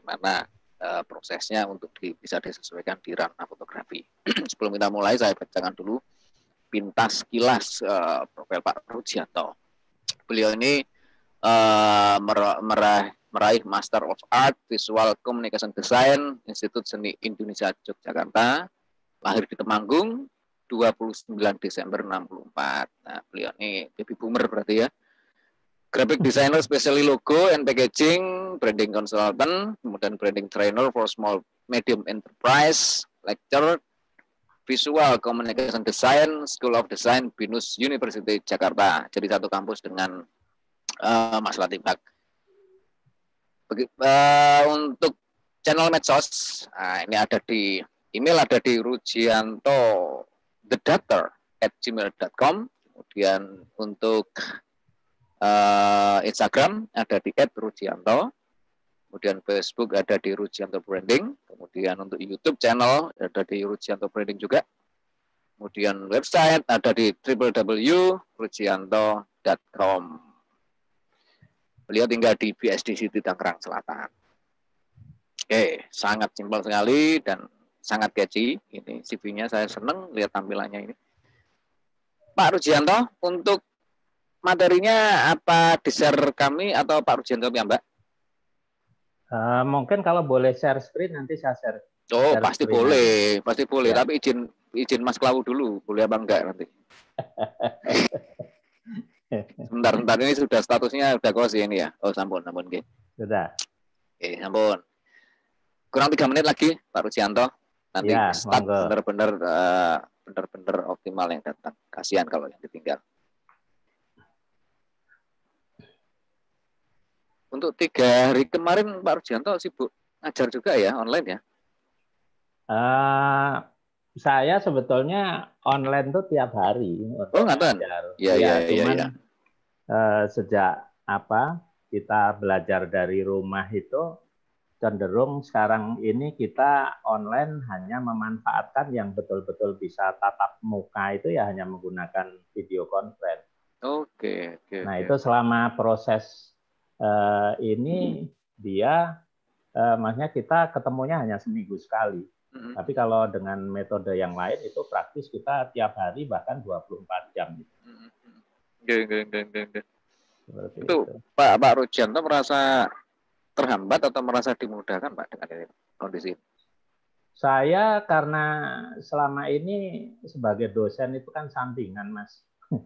bagaimana prosesnya untuk bisa disesuaikan di ranah fotografi. Sebelum kita mulai, saya bacakan dulu pintas kilas profil Pak Rujianto. Beliau ini meraih Master of Art Visual Communication Design Institut Seni Indonesia Yogyakarta, lahir di Temanggung 29 Desember 64. Nah, beliau ini baby boomer berarti ya. Graphic designer, specially logo and packaging, branding consultant, kemudian branding trainer for small medium enterprise, lecturer, visual communication design, School of Design, BINUS University Jakarta. Jadi satu kampus dengan Mas Latibak. Untuk channel medsos, ini ada di email, ada di Rujianto thedoctor@gmail.com. Kemudian untuk Instagram ada di @rujianto. Kemudian Facebook ada di Rujianto Branding. Kemudian untuk YouTube channel ada di Rujianto Branding juga. Kemudian website ada di www.rujianto.com. Beliau tinggal di BSD City Tangerang Selatan. Oke, sangat simpel sekali dan sangat catchy. Ini CV-nya, saya senang lihat tampilannya ini. Pak Rujianto, untuk materinya apa di-share kami atau Pak Rujianto ya, Mbak? Mungkin kalau boleh share screen nanti saya share. Oh, pasti boleh, aja. Pasti boleh. Ya. Tapi izin Mas Klawu dulu, boleh apa enggak nanti? Sebentar, ini sudah statusnya sudah kosi ini ya. Oh, sampun, Oke. Sudah. Oke, sampun. Kurang 3 menit lagi, Pak Rujianto. Nanti ya, start benar-benar optimal yang datang. Kasihan kalau yang ditinggal. Untuk 3 hari kemarin Pak Rujianto sibuk ngajar juga ya, online ya? Saya sebetulnya online tuh tiap hari. Oh, ngaten? Ya, cuman sejak kita belajar dari rumah itu cenderung sekarang ini kita online hanya memanfaatkan yang betul-betul bisa tatap muka itu ya hanya menggunakan video conference. Oke. Nah, itu selama proses ini dia maksudnya kita ketemunya hanya seminggu sekali. Tapi kalau dengan metode yang lain itu praktis kita tiap hari bahkan 24 jam. Oke. Itu Pak Rujianto merasa terhambat atau merasa dimudahkan Pak dengan ini kondisi? Saya karena selama ini sebagai dosen itu kan sampingan, Mas.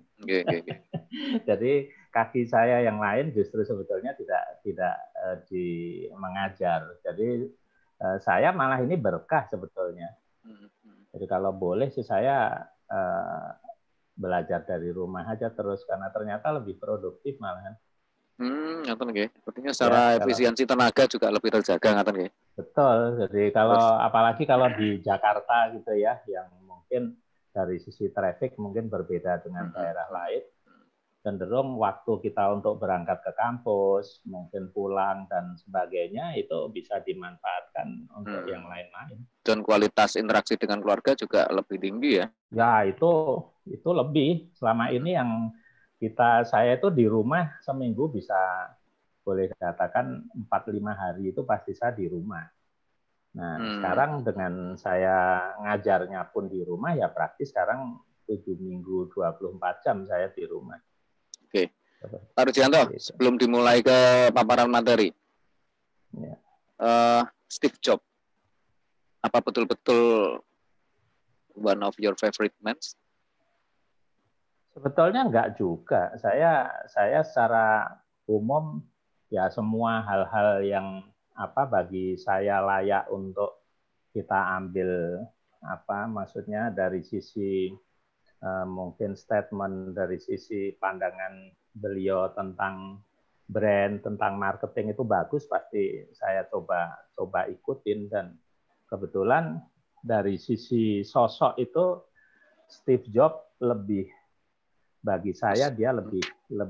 Jadi kaki saya yang lain justru sebetulnya tidak mengajar. Jadi saya malah ini berkah sebetulnya. Jadi kalau boleh sih saya belajar dari rumah aja terus karena ternyata lebih produktif malahan. Ngaten nggih. Artinya secara efisiensi tenaga juga lebih terjaga ngaten nggih. Betul. Jadi apalagi kalau di Jakarta gitu ya, yang mungkin dari sisi traffic mungkin berbeda dengan daerah lain. Cenderung waktu kita untuk berangkat ke kampus, mungkin pulang dan sebagainya itu bisa dimanfaatkan untuk yang lain-lain. Dan kualitas interaksi dengan keluarga juga lebih tinggi ya? Ya itu lebih. Selama ini yang saya itu di rumah seminggu bisa boleh dikatakan 4-5 hari itu pasti saya di rumah. Nah sekarang dengan saya ngajarnya pun di rumah ya praktis sekarang 7 minggu 24 jam saya di rumah. Oke, Pak Rujianto, sebelum dimulai ke paparan materi, ya. Steve Jobs, apa betul-betul one of your favorite men? Sebetulnya enggak juga. Saya secara umum ya semua hal-hal yang bagi saya layak untuk kita ambil maksudnya dari sisi mungkin statement dari sisi pandangan beliau tentang brand, tentang marketing itu bagus, pasti saya coba ikutin. Dan kebetulan dari sisi sosok itu Steve Jobs bagi saya dia lebih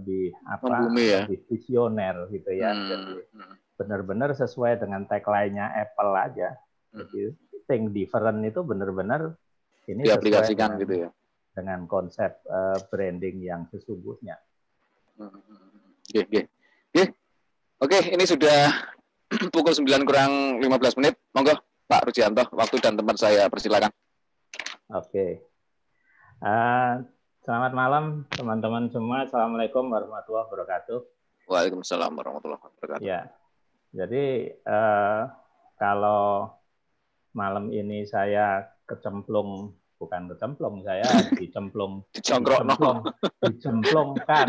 visioner gitu ya. Jadi benar-benar sesuai dengan tagline-nya Apple aja. Jadi think different itu benar-benar ini diaplikasikan gitu ya. Dengan konsep branding yang sesungguhnya. Oke, ini sudah pukul 9 kurang 15 menit. Monggo Pak Rujianto, waktu dan tempat saya persilakan. Oke. Selamat malam teman-teman semua. Assalamualaikum warahmatullahi wabarakatuh. Waalaikumsalam warahmatullahi wabarakatuh. Ya, jadi kalau malam ini saya bukan kecemplung, saya dicemplungkan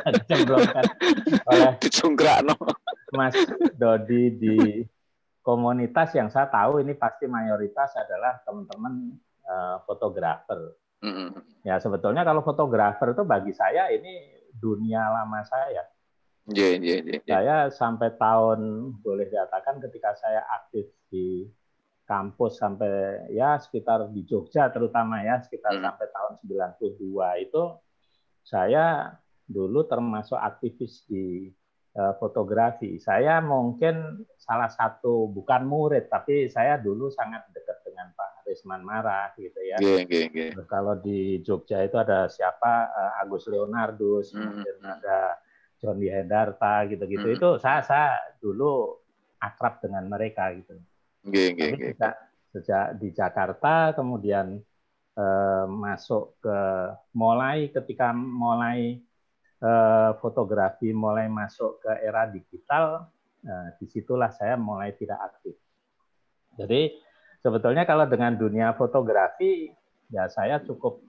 oleh Mas Dodi di komunitas yang saya tahu ini pasti mayoritas adalah teman-teman fotografer. Ya sebetulnya kalau fotografer itu bagi saya ini dunia lama saya. Saya sampai tahun, boleh dikatakan ketika saya aktif di kampus sampai ya sekitar di Jogja terutama ya sekitar sampai tahun 92 itu saya dulu termasuk aktivis di fotografi. Saya mungkin salah satu, bukan murid, tapi saya dulu sangat dekat dengan Pak Risman Marah gitu ya. Kalau di Jogja itu ada siapa, Agus Leonardus, kemudian ada Johnny Hendarta gitu-gitu. Itu saya dulu akrab dengan mereka gitu. Tapi sejak di Jakarta kemudian masuk ketika mulai fotografi mulai masuk ke era digital, disitulah saya mulai tidak aktif. Jadi sebetulnya kalau dengan dunia fotografi ya saya cukup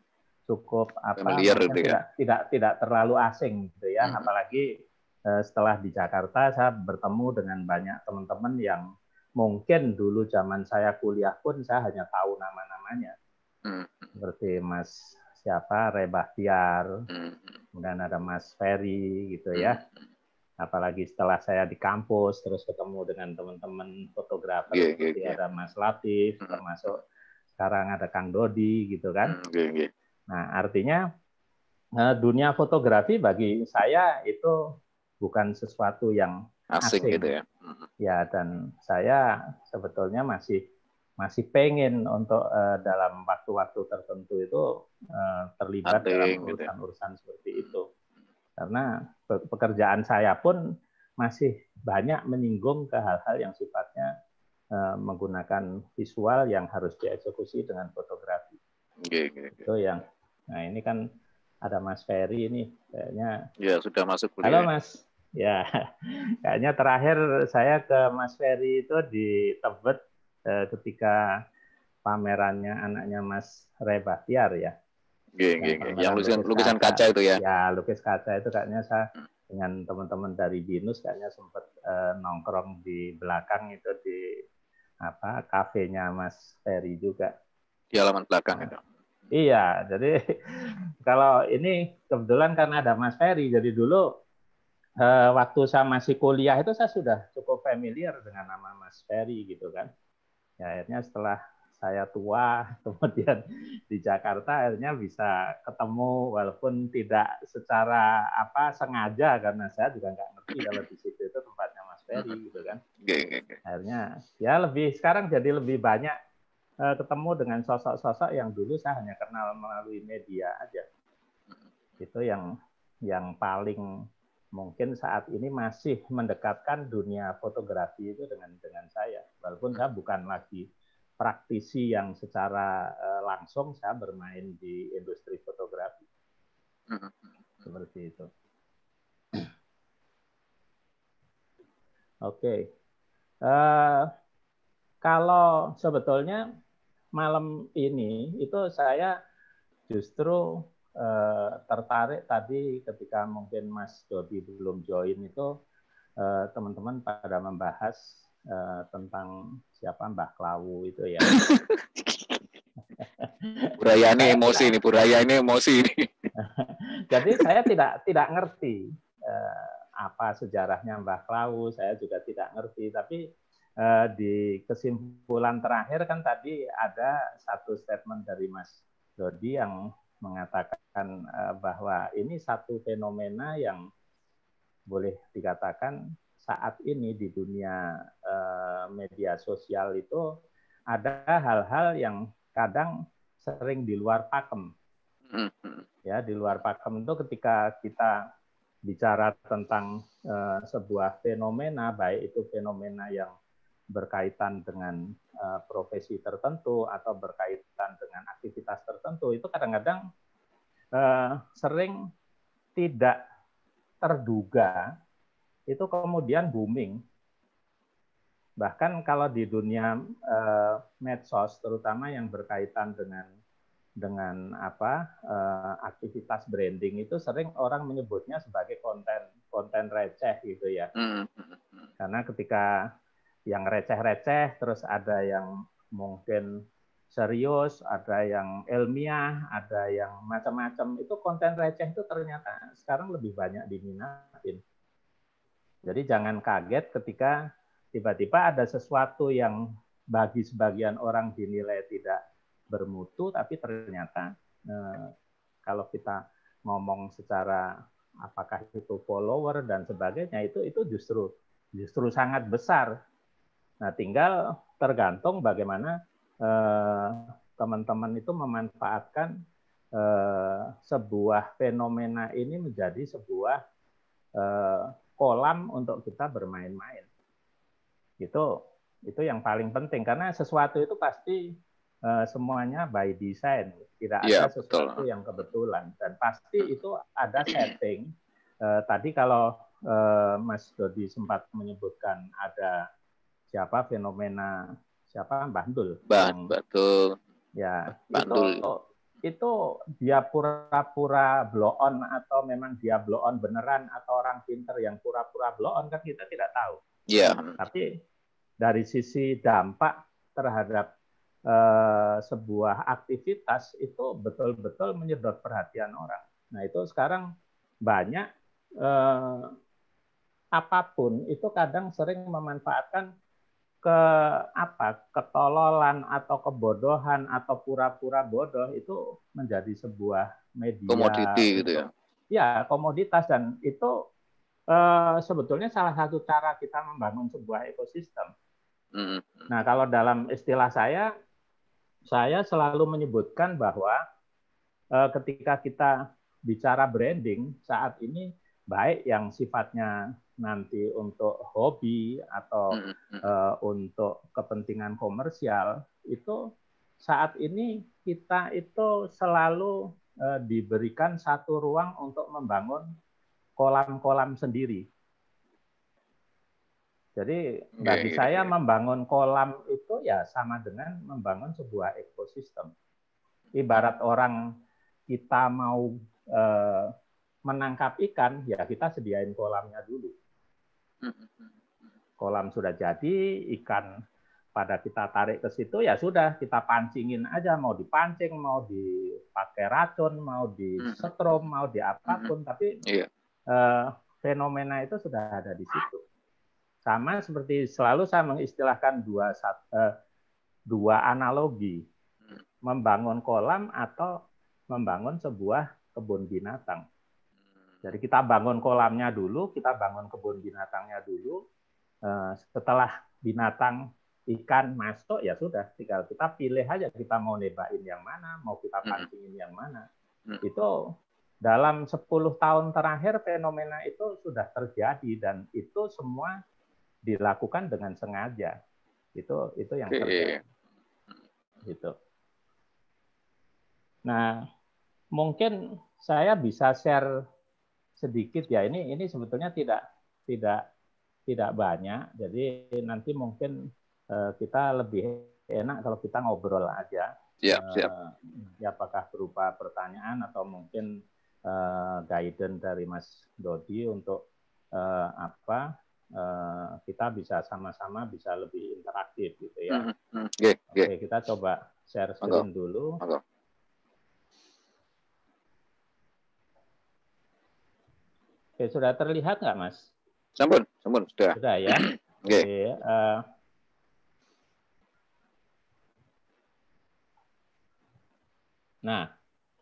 tidak terlalu asing gitu ya. Apalagi setelah di Jakarta saya bertemu dengan banyak teman-teman yang mungkin dulu zaman saya kuliah pun saya hanya tahu nama-namanya. Seperti Mas Ray Bahtiar, kemudian ada Mas Ferry gitu ya. Apalagi setelah saya di kampus terus ketemu dengan teman-teman fotografer seperti ada Mas Latif, termasuk sekarang ada Kang Dodi gitu kan. Nah, artinya dunia fotografi bagi saya itu bukan sesuatu yang asing gitu ya. Ya, dan saya sebetulnya masih pengen untuk dalam waktu-waktu tertentu itu terlibat dalam urusan-urusan seperti itu. Karena pekerjaan saya pun masih banyak menyinggung ke hal-hal yang sifatnya menggunakan visual yang harus dieksekusi dengan fotografi. Itu yang, nah ini kan ada Mas Ferry ini kayaknya. Ya, sudah masuk kuliah. Halo Mas. Ya, kayaknya terakhir saya ke Mas Ferry itu di Tebet ketika pamerannya anaknya Mas Ray Bahtiar ya. Yang lukisan kaca itu ya. Ya, lukis kaca itu kayaknya saya dengan teman-teman dari BINUS kayaknya sempat nongkrong di belakang itu di kafenya Mas Ferry juga. Di halaman belakang itu. Iya, jadi kalau ini kebetulan karena ada Mas Ferry, jadi dulu waktu saya masih kuliah itu saya sudah cukup familiar dengan nama Mas Ferry gitu kan. Ya, akhirnya setelah saya tua, kemudian di Jakarta akhirnya bisa ketemu walaupun tidak secara sengaja karena saya juga nggak ngerti kalau di situ itu tempatnya Mas Ferry gitu kan. Akhirnya ya sekarang jadi lebih banyak ketemu dengan sosok-sosok yang dulu saya hanya kenal melalui media aja. Itu yang paling mungkin saat ini masih mendekatkan dunia fotografi itu dengan saya. Walaupun saya bukan lagi praktisi yang secara langsung saya bermain di industri fotografi. Seperti itu. Oke. Kalau sebetulnya malam ini itu saya justru tertarik tadi ketika mungkin Mas Dodi belum join itu teman-teman pada membahas tentang siapa Mbah Klawu itu ya. Buraya ini emosi ini. Jadi saya tidak ngerti apa sejarahnya Mbah Klawu, saya juga tidak ngerti. Tapi di kesimpulan terakhir kan tadi ada satu statement dari Mas Dodi yang mengatakan bahwa ini satu fenomena yang boleh dikatakan saat ini di dunia media sosial itu ada hal-hal yang kadang sering di luar pakem. Ya, di luar pakem itu ketika kita bicara tentang sebuah fenomena, baik itu fenomena yang berkaitan dengan profesi tertentu atau berkaitan dengan aktivitas tertentu, itu kadang-kadang sering tidak terduga itu kemudian booming. Bahkan kalau di dunia medsos, terutama yang berkaitan dengan aktivitas branding, itu sering orang menyebutnya sebagai konten receh gitu ya. Karena ketika yang receh-receh, terus ada yang mungkin serius, ada yang ilmiah, ada yang macam-macam, itu konten receh itu ternyata sekarang lebih banyak diminatin. Jadi jangan kaget ketika tiba-tiba ada sesuatu yang bagi sebagian orang dinilai tidak bermutu, tapi ternyata kalau kita ngomong secara apakah itu follower dan sebagainya, itu justru sangat besar. Nah, tinggal tergantung bagaimana teman-teman itu memanfaatkan sebuah fenomena ini menjadi sebuah kolam untuk kita bermain-main. Itu yang paling penting, karena sesuatu itu pasti semuanya by design, tidak ada sesuatu yang kebetulan, dan pasti itu ada setting. Tadi kalau Mas Dodi sempat menyebutkan ada fenomena Mbah Dul. Betul. Ya, itu dia pura-pura blow on atau memang dia blow on beneran atau orang pinter yang pura-pura blow on, kan kita tidak tahu. Iya. Tapi dari sisi dampak terhadap sebuah aktivitas itu betul-betul menyedot perhatian orang. Nah, itu sekarang banyak apapun itu kadang sering memanfaatkan ketololan atau kebodohan atau pura-pura bodoh itu menjadi sebuah media komoditi gitu ya. Ya, komoditas, dan itu sebetulnya salah satu cara kita membangun sebuah ekosistem. Nah, kalau dalam istilah saya selalu menyebutkan bahwa ketika kita bicara branding saat ini, baik yang sifatnya nanti untuk hobi atau untuk kepentingan komersial, itu saat ini kita itu selalu diberikan satu ruang untuk membangun kolam-kolam sendiri. Jadi bagi saya membangun kolam itu ya sama dengan membangun sebuah ekosistem. Ibarat orang kita mau menangkap ikan, ya kita sediain kolamnya dulu. Kolam sudah jadi, ikan pada kita tarik ke situ, ya sudah kita pancingin aja, mau dipancing, mau dipakai racun, mau disetrum, mau di apapun, tapi fenomena itu sudah ada di situ. Sama seperti selalu saya mengistilahkan dua analogi, membangun kolam atau membangun sebuah kebun binatang. Jadi kita bangun kolamnya dulu, kita bangun kebun binatangnya dulu. Setelah binatang ikan masuk, ya sudah, tinggal kita pilih aja kita mau nebain yang mana, mau kita pancingin yang mana. Itu dalam 10 tahun terakhir fenomena itu sudah terjadi, dan itu semua dilakukan dengan sengaja. Itu yang terjadi. Gitu. Nah, mungkin saya bisa share sedikit ya. Ini sebetulnya tidak banyak. Jadi nanti mungkin kita lebih enak kalau kita ngobrol aja. Siap. Ya, apakah berupa pertanyaan atau mungkin guidance dari Mas Dodi untuk kita bisa sama-sama bisa lebih interaktif gitu ya. Oke, kita coba share screen dulu. Oke, sudah terlihat nggak, Mas? Sampun, sudah. Sudah ya. Oke. Nah,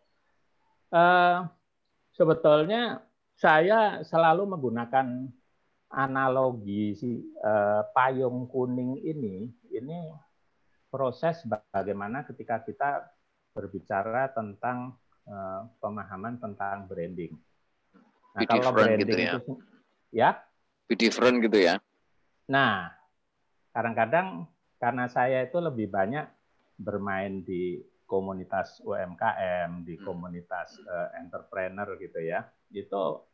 sebetulnya saya selalu menggunakan analogi payung kuning ini proses bagaimana ketika kita berbicara tentang pemahaman tentang branding. Nah, kalau branding gitu ya. Itu ya. be different gitu ya. Nah, kadang-kadang karena saya itu lebih banyak bermain di komunitas UMKM, di komunitas entrepreneur gitu ya. Itu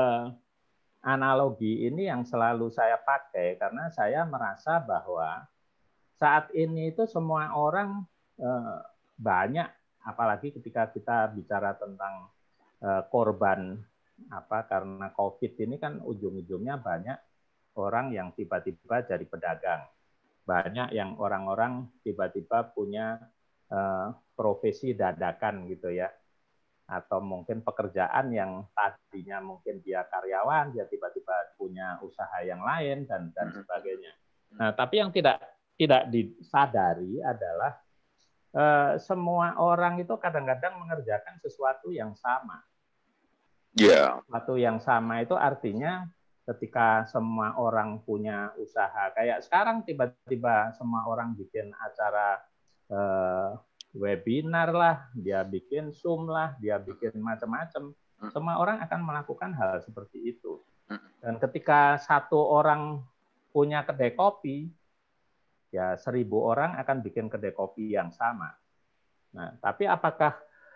analogi ini yang selalu saya pakai karena saya merasa bahwa saat ini itu semua orang banyak, apalagi ketika kita bicara tentang korban karena COVID ini kan ujung-ujungnya banyak orang yang tiba-tiba jadi pedagang. Banyak yang orang-orang tiba-tiba punya profesi dadakan gitu ya. Atau mungkin pekerjaan yang tadinya mungkin dia karyawan, dia tiba-tiba punya usaha yang lain dan sebagainya. Nah, tapi yang tidak disadari adalah semua orang itu kadang-kadang mengerjakan sesuatu yang sama. Yeah. Sesuatu yang sama itu artinya ketika semua orang punya usaha, kayak sekarang tiba-tiba semua orang bikin acara webinar lah, dia bikin Zoom lah, dia bikin macam-macam. Semua orang akan melakukan hal seperti itu. Dan ketika satu orang punya kedai kopi, ya 1.000 orang akan bikin kedai kopi yang sama. Nah, tapi apakah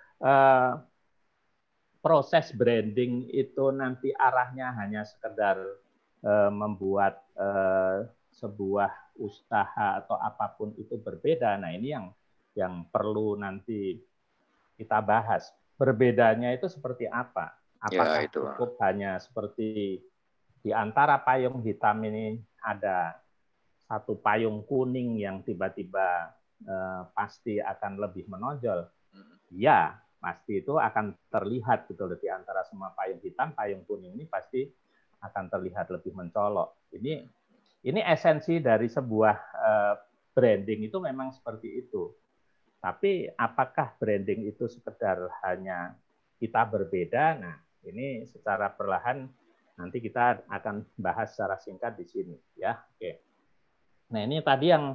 proses branding itu nanti arahnya hanya sekedar membuat sebuah usaha atau apapun itu berbeda? Nah, ini yang perlu nanti kita bahas. Berbedanya itu seperti apa? Apakah cukup hanya seperti di antara payung hitam ini ada satu payung kuning yang tiba-tiba pasti akan lebih menonjol? Ya, pasti itu akan terlihat gitu di antara semua payung hitam, payung kuning ini pasti akan terlihat lebih mencolok. Ini esensi dari sebuah branding itu memang seperti itu. Tapi apakah branding itu sekedar hanya kita berbeda? Nah, ini secara perlahan nanti kita akan bahas secara singkat di sini, ya. Oke. Nah, ini tadi yang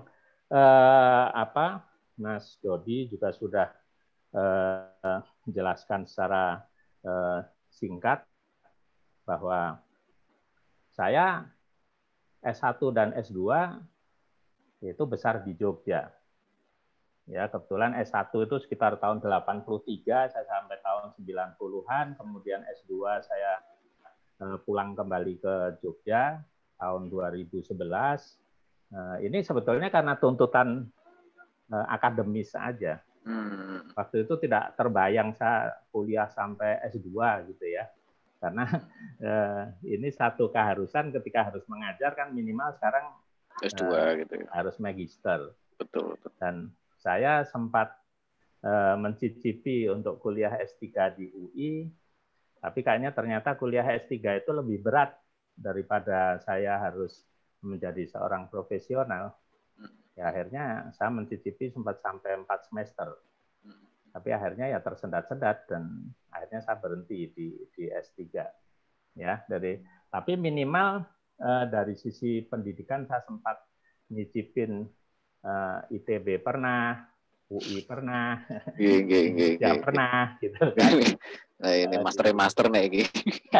Mas Dodi juga sudah menjelaskan secara singkat bahwa saya S1 dan S2 itu besar di Jogja. Ya, kebetulan S1 itu sekitar tahun 83, saya sampai tahun 90-an, kemudian S2 saya pulang kembali ke Jogja tahun 2011. Ini sebetulnya karena tuntutan akademis saja. Waktu itu tidak terbayang saya kuliah sampai S2 gitu ya. Karena ini satu keharusan ketika harus mengajar kan minimal sekarang S2 gitu ya. Harus magister. Betul. Dan saya sempat mencicipi untuk kuliah S3 di UI, tapi kayaknya ternyata kuliah S3 itu lebih berat daripada saya harus menjadi seorang profesional. Ya, akhirnya saya mencicipi sempat sampai 4 semester. Tapi akhirnya ya tersendat-sendat dan akhirnya saya berhenti di S3. Ya, tapi minimal dari sisi pendidikan saya sempat nyicipin ITB pernah, UI pernah, ya pernah gitu kan. Nah, ini master nih iki.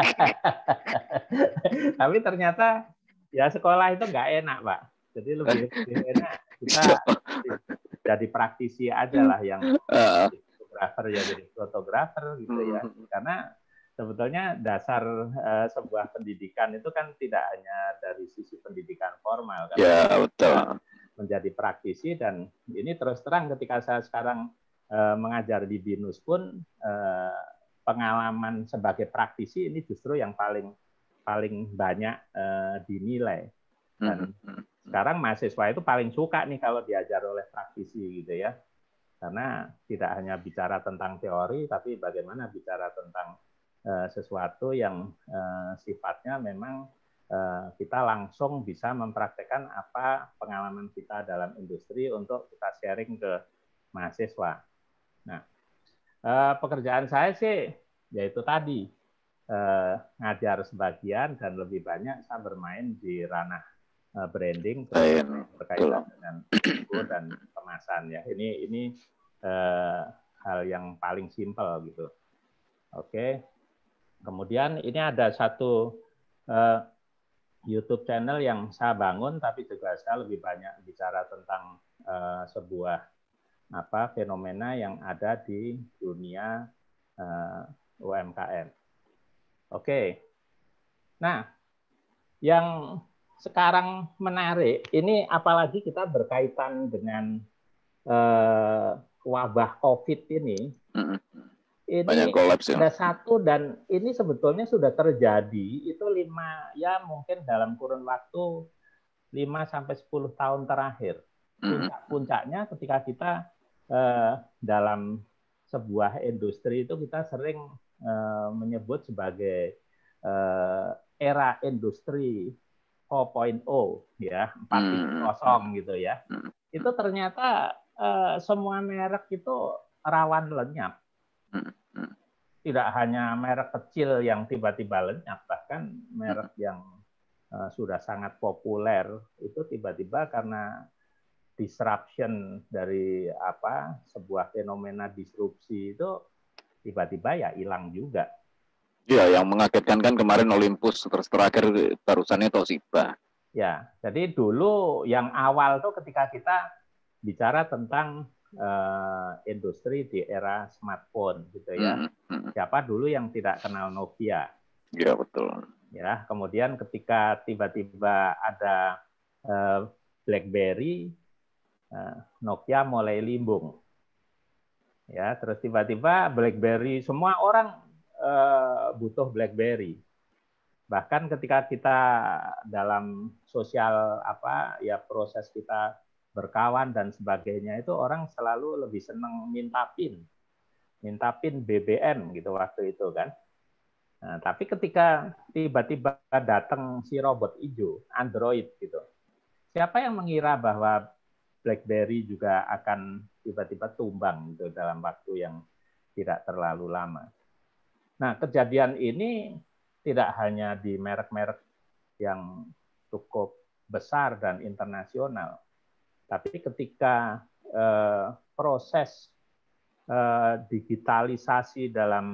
Tapi ternyata ya sekolah itu nggak enak, Pak. Jadi lebih enak kita jadi praktisi aja lah, yang fotografer ya jadi fotografer gitu ya. Karena sebetulnya dasar sebuah pendidikan itu kan tidak hanya dari sisi pendidikan formal, kan? Ya, betul. Menjadi praktisi, dan ini terus terang ketika saya sekarang mengajar di BINUS pun pengalaman sebagai praktisi ini justru yang paling banyak dinilai. Dan sekarang mahasiswa itu paling suka nih kalau diajar oleh praktisi gitu ya. Karena tidak hanya bicara tentang teori, tapi bagaimana bicara tentang sesuatu yang sifatnya memang kita langsung bisa mempraktekkan apa pengalaman kita dalam industri untuk kita sharing ke mahasiswa. Nah, pekerjaan saya sih yaitu tadi ngajar sebagian dan lebih banyak saya bermain di ranah branding berkaitan dengan logo dan kemasan ya. Ini hal yang paling simpel gitu. Oke. Kemudian ini ada satu YouTube channel yang saya bangun, tapi juga saya lebih banyak bicara tentang sebuah fenomena yang ada di dunia UMKM. Oke. Nah, yang sekarang menarik ini apalagi kita berkaitan dengan wabah COVID ini. Ini ada satu dan ini sebetulnya sudah terjadi itu mungkin dalam kurun waktu 5-10 tahun terakhir. Puncaknya ketika kita dalam sebuah industri itu kita sering menyebut sebagai era industri 4.0 ya, 4.0 gitu ya. Itu ternyata semua merek itu rawan lenyap. Tidak hanya merek kecil yang tiba-tiba lenyap, bahkan merek yang sudah sangat populer itu tiba-tiba karena disruption dari sebuah fenomena disrupsi itu tiba-tiba ya hilang juga. Iya, yang mengagetkan kan kemarin Olympus, terus terakhir barusannya Toshiba. Ya, jadi dulu yang awal tuh ketika kita bicara tentang industri di era smartphone gitu ya. Siapa dulu yang tidak kenal Nokia? Iya, betul. Ya, kemudian ketika tiba-tiba ada BlackBerry, Nokia mulai limbung. Ya, terus tiba-tiba BlackBerry, semua orang butuh BlackBerry. Bahkan ketika kita dalam sosial proses kita berkawan dan sebagainya itu orang selalu lebih senang minta PIN BBM gitu waktu itu kan. Nah, tapi ketika tiba-tiba datang si robot hijau Android gitu, siapa yang mengira bahwa BlackBerry juga akan tiba-tiba tumbang gitu dalam waktu yang tidak terlalu lama. Nah, kejadian ini tidak hanya di merek-merek yang cukup besar dan internasional, tapi ketika proses digitalisasi dalam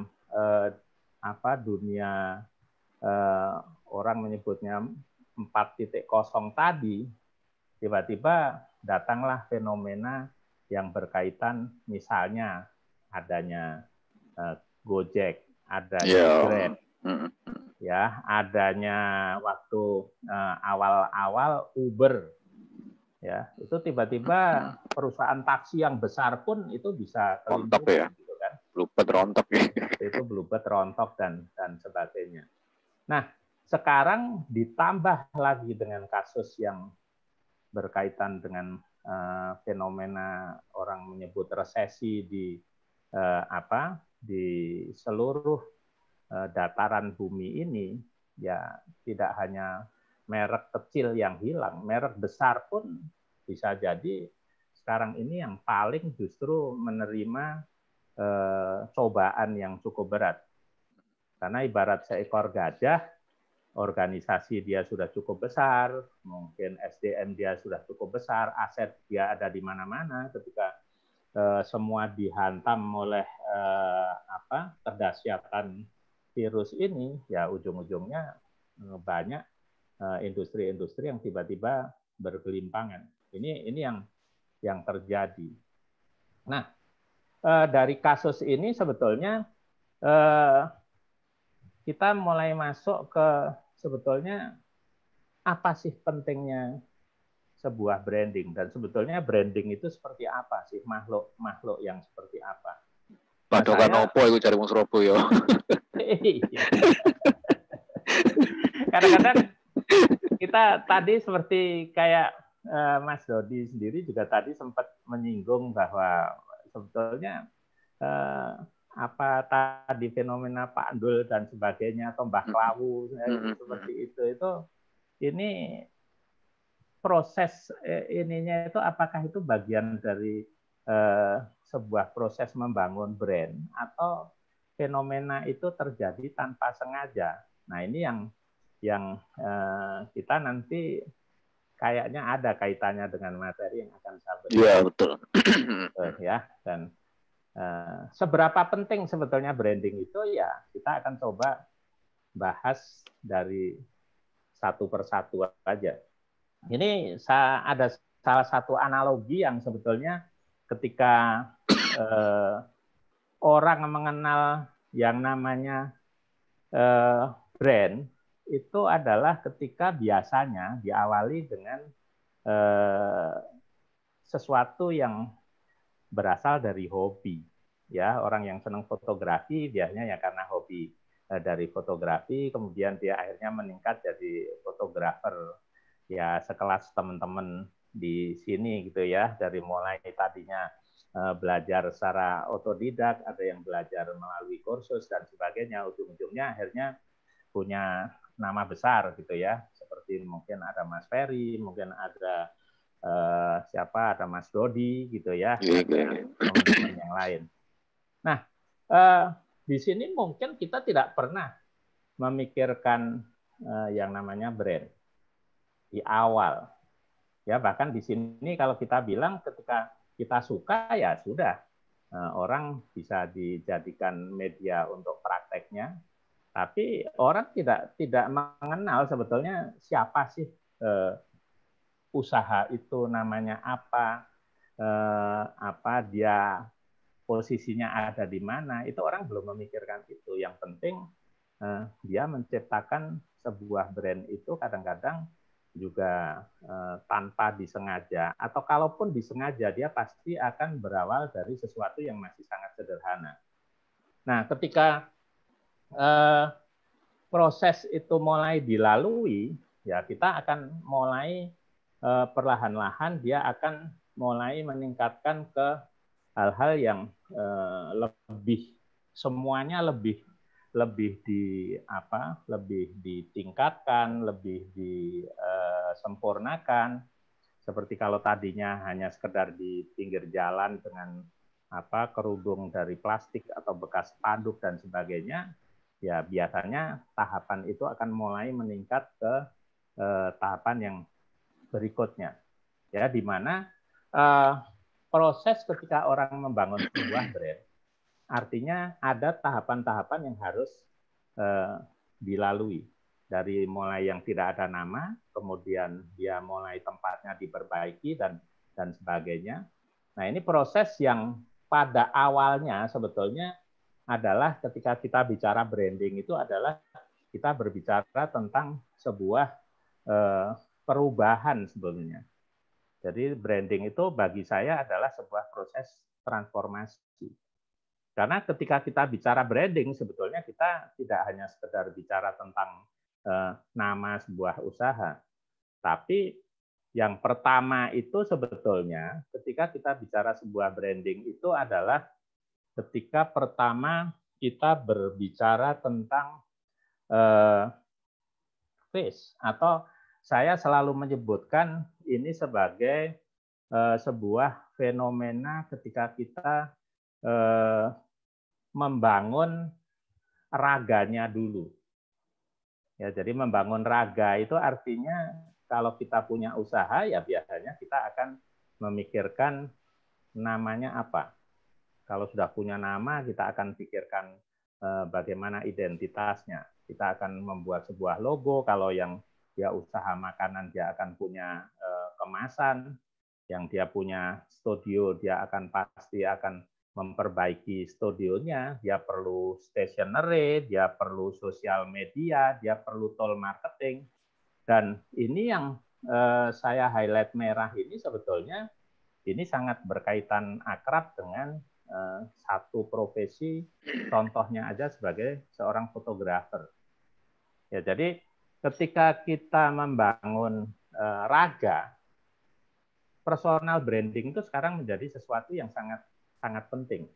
dunia orang menyebutnya 4.0 tadi, tiba-tiba datanglah fenomena yang berkaitan misalnya adanya Gojek, adanya Grab, ya, adanya waktu awal-awal Uber. Ya, itu tiba-tiba perusahaan taksi yang besar pun itu bisa rontok ya, gitu kan? Bluebird rontok ya. Itu Bluebird rontok dan sebagainya. Nah, sekarang ditambah lagi dengan kasus yang berkaitan dengan fenomena orang menyebut resesi di di seluruh dataran bumi ini, ya tidak hanya merek kecil yang hilang, merek besar pun bisa jadi sekarang ini yang paling justru menerima cobaan yang cukup berat. Karena ibarat seekor gajah, organisasi dia sudah cukup besar, mungkin SDM dia sudah cukup besar, aset dia ada di mana-mana, ketika semua dihantam oleh kedahsyatan virus ini, ya ujung-ujungnya banyak industri-industri yang tiba-tiba bergelimpangan. Ini yang terjadi. Nah, dari kasus ini sebetulnya kita mulai masuk ke sebetulnya apa sih pentingnya sebuah branding, dan sebetulnya branding itu seperti apa sih, makhluk yang seperti apa? Padokan opo itu cari wong Surabaya. Kadang-kadang kita tadi seperti kayak Mas Dodi sendiri juga tadi sempat menyinggung bahwa sebetulnya apa tadi fenomena Pak Ndul dan sebagainya atau Mbah Klawu seperti itu ini proses ininya itu apakah itu bagian dari sebuah proses membangun brand atau fenomena itu terjadi tanpa sengaja. Nah, ini yang kita nanti kayaknya ada kaitannya dengan materi yang akan saya berikan. Iya, betul. Ya, dan seberapa penting sebetulnya branding itu, ya kita akan coba bahas dari satu persatu aja. Ini ada salah satu analogi yang sebetulnya ketika orang mengenal yang namanya brand, itu adalah ketika biasanya diawali dengan sesuatu yang berasal dari hobi. Ya, orang yang senang fotografi biasanya ya karena hobi dari fotografi, kemudian dia akhirnya meningkat jadi fotografer. Ya, sekelas teman-teman di sini gitu ya, dari mulai tadinya belajar secara otodidak, ada yang belajar melalui kursus dan sebagainya, ujung-ujungnya akhirnya punya nama besar gitu ya, seperti mungkin ada Mas Ferry, mungkin ada siapa, ada Mas Dodi gitu ya, ada teman-teman yang lain. Nah, di sini mungkin kita tidak pernah memikirkan yang namanya brand di awal. Ya, bahkan di sini kalau kita bilang ketika kita suka ya sudah, orang bisa dijadikan media untuk prakteknya, tapi orang tidak mengenal sebetulnya siapa sih usaha itu, namanya apa dia posisinya ada di mana, itu orang belum memikirkan itu. Yang penting dia menciptakan sebuah brand itu kadang-kadang juga tanpa disengaja, atau kalaupun disengaja dia pasti akan berawal dari sesuatu yang masih sangat sederhana. Nah, ketika proses itu mulai dilalui, ya kita akan mulai perlahan-lahan dia akan mulai meningkatkan ke hal-hal yang lebih, semuanya lebih ditingkatkan, lebih disempurnakan. Seperti kalau tadinya hanya sekedar di pinggir jalan dengan kerudung dari plastik atau bekas spanduk dan sebagainya, ya biasanya tahapan itu akan mulai meningkat ke tahapan yang berikutnya, ya, di mana proses ketika orang membangun sebuah brand, artinya ada tahapan-tahapan yang harus dilalui. Dari mulai yang tidak ada nama, kemudian dia mulai tempatnya diperbaiki dan sebagainya. Nah, ini proses yang pada awalnya sebetulnya adalah ketika kita bicara branding itu adalah kita berbicara tentang sebuah perubahan sebetulnya. Jadi branding itu bagi saya adalah sebuah proses transformasi. Karena ketika kita bicara branding, sebetulnya kita tidak hanya sekedar bicara tentang nama sebuah usaha. Tapi yang pertama itu sebetulnya ketika kita bicara sebuah branding itu adalah ketika pertama kita berbicara tentang face, atau saya selalu menyebutkan ini sebagai sebuah fenomena ketika kita membangun raganya dulu. Ya, jadi membangun raga itu artinya kalau kita punya usaha ya biasanya kita akan memikirkan namanya apa. Kalau sudah punya nama kita akan pikirkan bagaimana identitasnya. Kita akan membuat sebuah logo, kalau yang dia usaha makanan dia akan punya kemasan, yang dia punya studio dia akan pasti akan memperbaiki studionya, dia perlu stationery, dia perlu sosial media, dia perlu tool marketing. Dan ini yang saya highlight merah ini sebetulnya ini sangat berkaitan akrab dengan satu profesi, contohnya aja sebagai seorang fotografer. Ya, jadi ketika kita membangun raga, personal branding itu sekarang menjadi sesuatu yang sangat penting.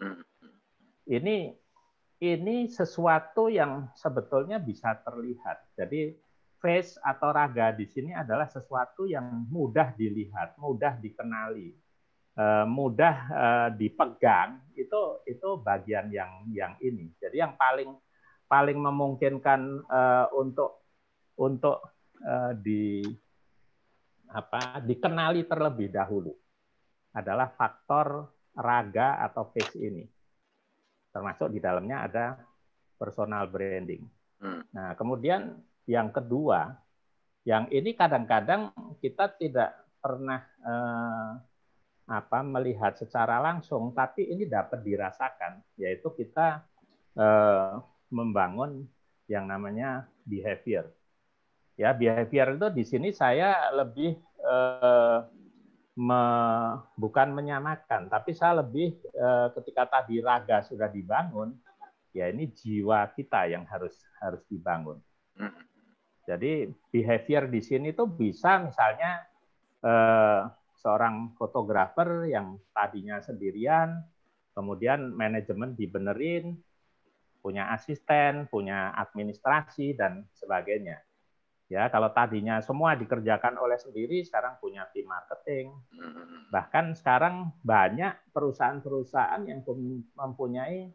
Ini sesuatu yang sebetulnya bisa terlihat. Jadi face atau raga di sini adalah sesuatu yang mudah dilihat, mudah dikenali, mudah dipegang. Itu bagian yang ini. Jadi yang paling memungkinkan untuk dikenali terlebih dahulu adalah faktor raga atau face ini. Termasuk di dalamnya ada personal branding. Nah, kemudian yang kedua, Yang ini kadang-kadang kita tidak pernah melihat secara langsung, tapi ini dapat dirasakan, yaitu kita membangun yang namanya behavior. Ya, behavior itu di sini saya lebih bukan menyamakan, tapi saya lebih ketika tadi raga sudah dibangun, ya ini jiwa kita yang harus dibangun. Jadi behavior di sini tuh bisa misalnya seorang fotografer yang tadinya sendirian, kemudian manajemen dibenerin, punya asisten, punya administrasi dan sebagainya. Ya, kalau tadinya semua dikerjakan oleh sendiri, sekarang punya tim marketing. Bahkan sekarang banyak perusahaan-perusahaan yang mempunyai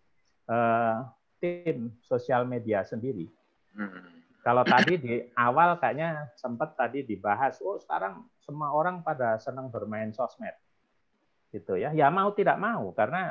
tim sosial media sendiri. Kalau tadi di awal kayaknya sempat tadi dibahas, sekarang semua orang pada senang bermain sosmed. Gitu ya. Ya mau tidak mau, karena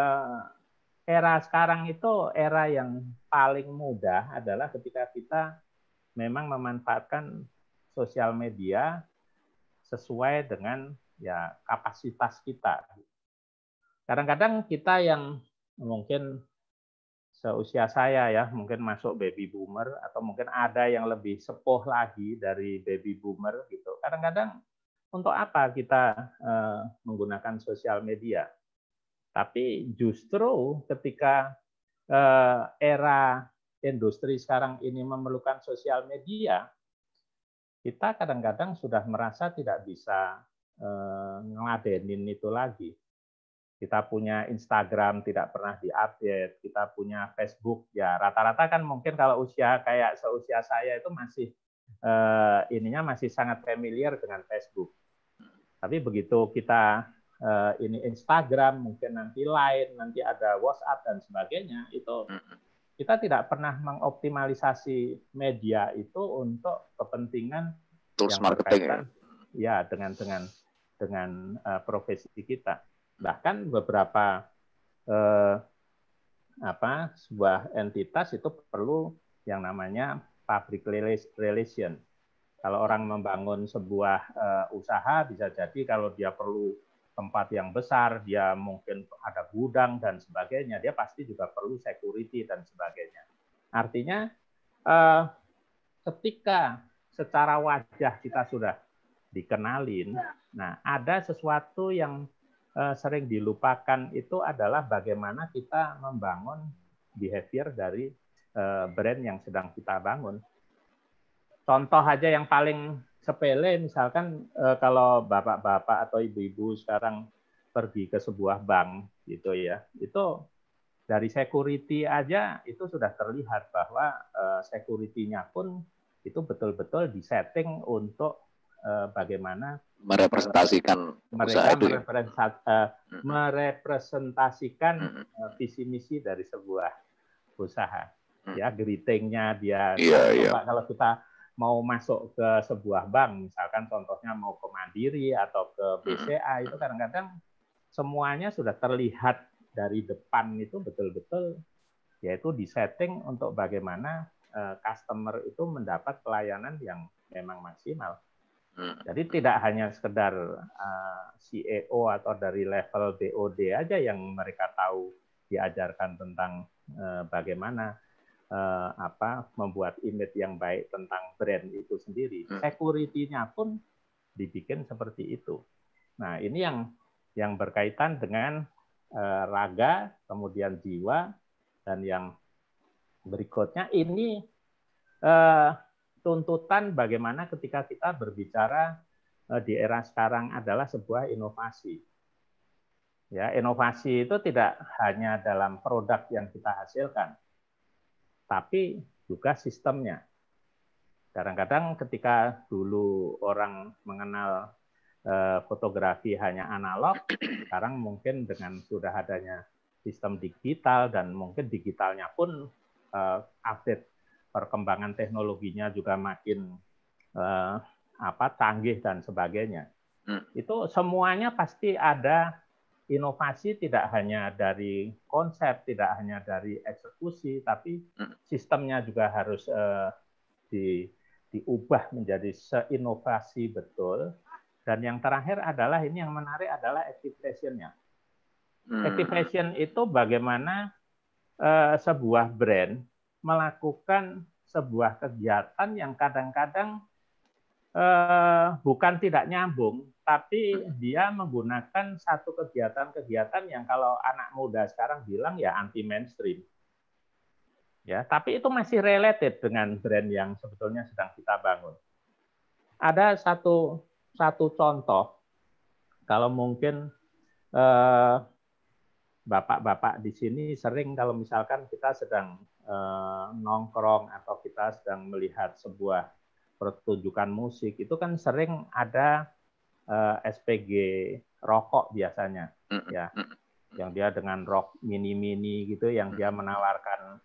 era sekarang itu era yang paling mudah adalah ketika kita memang memanfaatkan sosial media sesuai dengan ya kapasitas kita. Kadang-kadang kita yang mungkin seusia saya ya, mungkin masuk baby boomer atau mungkin ada yang lebih sepuh lagi dari baby boomer gitu. Kadang-kadang untuk apa kita menggunakan sosial media? Tapi justru ketika era industri sekarang ini memerlukan sosial media, kita kadang-kadang sudah merasa tidak bisa ngeladenin itu lagi. Kita punya Instagram tidak pernah diupdate, kita punya Facebook ya rata-rata kan mungkin kalau usia kayak seusia saya itu masih ininya masih sangat familiar dengan Facebook. Tapi begitu kita ini Instagram, mungkin nanti Line, nanti ada WhatsApp dan sebagainya, itu kita tidak pernah mengoptimalisasi media itu untuk kepentingan tools yang marketing berkaitan ya dengan profesi kita. Bahkan beberapa sebuah entitas itu perlu yang namanya public relation. Kalau orang membangun sebuah usaha, bisa jadi kalau dia perlu tempat yang besar, dia mungkin ada gudang dan sebagainya, dia pasti juga perlu security dan sebagainya. Artinya ketika secara wajah kita sudah dikenalin, nah ada sesuatu yang sering dilupakan itu adalah bagaimana kita membangun behavior dari brand yang sedang kita bangun. Contoh aja yang paling sepele, misalkan kalau bapak-bapak atau ibu-ibu sekarang pergi ke sebuah bank gitu ya, itu dari security aja itu sudah terlihat bahwa security-nya pun itu betul-betul disetting untuk bagaimana merepresentasikan mereka merepresentasikan visi misi dari sebuah usaha. Ya, greeting-nya dia kalau kita mau masuk ke sebuah bank, misalkan contohnya mau ke Mandiri atau ke BCA, itu kadang-kadang semuanya sudah terlihat dari depan itu betul-betul yaitu disetting untuk bagaimana customer itu mendapat pelayanan yang memang maksimal. Jadi tidak hanya sekedar CEO atau dari level BOD aja yang mereka tahu diajarkan tentang bagaimana membuat image yang baik tentang brand itu sendiri. Security-nya pun dibikin seperti itu. Nah, ini yang berkaitan dengan raga, kemudian jiwa, dan yang berikutnya ini tuntutan bagaimana ketika kita berbicara di era sekarang adalah sebuah inovasi. Ya, inovasi itu tidak hanya dalam produk yang kita hasilkan, tapi juga sistemnya. Kadang-kadang ketika dulu orang mengenal fotografi hanya analog, sekarang mungkin dengan sudah adanya sistem digital dan mungkin digitalnya pun update perkembangan teknologinya juga makin canggih dan sebagainya. Itu semuanya pasti ada inovasi, tidak hanya dari konsep, tidak hanya dari eksekusi, tapi sistemnya juga harus diubah menjadi seinovasi betul. Dan yang terakhir adalah ini yang menarik adalah activation-nya. Activation itu bagaimana sebuah brand melakukan sebuah kegiatan yang kadang-kadang bukan tidak nyambung, tapi dia menggunakan satu kegiatan-kegiatan yang kalau anak muda sekarang bilang ya anti mainstream. Ya, tapi itu masih related dengan brand yang sebetulnya sedang kita bangun. Ada satu contoh, kalau mungkin bapak-bapak di sini sering kalau misalkan kita sedang nongkrong atau kita sedang melihat sebuah pertunjukan musik, itu kan sering ada SPG rokok biasanya, ya, yang dia dengan rok mini-mini gitu, yang dia menawarkan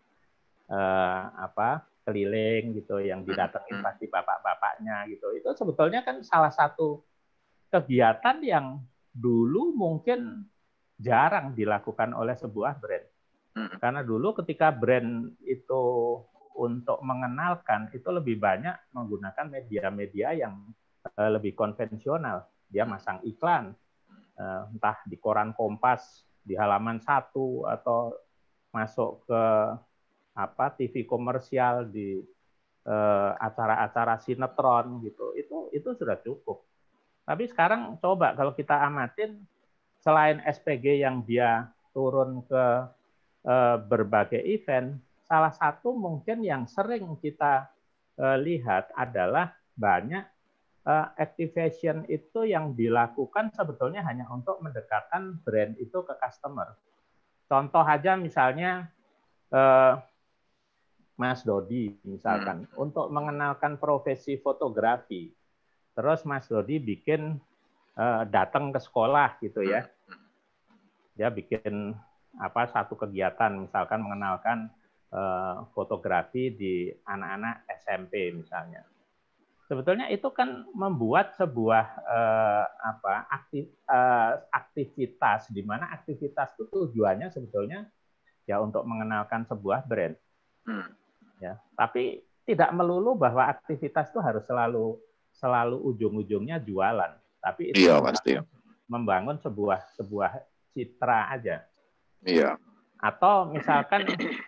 keliling gitu, yang didatengin pasti bapak-bapaknya gitu. Itu sebetulnya kan salah satu kegiatan yang dulu mungkin jarang dilakukan oleh sebuah brand. Karena dulu ketika brand itu untuk mengenalkan itu lebih banyak menggunakan media-media yang lebih konvensional. Dia masang iklan, entah di koran Kompas di halaman 1 atau masuk ke TV komersial di acara-acara sinetron gitu. Itu sudah cukup. Tapi sekarang coba kalau kita amatin, selain SPG yang dia turun ke berbagai event, salah satu mungkin yang sering kita lihat adalah banyak activation itu yang dilakukan sebetulnya hanya untuk mendekatkan brand itu ke customer. Contoh aja misalnya Mas Dodi misalkan, untuk mengenalkan profesi fotografi, terus Mas Dodi bikin datang ke sekolah gitu ya, dia bikin satu kegiatan misalkan mengenalkan fotografi di anak-anak SMP misalnya. Sebetulnya itu kan membuat sebuah aktivitas, di mana aktivitas itu tujuannya sebetulnya ya untuk mengenalkan sebuah brand. Ya, tapi tidak melulu bahwa aktivitas itu harus selalu ujung-ujungnya jualan, tapi itu membangun sebuah citra aja. Iya. Atau misalkan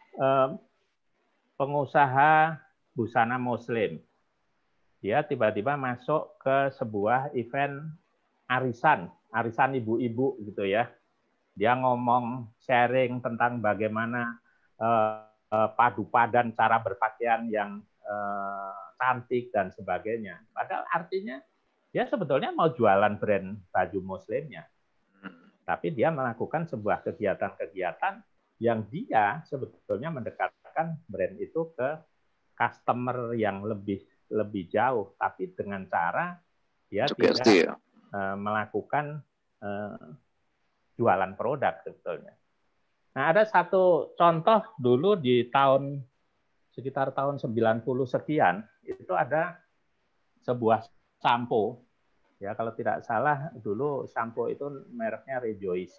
pengusaha busana muslim, dia tiba-tiba masuk ke sebuah event arisan ibu-ibu gitu ya. Dia ngomong sharing tentang bagaimana padu padan cara berpakaian yang cantik dan sebagainya. Padahal artinya dia sebetulnya mau jualan brand baju muslimnya. Tapi dia melakukan sebuah kegiatan-kegiatan yang dia sebetulnya mendekatkan brand itu ke customer yang lebih jauh, tapi dengan cara dia tidak melakukan jualan produk sebetulnya. Nah, ada satu contoh dulu di sekitar tahun 90 sekian, itu ada sebuah sampo. Ya, kalau tidak salah dulu sampo itu mereknya Rejoice.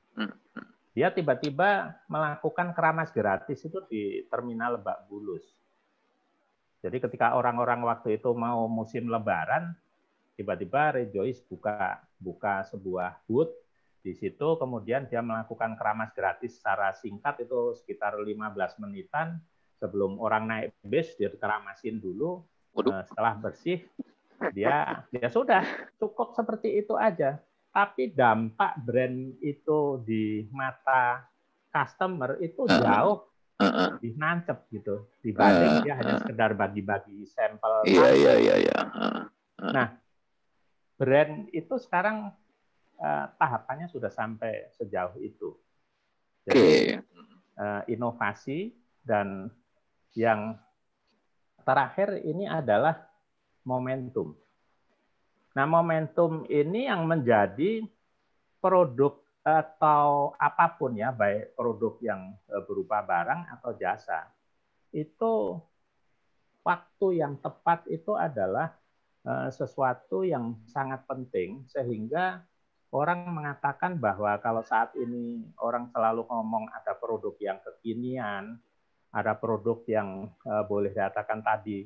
Dia tiba-tiba melakukan keramas gratis itu di terminal Lebak Bulus. Jadi ketika orang-orang waktu itu mau musim lebaran, tiba-tiba Rejoice buka sebuah booth. Di situ kemudian dia melakukan keramas gratis secara singkat, itu sekitar 15 menitan. Sebelum orang naik bis, dia keramasin dulu. Setelah bersih, dia sudah cukup seperti itu aja. Tapi dampak brand itu di mata customer itu jauh lebih nancep gitu dibanding dia hanya sekedar bagi-bagi sampel. Iya. Nah, brand itu sekarang tahapannya sudah sampai sejauh itu. Jadi inovasi, dan yang terakhir ini adalah momentum. Nah, momentum ini yang menjadi produk atau apapun ya, baik produk yang berupa barang atau jasa, itu waktu yang tepat itu adalah sesuatu yang sangat penting, sehingga orang mengatakan bahwa kalau saat ini orang selalu ngomong ada produk yang kekinian, ada produk yang boleh dikatakan tadi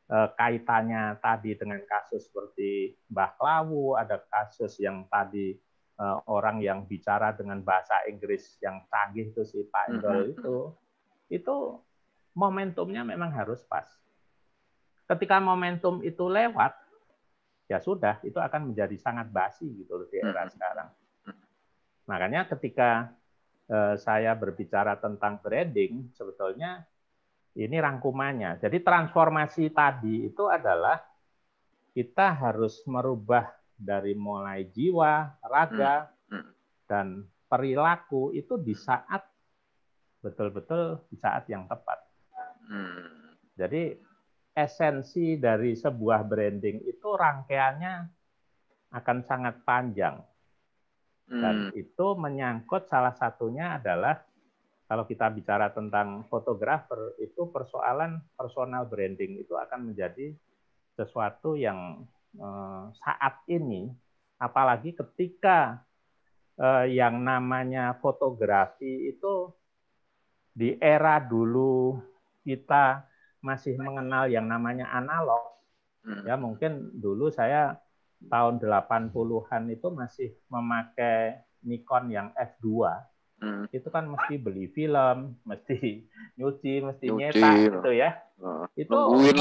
kaitannya tadi dengan kasus seperti Mbah Klawu, ada kasus yang tadi orang yang bicara dengan bahasa Inggris yang canggih itu si Pak Endol itu momentumnya memang harus pas. Ketika momentum itu lewat, ya sudah, itu akan menjadi sangat basi gitu loh di era sekarang. Makanya ketika saya berbicara tentang branding, sebetulnya ini rangkumannya. Jadi transformasi tadi itu adalah kita harus merubah dari mulai jiwa, raga, dan perilaku itu di saat betul-betul di saat yang tepat. Jadi esensi dari sebuah branding itu rangkaiannya akan sangat panjang. Dan itu menyangkut salah satunya adalah kalau kita bicara tentang fotografer, itu persoalan personal branding itu akan menjadi sesuatu yang saat ini, apalagi ketika yang namanya fotografi itu di era dulu kita masih mengenal yang namanya analog. Ya, mungkin dulu saya tahun 80-an itu masih memakai Nikon yang F2. Itu kan mesti beli film, mesti nyuci, mesti nyetak gitu ya. Itu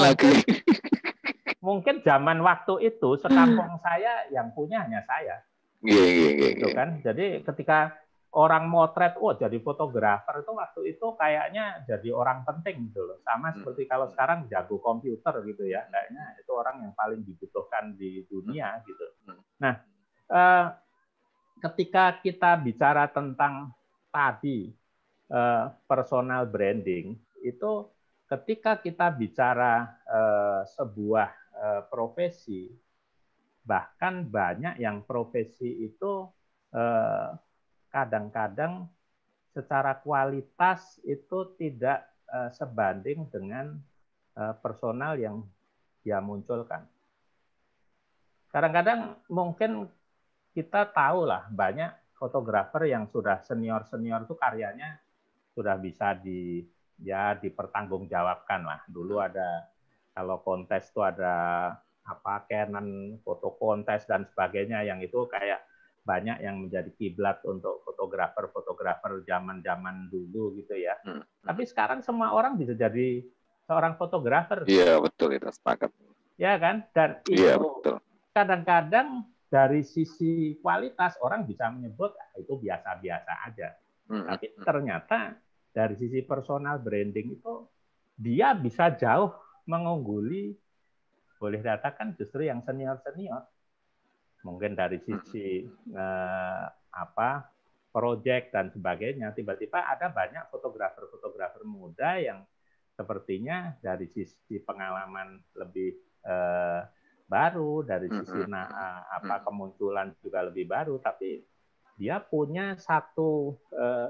mungkin zaman waktu itu sekampung saya yang punya hanya saya. Gitu kan. Jadi ketika orang motret, jadi fotografer itu waktu itu kayaknya jadi orang penting gitu loh. Sama seperti kalau sekarang jago komputer gitu ya. Kayaknya itu orang yang paling dibutuhkan di dunia gitu. Nah, ketika kita bicara tentang tadi personal branding, itu ketika kita bicara sebuah profesi, bahkan banyak yang profesi itu kadang-kadang secara kualitas itu tidak sebanding dengan personal yang dia munculkan. Kadang-kadang mungkin kita tahu lah banyak fotografer yang sudah senior-senior itu karyanya sudah bisa dipertanggungjawabkan lah. Dulu ada kalau kontes itu ada Canon foto kontes dan sebagainya yang itu kayak banyak yang menjadi kiblat untuk fotografer zaman-zaman dulu gitu ya. Tapi sekarang semua orang bisa jadi seorang fotografer. Iya, betul, itu sepakat. Ya kan? Dan itu kadang-kadang dari sisi kualitas orang bisa menyebut itu biasa-biasa aja. Tapi ternyata dari sisi personal branding itu dia bisa jauh mengungguli, boleh dikatakan justru yang senior-senior. Mungkin dari sisi project dan sebagainya, tiba-tiba ada banyak fotografer-fotografer muda yang sepertinya dari sisi pengalaman lebih baru, dari sisi kemunculan juga lebih baru, tapi dia punya satu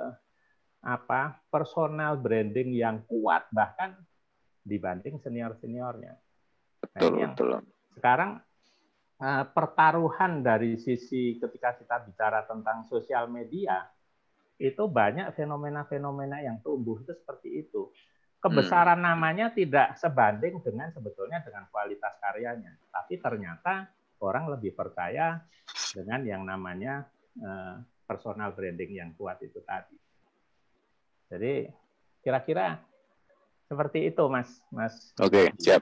personal branding yang kuat bahkan dibanding senior-seniornya. Betul. Sekarang pertaruhan dari sisi ketika kita bicara tentang sosial media, itu banyak fenomena-fenomena yang tumbuh itu seperti itu. Kebesaran namanya tidak sebanding dengan sebetulnya dengan kualitas karyanya. Tapi ternyata orang lebih percaya dengan yang namanya personal branding yang kuat itu tadi. Jadi kira-kira seperti itu, Mas. Oke, siap.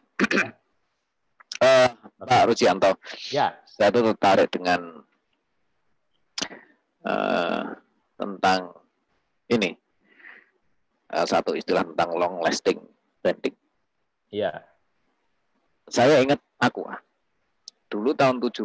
Pak Rujianto, ya. Saya tuh tertarik dengan tentang ini satu istilah tentang long lasting branding. Iya. Saya ingat dulu tahun 77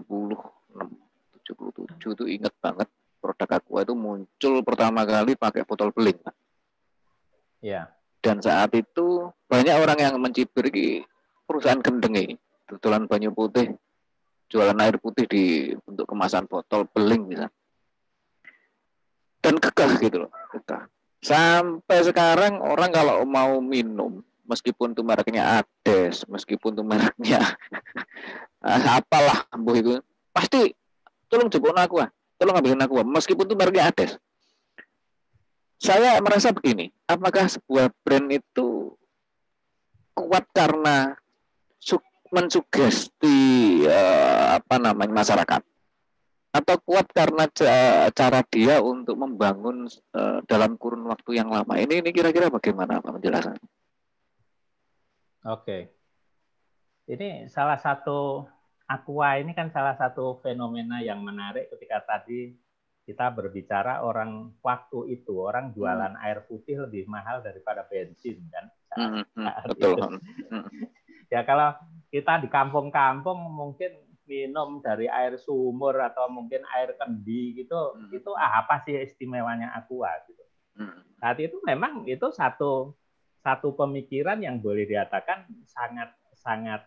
itu ingat banget produk Aqua itu muncul pertama kali pakai botol beling. Iya. Dan saat itu banyak orang yang mencibir perusahaan gendeng ini, tutulan banyu putih, jualan air putih untuk kemasan botol beling misalnya. Dan kekeh gitu loh, kekeh. Sampai sekarang orang kalau mau minum, meskipun itu mereknya Ades, meskipun itu mereknya apalah itu, pasti tolong jebol Aqua, tolong ambilin Aqua, meskipun itu mereknya Ades. Saya merasa begini, apakah sebuah brand itu kuat karena mensugesti masyarakat, atau kuat karena cara dia untuk membangun dalam kurun waktu yang lama. Ini kira-kira bagaimana Pak penjelasannya? Oke. Ini salah satu aqua ini kan salah satu fenomena yang menarik ketika tadi kita berbicara orang jualan air putih lebih mahal daripada bensin kan saat betul. itu. Ya kalau kita di kampung-kampung mungkin minum dari air sumur atau mungkin air kendi gitu, itu apa sih istimewanya aqua gitu. Saat itu memang itu satu pemikiran yang boleh dikatakan sangat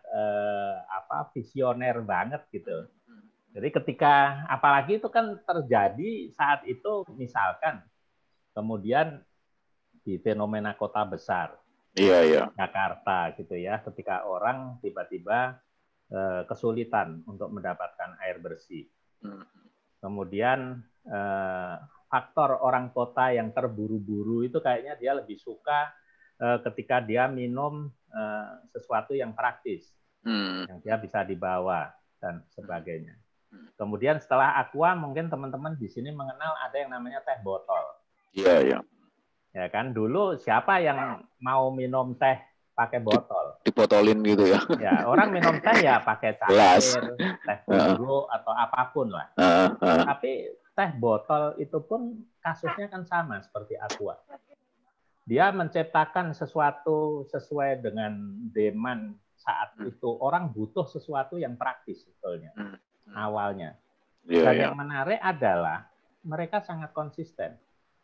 visioner banget gitu. Jadi ketika apalagi itu kan terjadi saat itu misalkan kemudian di fenomena kota besar, Jakarta gitu ya, ketika orang tiba-tiba kesulitan untuk mendapatkan air bersih. Kemudian faktor orang kota yang terburu-buru itu kayaknya dia lebih suka ketika dia minum sesuatu yang praktis, yang dia bisa dibawa dan sebagainya. Kemudian setelah aqua mungkin teman-teman di sini mengenal ada yang namanya teh botol. Iya. Ya kan dulu siapa yang mau minum teh pakai botol? Dibotolin gitu ya. Ya, orang minum teh ya pakai cangkir, teh bubuk atau apapun lah. Tapi teh botol itu pun kasusnya kan sama seperti aqua. Dia menciptakan sesuatu sesuai dengan demand saat itu. Orang butuh sesuatu yang praktis sebetulnya awalnya. Dan yang menarik adalah mereka sangat konsisten.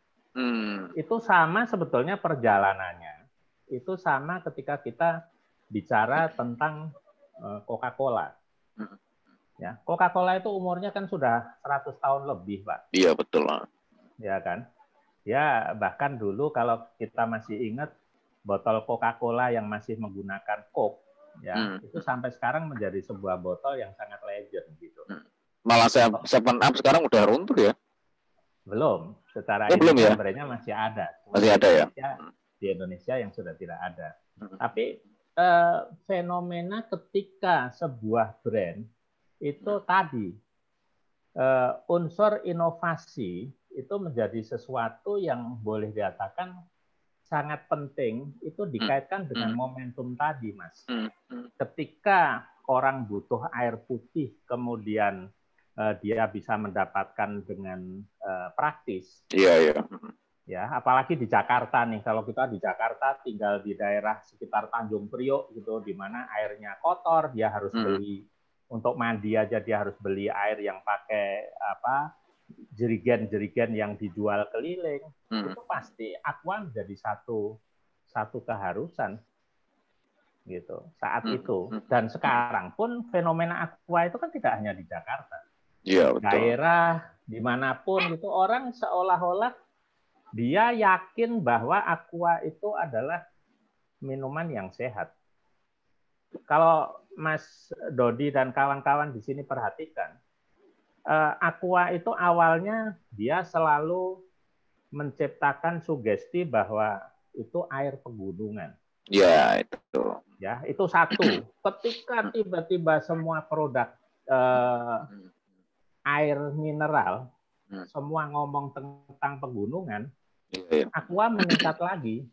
Itu sama sebetulnya perjalanannya. Itu sama ketika kita bicara tentang Coca-Cola. Ya, Coca-Cola itu umurnya kan sudah 100 tahun lebih, Pak. Iya, betul. Ya kan? Ya, bahkan dulu kalau kita masih ingat botol Coca-Cola yang masih menggunakan Coke, ya, itu sampai sekarang menjadi sebuah botol yang sangat legend gitu. Malah 7-Up sekarang udah runtuh ya? Belum, secara belum ya? sebenarnya masih ada. Masih ada ya? Di Indonesia yang sudah tidak ada. Tapi fenomena ketika sebuah brand itu tadi unsur inovasi itu menjadi sesuatu yang boleh dikatakan sangat penting, itu dikaitkan dengan momentum tadi, Mas. Ketika orang butuh air putih, kemudian dia bisa mendapatkan dengan praktis. Iya. Ya, apalagi di Jakarta nih. Kalau kita di Jakarta tinggal di daerah sekitar Tanjung Priok gitu, di mana airnya kotor, dia harus beli untuk mandi aja dia harus beli air yang pakai jerigen-jerigen yang dijual keliling. Itu pasti aqua menjadi satu keharusan gitu saat itu. Dan sekarang pun fenomena aqua itu kan tidak hanya di Jakarta. Iya, betul. Daerah dimanapun itu orang seolah-olah dia yakin bahwa aqua itu adalah minuman yang sehat. Kalau Mas Dodi dan kawan-kawan di sini perhatikan, aqua itu awalnya dia selalu menciptakan sugesti bahwa itu air pegunungan. Ya, itu. Ya, itu satu. Ketika tiba-tiba semua produk air mineral, semua ngomong tentang pegunungan, aqua meningkat lagi.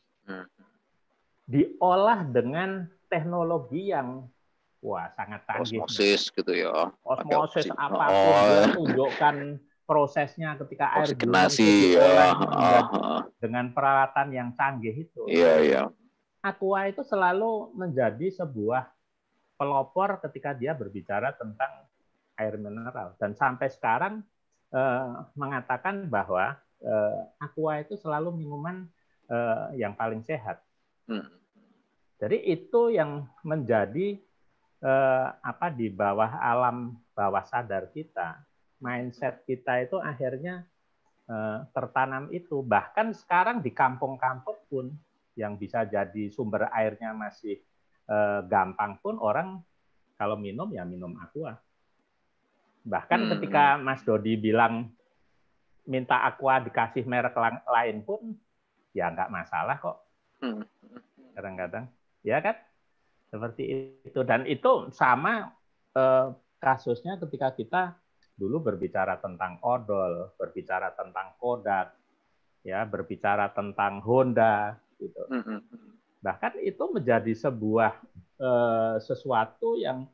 Diolah dengan teknologi yang sangat canggih. Osmosis gitu ya. Osmosis apapun dia tunjukkan prosesnya ketika air gunung itu diolah dengan peralatan yang canggih itu. Iya. Aqua itu selalu menjadi sebuah pelopor ketika dia berbicara tentang air mineral. Dan sampai sekarang mengatakan bahwa aqua itu selalu minuman yang paling sehat. Jadi itu yang menjadi di bawah alam bawah sadar kita, mindset kita itu akhirnya tertanam itu. Bahkan sekarang di kampung-kampung pun yang bisa jadi sumber airnya masih gampang pun orang kalau minum ya minum aqua. Bahkan ketika Mas Dodi bilang minta aqua dikasih merek lain pun ya nggak masalah kok. Kadang-kadang, ya kan? Seperti itu. Dan itu sama kasusnya ketika kita dulu berbicara tentang odol, berbicara tentang Kodak, ya, berbicara tentang Honda, gitu. Bahkan itu menjadi sebuah sesuatu yang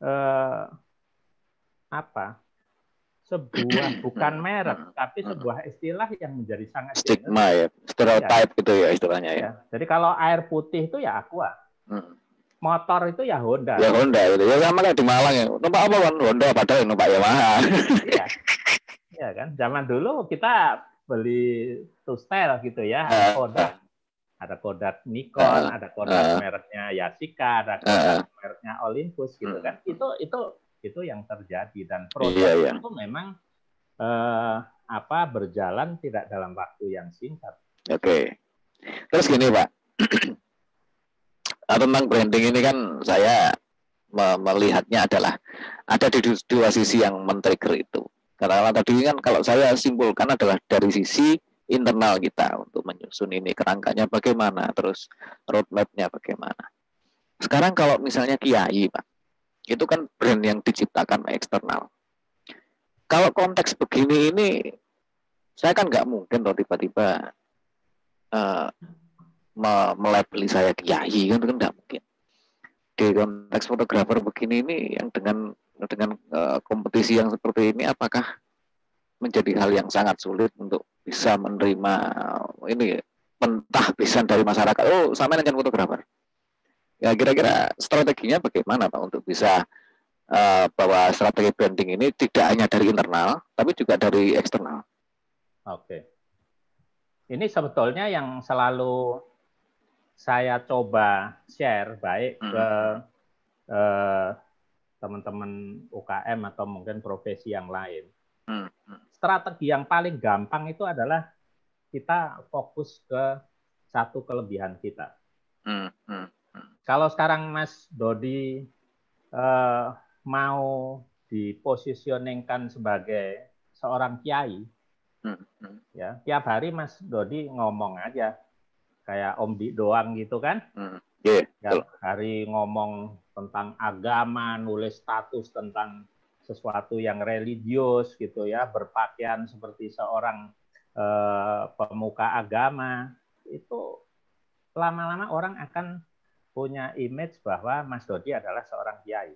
sebuah bukan merek, tapi sebuah istilah yang menjadi sangat stigma ya, stereotype gitu ya istilahnya ya. Jadi kalau air putih itu ya Aqua, motor itu ya Honda. Ya Honda gitu. Ya sama kayak di Malang ya. Numpak apa kan? Honda padahal numpak Yamaha. Iya. Iya kan. Zaman dulu kita beli Tustel gitu ya, ada Kodak. Ada Kodak Nikon, ada Kodak mereknya Yashica, ada Kodak mereknya Olympus gitu kan. Itu yang terjadi dan proses itu memang berjalan tidak dalam waktu yang singkat. Oke. Terus gini, Pak. Tentang branding ini kan saya melihatnya adalah ada di dua sisi yang men-trigger itu. Karena tadi kan kalau saya simpulkan adalah dari sisi internal kita untuk menyusun ini kerangkanya bagaimana, terus roadmap-nya bagaimana. Sekarang kalau misalnya Kiai, Pak, itu kan brand yang diciptakan eksternal. Kalau konteks begini ini, saya kan nggak mungkin loh tiba-tiba melabeli saya Kiai, kan nggak mungkin. Di konteks fotografer begini ini yang dengan kompetisi yang seperti ini, apakah menjadi hal yang sangat sulit untuk bisa menerima ini pentahbisan dari masyarakat? Oh, sama dengan fotografer. Ya kira-kira strateginya bagaimana Pak untuk bisa bahwa strategi branding ini tidak hanya dari internal, tapi juga dari eksternal? Oke. Ini sebetulnya yang selalu saya coba share baik ke teman-teman UKM atau mungkin profesi yang lain. Strategi yang paling gampang itu adalah kita fokus ke satu kelebihan kita. Kalau sekarang Mas Dodi mau dipositioningkan sebagai seorang kiai, ya tiap hari Mas Dodi ngomong aja kayak Om Di doang gitu kan? Tiap hari ngomong tentang agama, nulis status tentang sesuatu yang religius gitu ya, berpakaian seperti seorang pemuka agama, itu lama-lama orang akan punya image bahwa Mas Dodi adalah seorang kiai.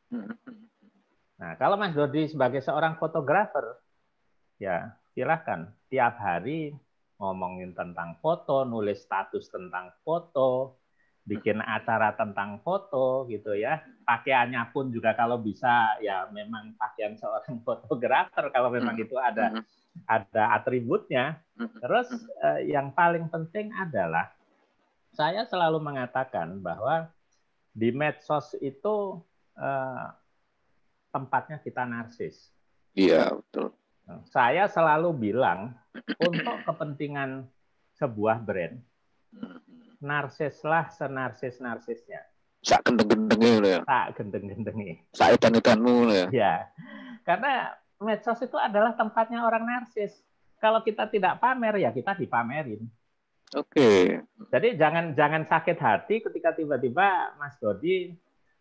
Nah, kalau Mas Dodi sebagai seorang fotografer, ya silakan tiap hari ngomongin tentang foto, nulis status tentang foto, bikin acara tentang foto gitu ya. Pakaiannya pun juga kalau bisa ya memang pakaian seorang fotografer kalau memang itu ada atributnya. Terus yang paling penting adalah saya selalu mengatakan bahwa di medsos itu tempatnya kita narsis. Iya, betul. Saya selalu bilang untuk kepentingan sebuah brand, narsislah senarsis-narsisnya. Sak gendeng-gendengnya ya. Sak gendeng-gendengnya. Sak edan-edanmu ya. Ya, karena medsos itu adalah tempatnya orang narsis. Kalau kita tidak pamer ya kita dipamerin. Oke. Jadi jangan sakit hati ketika tiba-tiba Mas Dodi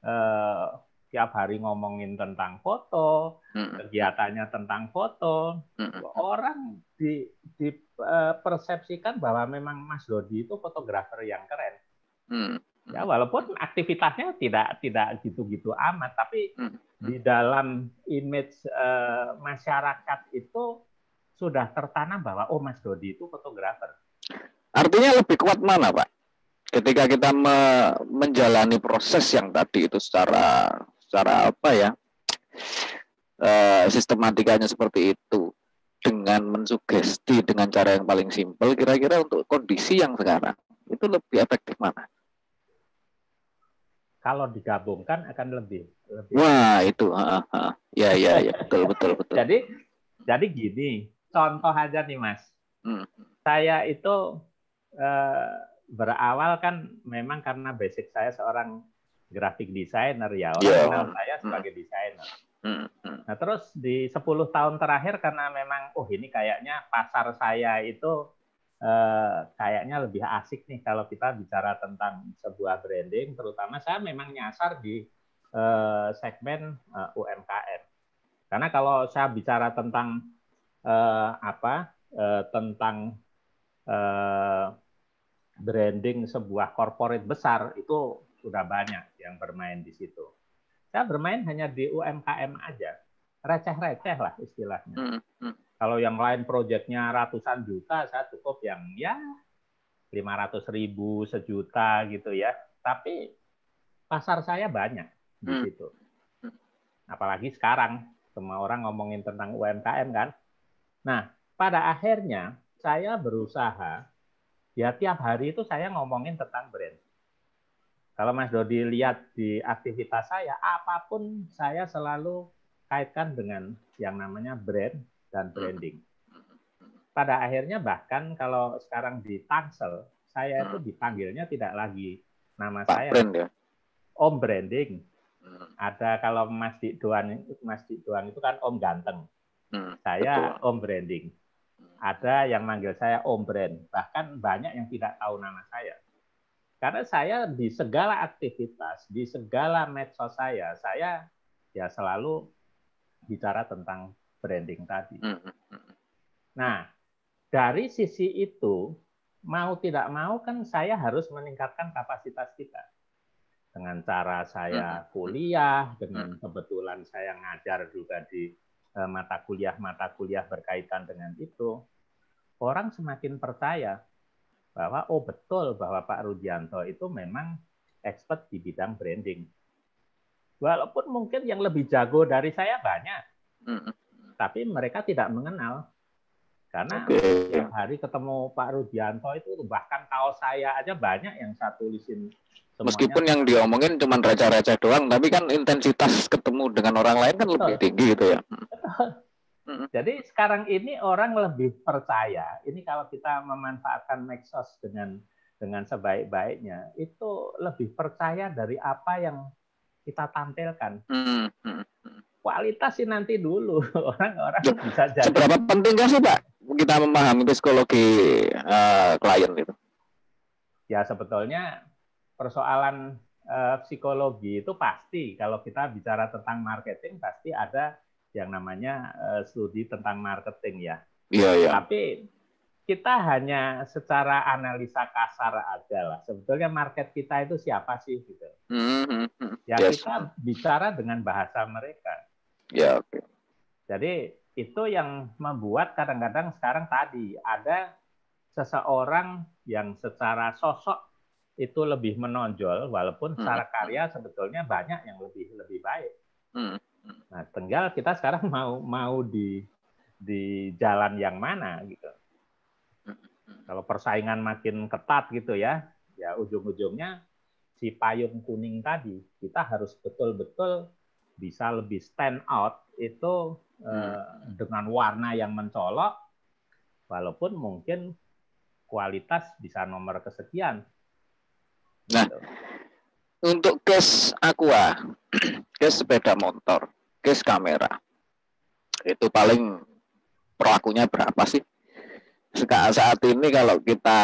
tiap hari ngomongin tentang foto, kegiatannya tentang foto. Orang dipersepsikan bahwa memang Mas Dodi itu fotografer yang keren. Ya walaupun aktivitasnya tidak gitu-gitu amat, tapi di dalam image masyarakat itu sudah tertanam bahwa oh Mas Dodi itu fotografer. Artinya lebih kuat mana, Pak? Ketika kita menjalani proses yang tadi itu secara apa ya, sistematikanya seperti itu, dengan mensugesti dengan cara yang paling simpel, kira-kira untuk kondisi yang sekarang itu lebih efektif mana? Kalau digabungkan akan lebih. Wah itu, ya betul. Jadi gini, contoh aja nih Mas. Saya itu berawal kan memang karena basic saya seorang graphic designer ya, orang kenal saya sebagai desainer. Nah terus di 10 tahun terakhir karena memang ini kayaknya pasar saya itu kayaknya lebih asik nih kalau kita bicara tentang sebuah branding, terutama saya memang nyasar di segmen UMKM. Karena kalau saya bicara tentang tentang branding sebuah corporate besar, itu sudah banyak yang bermain di situ. Saya bermain hanya di UMKM aja, receh-receh lah istilahnya. Kalau yang lain proyeknya ratusan juta, saya cukup yang ya 500.000, sejuta gitu ya. Tapi pasar saya banyak di situ. Apalagi sekarang semua orang ngomongin tentang UMKM kan. Nah, pada akhirnya saya berusaha, ya tiap hari itu saya ngomongin tentang brand. Kalau Mas Dodi lihat di aktivitas saya, apapun saya selalu kaitkan dengan yang namanya brand dan branding. Pada akhirnya bahkan kalau sekarang di Tangsel, saya itu dipanggilnya tidak lagi nama Pak saya, brand ya. Om Branding. Ada kalau Mas Doan itu kan Om Ganteng. Saya betul. Om Branding. Ada yang manggil saya Om Brand. Bahkan banyak yang tidak tahu nama saya. Karena saya di segala aktivitas, di segala medsos saya ya selalu bicara tentang branding tadi. Nah, dari sisi itu, mau tidak mau kan saya harus meningkatkan kapasitas kita. Dengan cara saya kuliah, dengan kebetulan saya ngajar juga di mata kuliah berkaitan dengan itu, orang semakin percaya bahwa oh betul bahwa Pak Rudianto itu memang expert di bidang branding. Walaupun mungkin yang lebih jago dari saya banyak, tapi mereka tidak mengenal. Karena tiap hari ketemu Pak Rudianto itu bahkan kaos saya aja banyak yang saya tulisin. Meskipun yang diomongin cuma receh-receh doang, tapi kan intensitas ketemu dengan orang lain kan lebih tinggi gitu ya. Jadi sekarang ini orang lebih percaya, ini kalau kita memanfaatkan medsos dengan sebaik-baiknya, itu lebih percaya dari apa yang kita tampilkan. Kualitas sih nanti dulu, orang-orang bisa jadi. Seberapa pentingkah sih Pak kita memahami psikologi klien itu? Ya sebetulnya persoalan psikologi itu pasti, kalau kita bicara tentang marketing pasti ada yang namanya studi tentang marketing ya. Iya. Tapi kita hanya secara analisa kasar aja lah. Sebetulnya market kita itu siapa sih gitu. Ya kita bicara dengan bahasa mereka. Ya oke. Jadi itu yang membuat kadang-kadang sekarang tadi ada seseorang yang secara sosok itu lebih menonjol, walaupun secara karya sebetulnya banyak yang lebih baik. Nah, tinggal kita sekarang mau di jalan yang mana gitu. Kalau persaingan makin ketat gitu ya ujung-ujungnya si payung kuning tadi kita harus betul-betul bisa lebih stand out itu dengan warna yang mencolok, walaupun mungkin kualitas bisa nomor kesekian. Nah, untuk case Aqua, case sepeda motor, case kamera, itu paling pelakunya berapa sih? Saat ini kalau kita,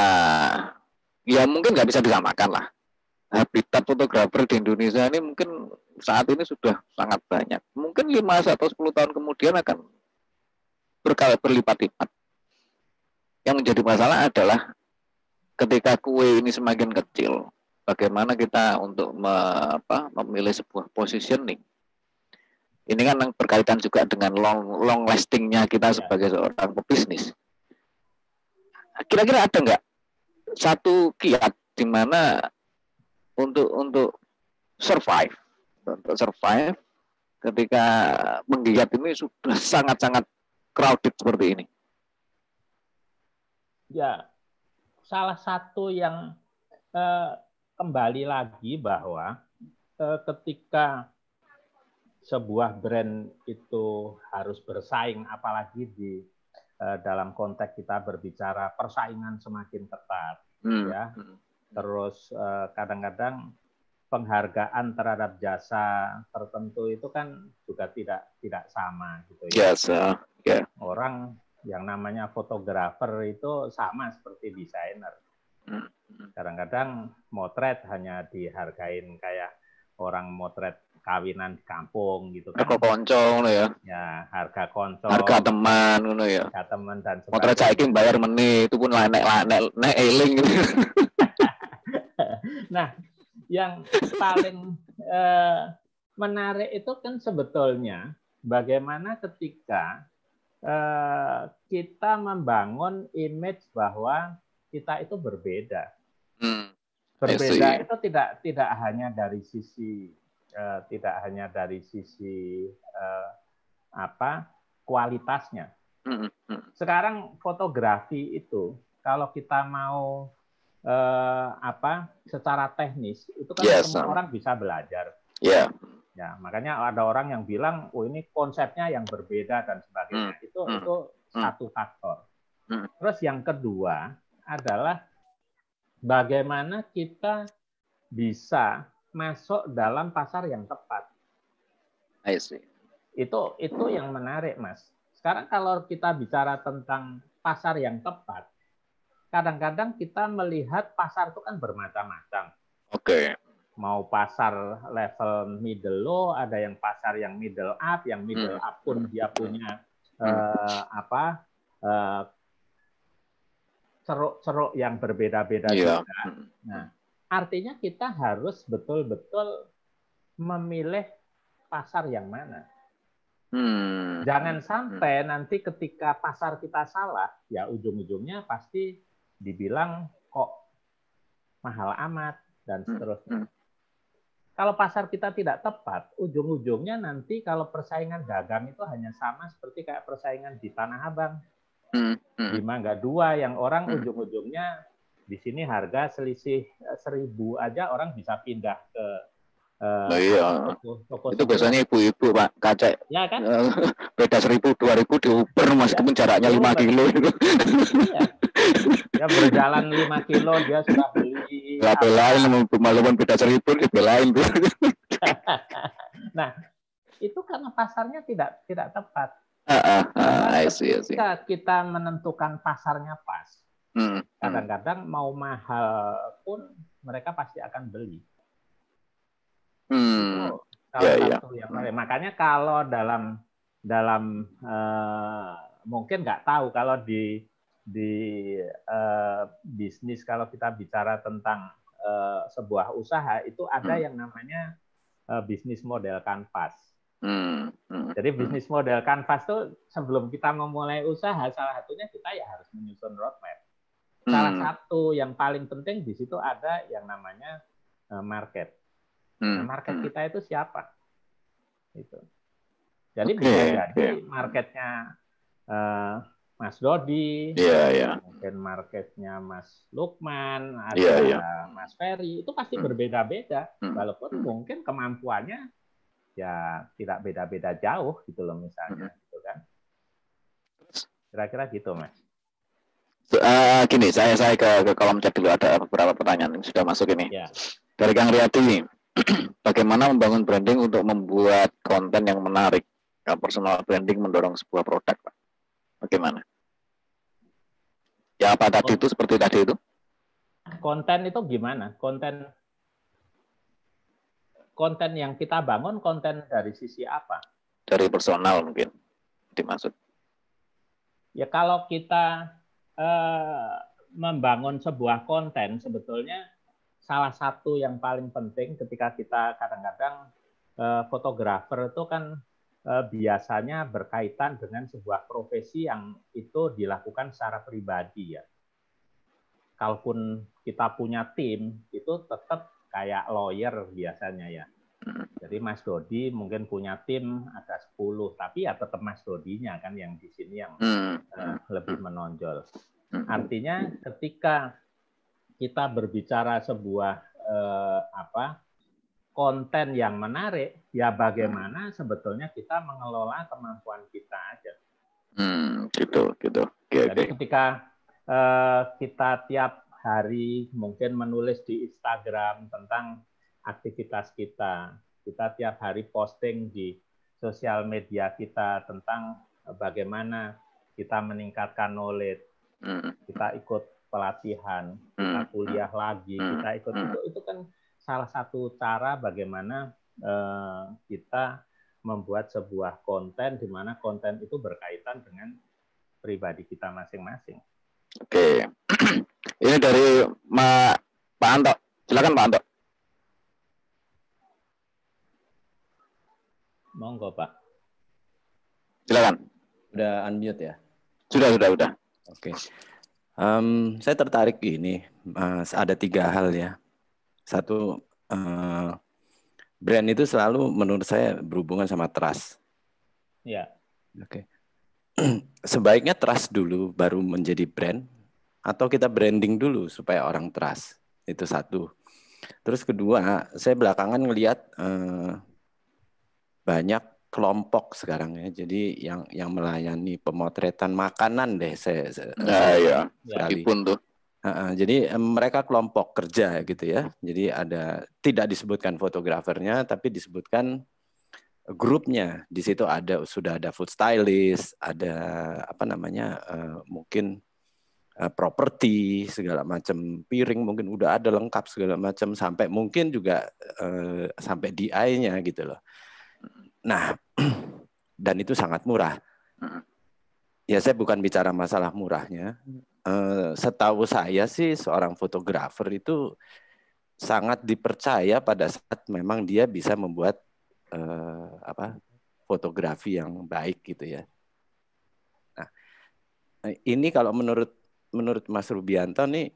ya mungkin nggak bisa disamakan lah. Habitat fotografer di Indonesia ini mungkin saat ini sudah sangat banyak. Mungkin 5 atau 10 tahun kemudian akan berlipat-lipat. Yang menjadi masalah adalah ketika kue ini semakin kecil, bagaimana kita untuk memilih sebuah positioning. Ini kan berkaitan juga dengan long lastingnya kita sebagai seorang pebisnis. Kira-kira ada nggak satu kiat di mana untuk survive ketika menggigit ini sudah sangat-sangat crowded seperti ini? Ya, salah satu yang kembali lagi bahwa ketika sebuah brand itu harus bersaing, apalagi di dalam konteks kita berbicara persaingan semakin ketat, ya. Terus kadang-kadang penghargaan terhadap jasa tertentu itu kan juga tidak sama gitu ya. Yes, yeah. Orang yang namanya fotografer itu sama seperti desainer. Kadang-kadang motret hanya dihargain kayak orang motret kawinan di kampung gitu kan. Harga konco ngono ya. Ya, harga konco. Harga teman ngono ya. Harga teman dan sebagainya. Motret saiki bayar meneh, itu pun nek eling gitu. Nah, yang paling menarik itu kan sebetulnya bagaimana ketika kita membangun image bahwa kita itu berbeda. Berbeda itu tidak hanya dari sisi kualitasnya. Sekarang fotografi itu kalau kita mau secara teknis itu kan semua orang bisa belajar. Yeah. Ya, makanya ada orang yang bilang, oh ini konsepnya yang berbeda dan sebagainya. Itu satu faktor. Terus yang kedua adalah bagaimana kita bisa masuk dalam pasar yang tepat. I see. Itu yang menarik, Mas. Sekarang kalau kita bicara tentang pasar yang tepat, kadang-kadang kita melihat pasar itu kan bermacam-macam. Oke. Mau pasar level middle low, ada yang pasar yang middle up, yang middle up pun dia punya ceruk-ceruk yang berbeda-beda juga. Nah, artinya kita harus betul-betul memilih pasar yang mana. Jangan sampai nanti ketika pasar kita salah, ya ujung-ujungnya pasti dibilang kok mahal amat dan seterusnya. Kalau pasar kita tidak tepat, ujung-ujungnya nanti kalau persaingan dagang itu hanya sama seperti kayak persaingan di Tanah Abang. Di Mangga 2 yang orang ujung-ujungnya di sini harga selisih 1.000 aja orang bisa pindah ke toko itu biasanya ibu-ibu Pak kacek ya kan? Beda 1.000 2.000 diuber meskipun jaraknya 5 kilo itu. Ya berjalan 5 kilo dia sudah beli. Belain walaupun beda 1.000 dibelain. Nah, itu karena pasarnya tidak tepat. Ketika kita menentukan pasarnya pas, kadang-kadang mau mahal pun mereka pasti akan beli. Itu salah satu yang makanya kalau dalam mungkin nggak tahu kalau di bisnis kalau kita bicara tentang sebuah usaha itu ada yang namanya bisnis model kanvas. Jadi bisnis model kanvas itu sebelum kita memulai usaha, salah satunya kita ya harus menyusun roadmap. Salah satu yang paling penting di situ ada yang namanya market. Nah, market kita itu siapa? Itu. Jadi bisa jadi marketnya Mas Dodi, mungkin marketnya Mas Lukman, ada Mas Ferry, itu pasti berbeda-beda. Walaupun mungkin kemampuannya ya tidak beda-beda jauh gitu loh misalnya, gitu kan? Kira-kira gitu, Mas. Gini, saya ke kolom chat dulu, ada beberapa pertanyaan yang sudah masuk ini. Ya. Dari Kang Riyadi, bagaimana membangun branding untuk membuat konten yang menarik? Personal branding mendorong sebuah produk, Pak. Bagaimana? Ya apa tadi itu seperti tadi itu? Konten itu gimana? Konten yang kita bangun, konten dari sisi apa? Dari personal mungkin dimaksud. Ya kalau kita membangun sebuah konten, sebetulnya salah satu yang paling penting ketika kita kadang-kadang fotografer itu kan biasanya berkaitan dengan sebuah profesi yang itu dilakukan secara pribadi ya. Kalaupun kita punya tim, itu tetap kayak lawyer biasanya ya. Jadi Mas Dodi mungkin punya tim ada 10, tapi ya tetap Mas Dodinya kan yang di sini yang lebih menonjol. Artinya ketika kita berbicara sebuah konten yang menarik, ya bagaimana sebetulnya kita mengelola kemampuan kita aja. Gitu. Jadi ketika kita tiap hari mungkin menulis di Instagram tentang aktivitas kita tiap hari posting di sosial media kita tentang bagaimana kita meningkatkan knowledge, kita ikut pelatihan, kita kuliah lagi, kita ikut itu kan salah satu cara bagaimana kita membuat sebuah konten di mana konten itu berkaitan dengan pribadi kita masing-masing. Oke. Ini dari Pak Anto. Silakan Pak Anto. Monggo Pak. Silakan. Udah unmute ya? Sudah. Oke. Saya tertarik ini, ada 3 hal ya. Satu, brand itu selalu menurut saya berhubungan sama trust. Ya. Oke. Sebaiknya trust dulu baru menjadi brand, atau kita branding dulu supaya orang trust. Itu satu. Terus kedua, saya belakangan ngelihat banyak kelompok sekarang ya. Jadi yang melayani pemotretan makanan deh saya ya. sekali. Tuh. Jadi mereka kelompok kerja gitu ya. Jadi tidak disebutkan fotografernya, tapi disebutkan grupnya. Di situ sudah ada food stylist, ada mungkin properti segala macam, piring mungkin udah ada lengkap segala macam, sampai mungkin juga sampai DI-nya gitu loh. Nah, dan itu sangat murah. Ya saya bukan bicara masalah murahnya. Setahu saya sih seorang fotografer itu sangat dipercaya pada saat memang dia bisa membuat fotografi yang baik gitu ya. Nah, ini kalau menurut Mas Rubianto nih,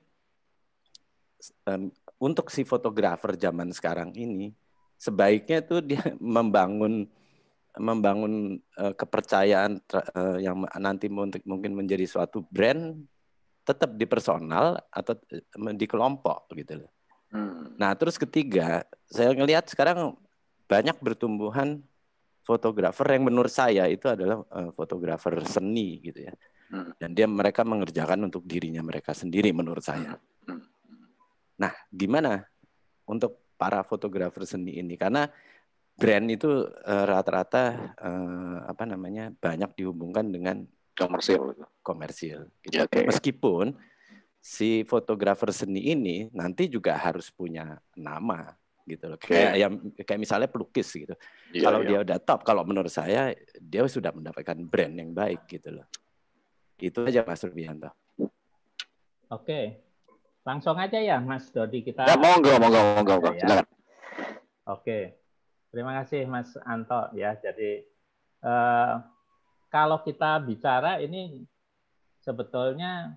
untuk si fotografer zaman sekarang ini sebaiknya tuh dia membangun kepercayaan yang nanti mungkin menjadi suatu brand tetap di personal atau di kelompok gitu loh. Nah, terus ketiga, saya ngelihat sekarang banyak bertumbuhan fotografer yang menurut saya itu adalah fotografer seni gitu ya. Dan mereka mengerjakan untuk dirinya mereka sendiri menurut saya. Nah, gimana untuk para fotografer seni ini? Karena brand itu rata-rata banyak dihubungkan dengan komersil. Gitu. Okay. Meskipun si fotografer seni ini nanti juga harus punya nama gitu loh. Kayak misalnya pelukis gitu. Kalau dia udah top, kalau menurut saya dia sudah mendapatkan brand yang baik gitu loh. Itu aja Mas Rubianto. Oke. Langsung aja ya Mas Dodi kita. Ya, monggo. Silakan. Oke. Terima kasih Mas Anto ya. Jadi kalau kita bicara ini sebetulnya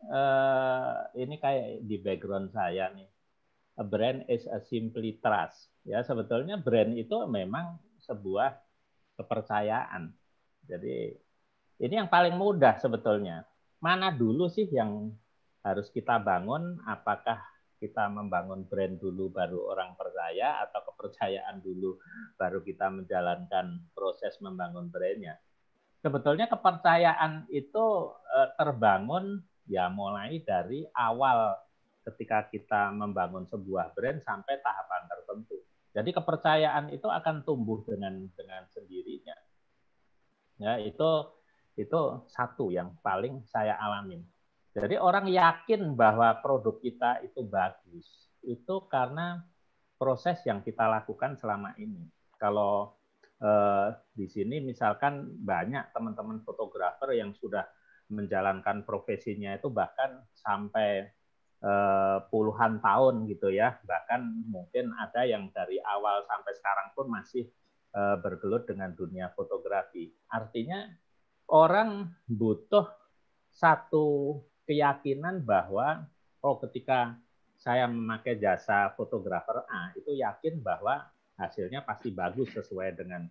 ini kayak di background saya nih. A brand is a simply trust. Ya, sebetulnya brand itu memang sebuah kepercayaan. Jadi ini yang paling mudah sebetulnya. Mana dulu sih yang harus kita bangun? Apakah kita membangun brand dulu baru orang percaya, atau kepercayaan dulu baru kita menjalankan proses membangun brandnya? Sebetulnya kepercayaan itu terbangun ya mulai dari awal ketika kita membangun sebuah brand sampai tahapan tertentu. Jadi kepercayaan itu akan tumbuh dengan sendirinya. Ya, itu satu yang paling saya alamin. Jadi orang yakin bahwa produk kita itu bagus, itu karena proses yang kita lakukan selama ini. Kalau di sini misalkan banyak teman-teman fotografer yang sudah menjalankan profesinya itu bahkan sampai puluhan tahun gitu ya, bahkan mungkin ada yang dari awal sampai sekarang pun masih bergelut dengan dunia fotografi. Artinya orang butuh satu keyakinan bahwa ketika saya memakai jasa fotografer A, itu yakin bahwa hasilnya pasti bagus sesuai dengan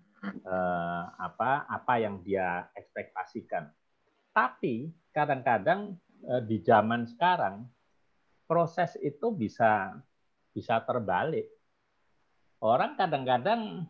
apa yang dia ekspektasikan. Tapi kadang-kadang di zaman sekarang proses itu bisa terbalik. Orang kadang-kadang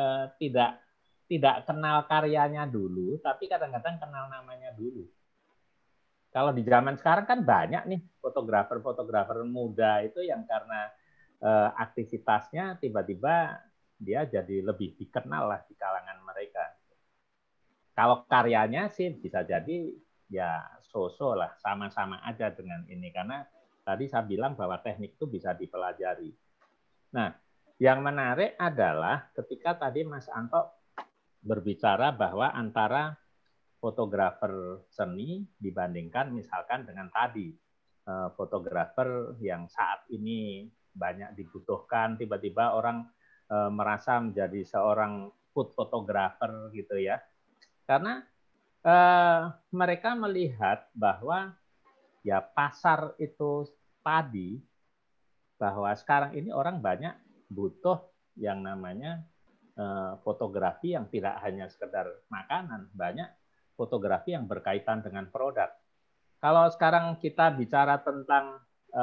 tidak kenal karyanya dulu, tapi kadang-kadang kenal namanya dulu. Kalau di zaman sekarang kan banyak nih fotografer muda itu yang karena aktivitasnya tiba-tiba dia jadi lebih dikenal lah di kalangan mereka. Kalau karyanya sih bisa jadi ya so-so lah, sama-sama aja dengan ini. Karena tadi saya bilang bahwa teknik itu bisa dipelajari. Nah, yang menarik adalah ketika tadi Mas Anto berbicara bahwa antara fotografer seni dibandingkan misalkan dengan tadi fotografer yang saat ini banyak dibutuhkan, tiba-tiba orang merasa menjadi seorang food photographer gitu ya. Karena mereka melihat bahwa ya pasar itu tadi, bahwa sekarang ini orang banyak butuh yang namanya fotografi yang tidak hanya sekedar makanan, banyak fotografi yang berkaitan dengan produk. Kalau sekarang kita bicara tentang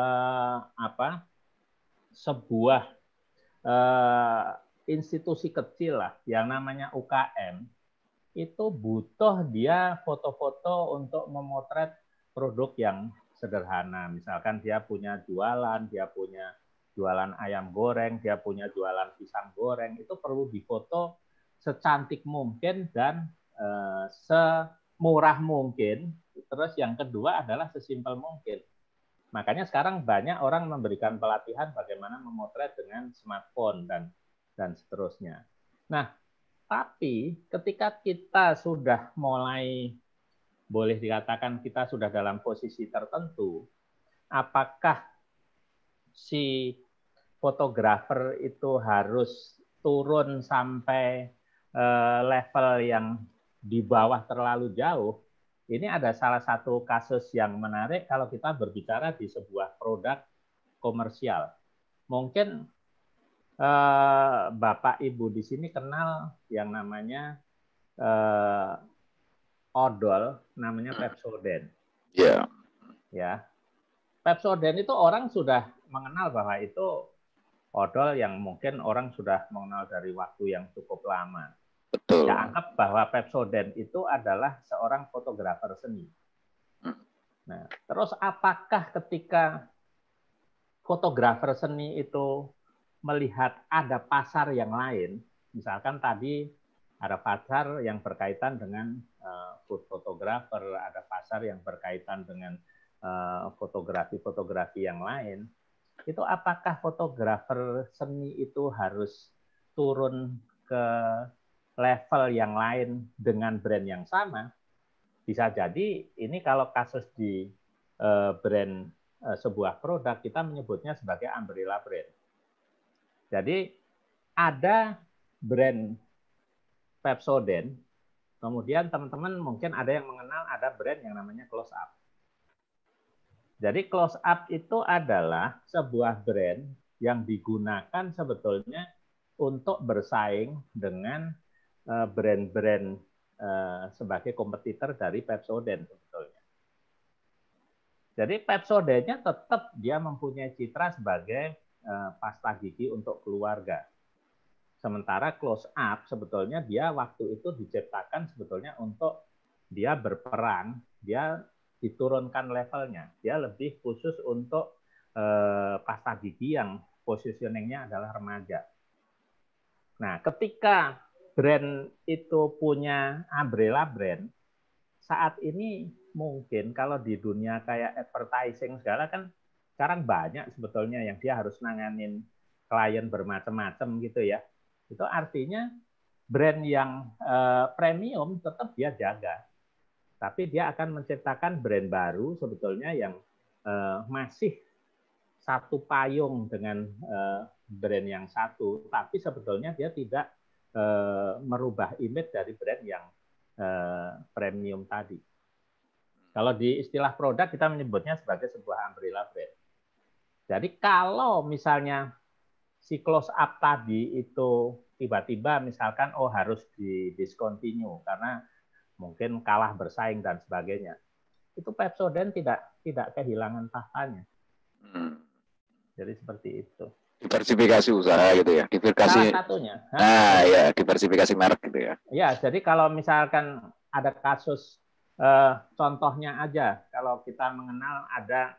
sebuah institusi kecil lah, yang namanya UKM, itu butuh dia foto-foto untuk memotret produk yang sederhana. Misalkan dia punya jualan, dia punya jualan ayam goreng, dia punya jualan pisang goreng, itu perlu difoto secantik mungkin dan semurah mungkin. Terus yang kedua adalah sesimpel mungkin. Makanya sekarang banyak orang memberikan pelatihan bagaimana memotret dengan smartphone dan seterusnya. Nah, tapi ketika kita sudah mulai, boleh dikatakan kita sudah dalam posisi tertentu, apakah si fotografer itu harus turun sampai level yang di bawah terlalu jauh? Ini ada salah satu kasus yang menarik kalau kita berbicara di sebuah produk komersial. Mungkin Bapak Ibu di sini kenal yang namanya odol, namanya Pepsodent. Iya. Ya, Pepsodent itu orang sudah mengenal bahwa itu odol yang mungkin orang sudah mengenal dari waktu yang cukup lama. Betul. Ya, anggap bahwa Pepsodent itu adalah seorang fotografer seni. Nah, terus apakah ketika fotografer seni itu melihat ada pasar yang lain, misalkan tadi ada pasar yang berkaitan dengan food photographer, ada pasar yang berkaitan dengan fotografi-fotografi yang lain, itu apakah fotografer seni itu harus turun ke level yang lain dengan brand yang sama? Bisa jadi ini kalau kasus di brand sebuah produk, kita menyebutnya sebagai umbrella brand. Jadi ada brand Pepsodent, kemudian teman-teman mungkin ada yang mengenal ada brand yang namanya Close Up. Jadi Close Up itu adalah sebuah brand yang digunakan sebetulnya untuk bersaing dengan brand-brand sebagai kompetitor dari Pepsodent sebetulnya. Jadi Pepsodentnya tetap dia mempunyai citra sebagai pasta gigi untuk keluarga. Sementara Close Up sebetulnya dia waktu itu diciptakan sebetulnya untuk dia berperang, dia diturunkan levelnya. Dia lebih khusus untuk pasta gigi yang positioningnya adalah remaja. Nah, ketika brand itu punya umbrella brand, saat ini mungkin kalau di dunia kayak advertising segala kan sekarang banyak sebetulnya yang dia harus nanganin klien bermacam-macam gitu ya. Itu artinya brand yang premium tetap dia jaga. Tapi dia akan menciptakan brand baru sebetulnya yang masih satu payung dengan brand yang satu, tapi sebetulnya dia tidak merubah image dari brand yang premium tadi. Kalau di istilah produk kita menyebutnya sebagai sebuah umbrella brand. Jadi kalau misalnya si Close Up tadi itu tiba-tiba misalkan harus di-discontinue karena mungkin kalah bersaing dan sebagainya, itu Pepsodent tidak kehilangan tahtanya. Jadi seperti itu. Diversifikasi usaha gitu ya, diversifikasi. Salah satunya. Nah, ya diversifikasi merek gitu ya. Ya, jadi kalau misalkan ada kasus, contohnya aja, kalau kita mengenal ada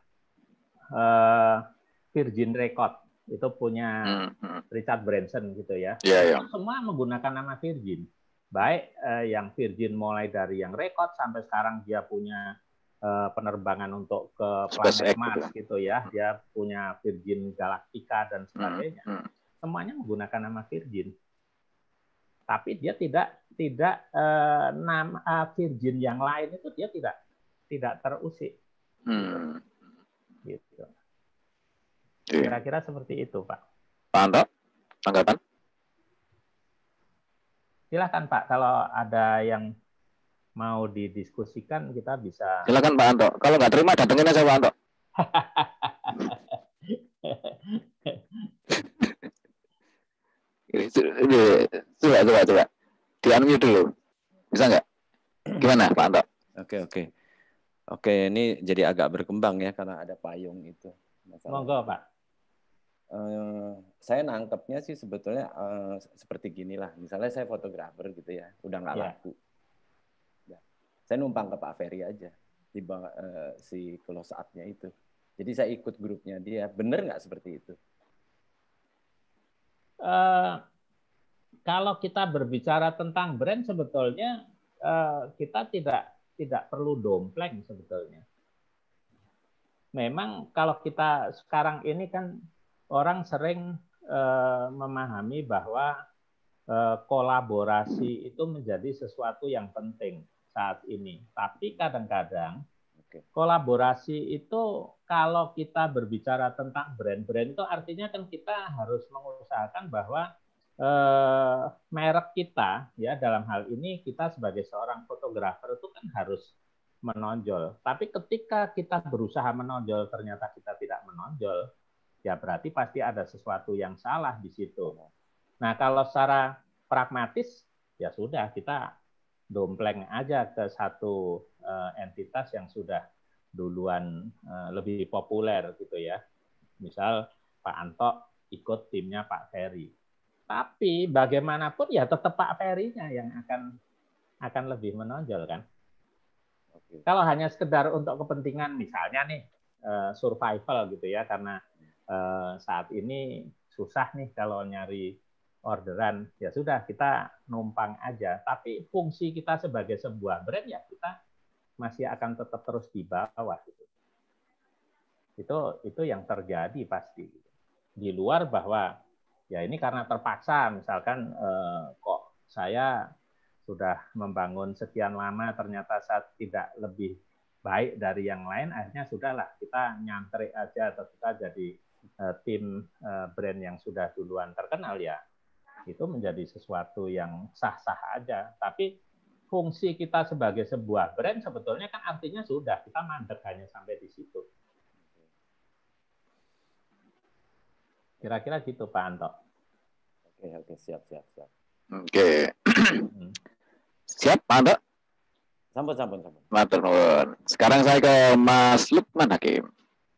Virgin Record, itu punya Richard Branson gitu ya. Yeah. Semua menggunakan nama Virgin. baik yang Virgin mulai dari yang rekod sampai sekarang dia punya penerbangan untuk ke planet Mars gitu ya, dia punya Virgin Galactica dan sebagainya, semuanya menggunakan nama Virgin. Tapi dia tidak nama Virgin yang lain itu dia tidak terusik. Gitu. Kira-kira seperti itu, Pak. Pak Anto, tanggapan? Silakan Pak, kalau ada yang mau didiskusikan kita bisa. Silakan Pak Anto. Kalau nggak terima datengin aja Pak Anto. Coba. Di-unmute dulu. Bisa nggak? Gimana Pak Anto? Oke, ini jadi agak berkembang ya karena ada payung itu. Monggo Pak. Saya nangkepnya sih sebetulnya seperti ginilah. Misalnya saya fotografer gitu ya, udah nggak laku. Ya. Saya numpang ke Pak Ferry aja di si close up-nya itu. Jadi saya ikut grupnya dia. Bener nggak seperti itu? Kalau kita berbicara tentang brand sebetulnya kita tidak perlu dompleng sebetulnya. Memang kalau kita sekarang ini kan orang sering memahami bahwa kolaborasi itu menjadi sesuatu yang penting saat ini. Tapi kadang-kadang kolaborasi itu kalau kita berbicara tentang brand-brand itu artinya kan kita harus mengusahakan bahwa merek kita ya dalam hal ini kita sebagai seorang fotografer itu kan harus menonjol. Tapi ketika kita berusaha menonjol ternyata kita tidak menonjol, ya berarti pasti ada sesuatu yang salah di situ. Nah, kalau secara pragmatis ya sudah kita dompleng aja ke satu entitas yang sudah duluan lebih populer gitu ya. Misal Pak Anto ikut timnya Pak Ferry. Tapi bagaimanapun ya tetap Pak Ferry-nya yang akan lebih menonjol kan. Kalau hanya sekedar untuk kepentingan misalnya nih survival gitu ya, karena saat ini susah nih kalau nyari orderan, ya sudah kita numpang aja. Tapi fungsi kita sebagai sebuah brand ya kita masih akan tetap terus di bawah gitu. Itu yang terjadi pasti. Di luar bahwa ya ini karena terpaksa, misalkan kok saya sudah membangun sekian lama ternyata saya tidak lebih baik dari yang lain, akhirnya sudahlah kita nyantrik aja atau kita jadi tim brand yang sudah duluan terkenal ya. Itu menjadi sesuatu yang sah-sah aja. Tapi fungsi kita sebagai sebuah brand sebetulnya kan artinya sudah kita mandek hanya sampai di situ. Kira-kira gitu Pak Anto. Oke, siap. Oke. Siap, Pak Anto? Sampun. Matur nuwun. Sekarang saya ke Mas Lukman Hakim.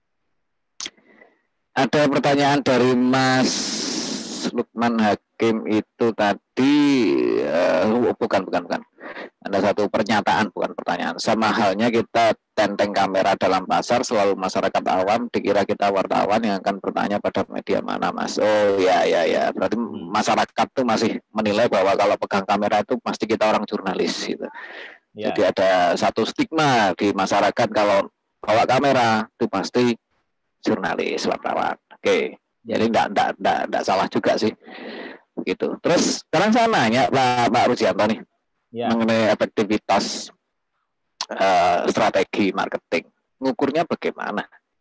Ada pertanyaan dari Mas Lukman Hakim itu tadi, bukan. Ada satu pernyataan, bukan pertanyaan. Sama halnya kita tenteng kamera dalam pasar, selalu masyarakat awam dikira kita wartawan yang akan bertanya pada media mana, Mas. Oh ya. Berarti masyarakat tuh masih menilai bahwa kalau pegang kamera itu pasti kita orang jurnalis gitu. Ya. Jadi ada satu stigma di masyarakat kalau bawa kamera itu pasti jurnalis, wartawan. Oke. Jadi enggak salah juga sih. Gitu. Terus sekarang saya nanya Pak Rujianto nih. Ya. Mengenai efektivitas strategi marketing. Ngukurnya bagaimana?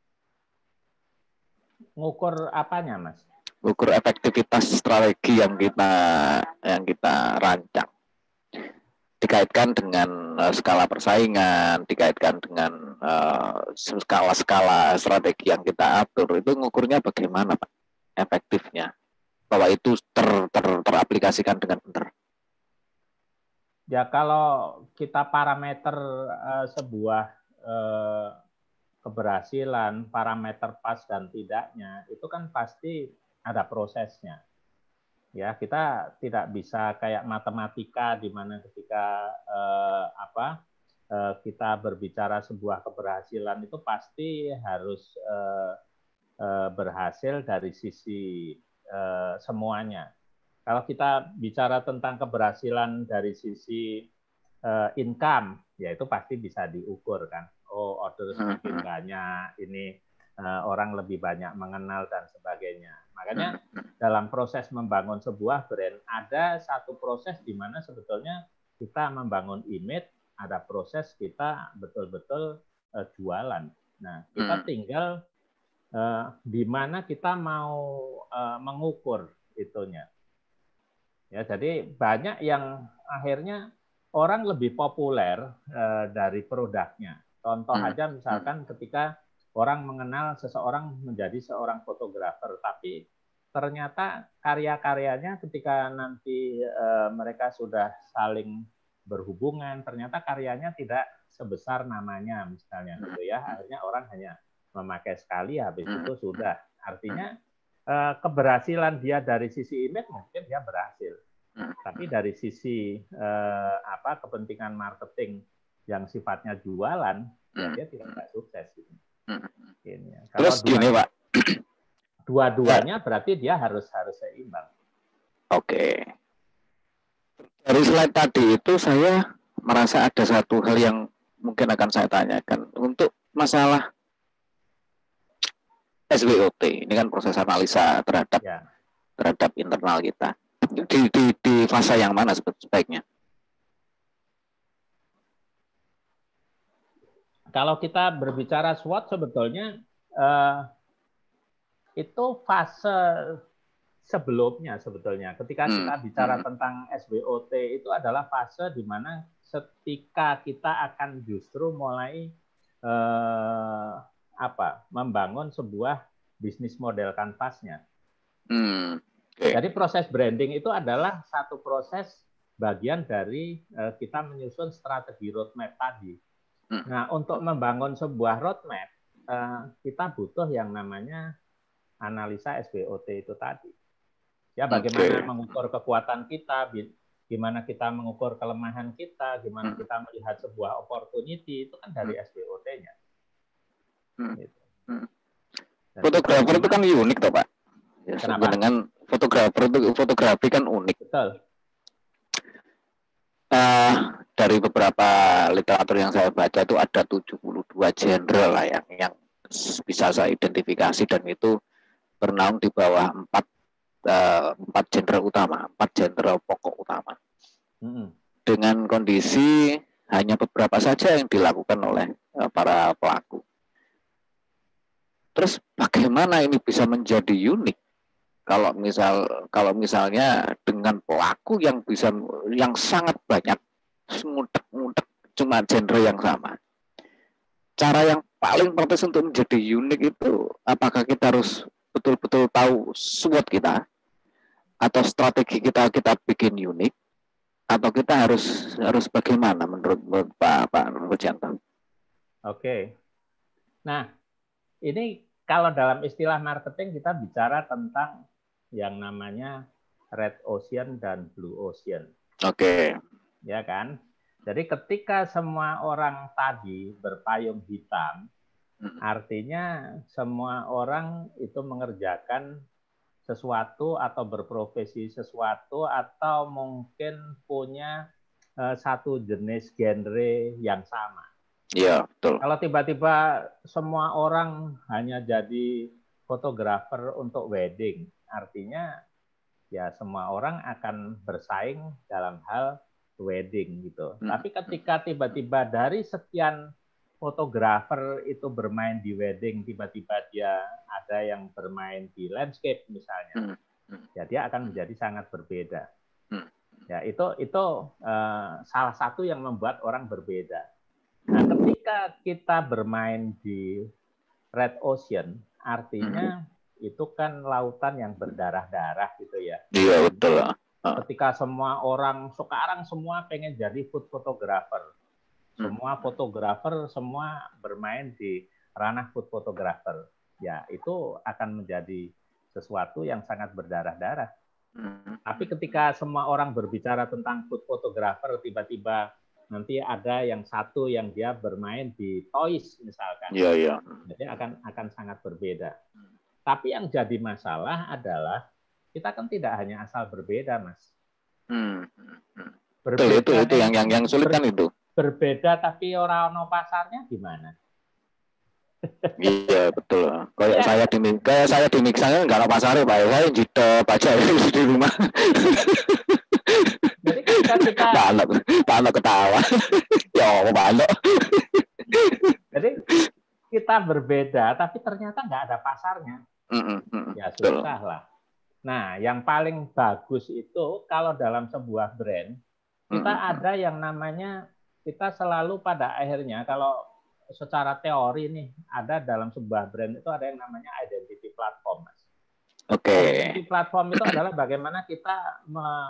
Ngukur apanya, Mas? Ngukur efektivitas strategi yang kita rancang. Dikaitkan dengan skala persaingan, dikaitkan dengan skala-skala strategi yang kita atur. Itu ngukurnya bagaimana, Pak? Efektifnya. Bahwa itu teraplikasikan dengan benar. Ya kalau kita parameter sebuah keberhasilan, parameter pas dan tidaknya, itu kan pasti ada prosesnya. Ya, kita tidak bisa kayak matematika di mana ketika kita berbicara sebuah keberhasilan itu pasti harus berhasil dari sisi semuanya. Kalau kita bicara tentang keberhasilan dari sisi income, ya itu pasti bisa diukur kan. Oh, order semakin banyak, ini orang lebih banyak mengenal dan sebagainya. Makanya dalam proses membangun sebuah brand, ada satu proses di mana sebetulnya kita membangun image, ada proses kita betul-betul jualan. Nah, kita tinggal di mana kita mau mengukur itunya. Ya, jadi banyak yang akhirnya orang lebih populer dari produknya. Contoh aja misalkan ketika orang mengenal seseorang menjadi seorang fotografer, tapi ternyata karya-karyanya ketika nanti mereka sudah saling berhubungan, ternyata karyanya tidak sebesar namanya misalnya gitu ya. Akhirnya orang hanya memakai sekali, habis itu sudah. Artinya keberhasilan dia dari sisi image mungkin dia berhasil, tapi dari sisi kepentingan marketing yang sifatnya jualan, ya dia tidak sukses. Terus gini Pak, dua-duanya berarti dia harus seimbang. Oke. Dari slide tadi itu saya merasa ada satu hal yang mungkin akan saya tanyakan untuk masalah SWOT. Ini kan proses analisa terhadap internal kita. Di fase yang mana sebaiknya? Kalau kita berbicara SWOT sebetulnya itu fase sebelumnya sebetulnya. Ketika kita bicara tentang SWOT itu adalah fase di mana ketika kita akan justru mulai membangun sebuah bisnis model kanvasnya. Jadi proses branding itu adalah satu proses bagian dari kita menyusun strategi roadmap tadi. Nah, untuk membangun sebuah roadmap, kita butuh yang namanya analisa SWOT itu tadi. Ya, bagaimana mengukur kekuatan kita, gimana kita mengukur kelemahan kita, gimana kita melihat sebuah opportunity, itu kan dari SWOT-nya. Gitu. Fotografer itu kan unik toh Pak. Ya, kenapa? Dengan fotografi kan unik. Betul. Dari beberapa literatur yang saya baca itu ada 72 genre lah yang bisa saya identifikasi, dan itu bernaung di bawah 4 genre utama, 4 genre pokok utama. Dengan kondisi hanya beberapa saja yang dilakukan oleh para pelaku. Terus bagaimana ini bisa menjadi unik? Kalau misalnya dengan pelaku yang sangat banyak, mutek cuma genre yang sama. Cara yang paling praktis untuk menjadi unik itu, apakah kita harus betul-betul tahu SWOT kita, atau strategi kita bikin unik, atau kita harus bagaimana menurut Pak Rujanto? Oke. Nah, ini kalau dalam istilah marketing kita bicara tentang yang namanya red ocean dan blue ocean. Oke. Ya kan? Jadi ketika semua orang tadi berpayung hitam, artinya semua orang itu mengerjakan sesuatu atau berprofesi sesuatu atau mungkin punya satu jenis genre yang sama. Iya, betul. Kalau tiba-tiba semua orang hanya jadi fotografer untuk wedding, artinya ya semua orang akan bersaing dalam hal wedding gitu. Tapi ketika tiba-tiba dari sekian fotografer itu bermain di wedding, tiba-tiba dia ada yang bermain di landscape misalnya, ya dia akan menjadi sangat berbeda. Ya itu salah satu yang membuat orang berbeda. Nah, ketika kita bermain di red ocean, artinya itu kan lautan yang berdarah-darah gitu ya. Iya, betul. Ketika semua orang sekarang semua pengen jadi food photographer. Semua fotografer semua bermain di ranah food photographer. Ya, itu akan menjadi sesuatu yang sangat berdarah-darah. Tapi ketika semua orang berbicara tentang food photographer, tiba-tiba nanti ada yang satu yang dia bermain di toys misalkan. Jadi akan sangat berbeda. Tapi yang jadi masalah adalah kita kan tidak hanya asal berbeda, Mas. Betul, itu yang sulit kan itu. Berbeda tapi orang no pasarnya gimana? Iya betul. Kayak saya di mixannya nggak ada pasarnya, Pak. Saya jidop aja di rumah. Jadi ketika kita Pak ketawa. Ya Pak. Jadi kita berbeda tapi ternyata nggak ada pasarnya. Ya susah lah. Nah, yang paling bagus itu kalau dalam sebuah brand kita ada yang namanya, kita selalu pada akhirnya kalau secara teori nih, ada dalam sebuah brand itu ada yang namanya identity platform, Mas. Identity platform itu adalah bagaimana kita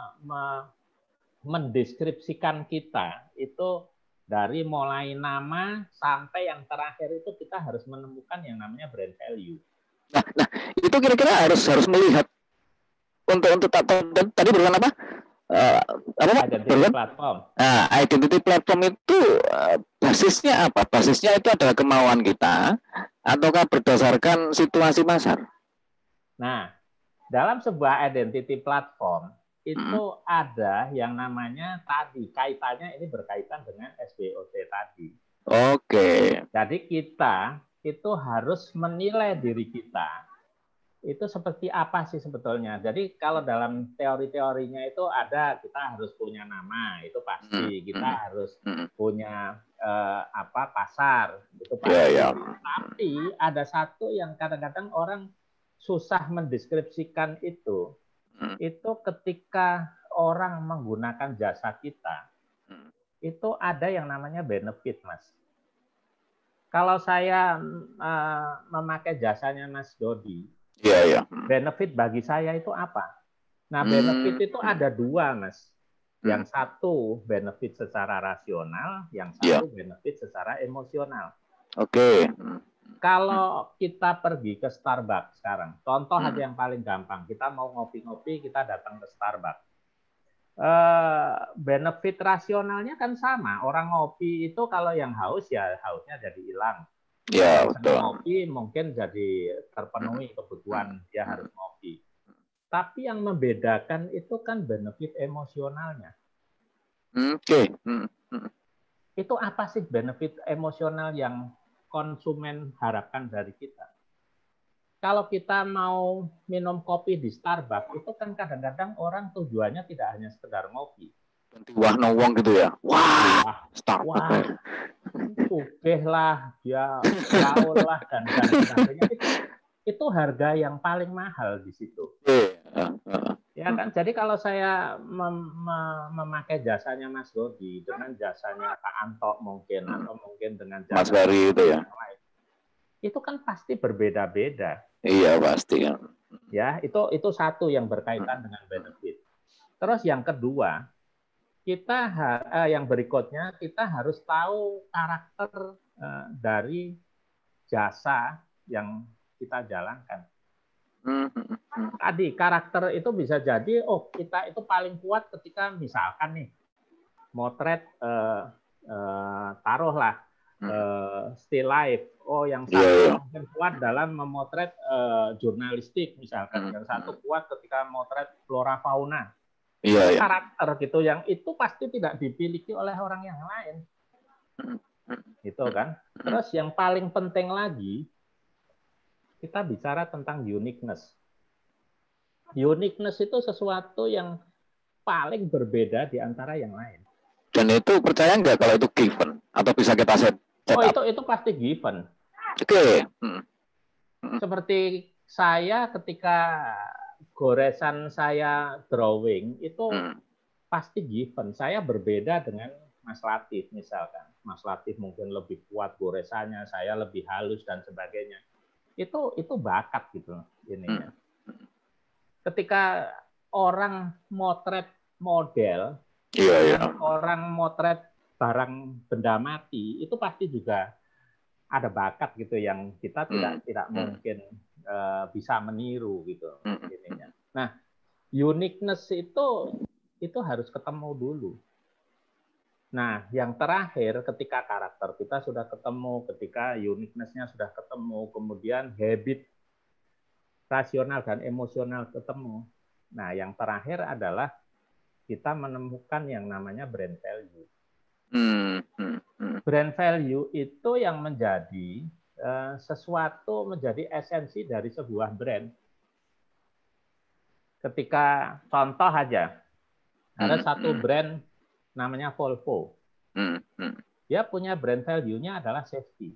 mendeskripsikan kita itu dari mulai nama sampai yang terakhir itu kita harus menemukan yang namanya brand value. Nah itu kira-kira harus melihat untuk tadi berulang apa? Identity platform. Nah, identity platform itu basisnya apa? Basisnya itu adalah kemauan kita ataukah berdasarkan situasi pasar? Nah, dalam sebuah identity platform itu ada yang namanya tadi kaitannya ini berkaitan dengan SWOT tadi. Jadi kita itu harus menilai diri kita itu seperti apa sih sebetulnya. Jadi kalau dalam teori-teorinya itu ada, kita harus punya nama, itu pasti. Kita harus punya pasar, itu pasti. Tapi ada satu yang kadang-kadang orang susah mendeskripsikan itu ketika orang menggunakan jasa kita, itu ada yang namanya benefit, Mas. Kalau saya memakai jasanya Mas Dodi, benefit bagi saya itu apa? Nah, benefit itu ada dua, Mas. Yang satu benefit secara rasional, yang satu benefit secara emosional. Kalau kita pergi ke Starbucks sekarang, contoh aja yang paling gampang, kita mau ngopi-ngopi, kita datang ke Starbucks. Benefit rasionalnya kan sama. Orang ngopi itu kalau yang haus ya hausnya jadi hilang. Ya, betul. Ngopi mungkin jadi terpenuhi kebutuhan dia harus ngopi. Tapi yang membedakan itu kan benefit emosionalnya. Itu apa sih benefit emosional yang konsumen harapkan dari kita? Kalau kita mau minum kopi di Starbucks, itu kan kadang-kadang orang tujuannya tidak hanya sekedar ngopi. Wah, nongwong gitu ya. Wah, Starbucks. Sugih lah, dia gaul lah dan sebagainya. Itu harga yang paling mahal di situ. Ya kan, jadi kalau saya memakai jasanya Mas Dodi dengan jasanya Pak Anto mungkin atau mungkin dengan jasa Mas Bari itu ya, itu kan pasti berbeda-beda. Iya pasti kan. Ya, itu satu yang berkaitan dengan benefit. Terus yang kedua, kita yang berikutnya kita harus tahu karakter dari jasa yang kita jalankan. Tadi karakter itu bisa jadi, kita itu paling kuat ketika misalkan nih motret taruhlah still life. Yang satu mungkin kuat dalam memotret jurnalistik misalkan, yang satu kuat ketika memotret flora fauna. Karakter gitu yang itu pasti tidak dimiliki oleh orang yang lain. Gitu kan. Terus yang paling penting lagi, kita bicara tentang uniqueness. Uniqueness itu sesuatu yang paling berbeda di antara yang lain. Dan itu percaya nggak kalau itu given? Atau bisa kita set up? Itu pasti given. Seperti saya ketika goresan saya drawing, itu pasti given. Saya berbeda dengan Mas Latif misalkan. Mas Latif mungkin lebih kuat goresannya, saya lebih halus dan sebagainya. Itu bakat gitu ininya. Ketika orang motret model, orang motret barang benda mati, itu pasti juga ada bakat gitu yang kita tidak mungkin bisa meniru gitu ininya. Nah, uniqueness itu harus ketemu dulu. Nah, yang terakhir ketika karakter kita sudah ketemu, ketika uniqueness-nya sudah ketemu, kemudian habit rasional dan emosional ketemu, Nah, yang terakhir adalah kita menemukan yang namanya brand value. Brand value itu yang menjadi sesuatu, menjadi esensi dari sebuah brand. Ketika contoh aja, ada satu brand namanya Volvo. Dia punya brand value-nya adalah safety.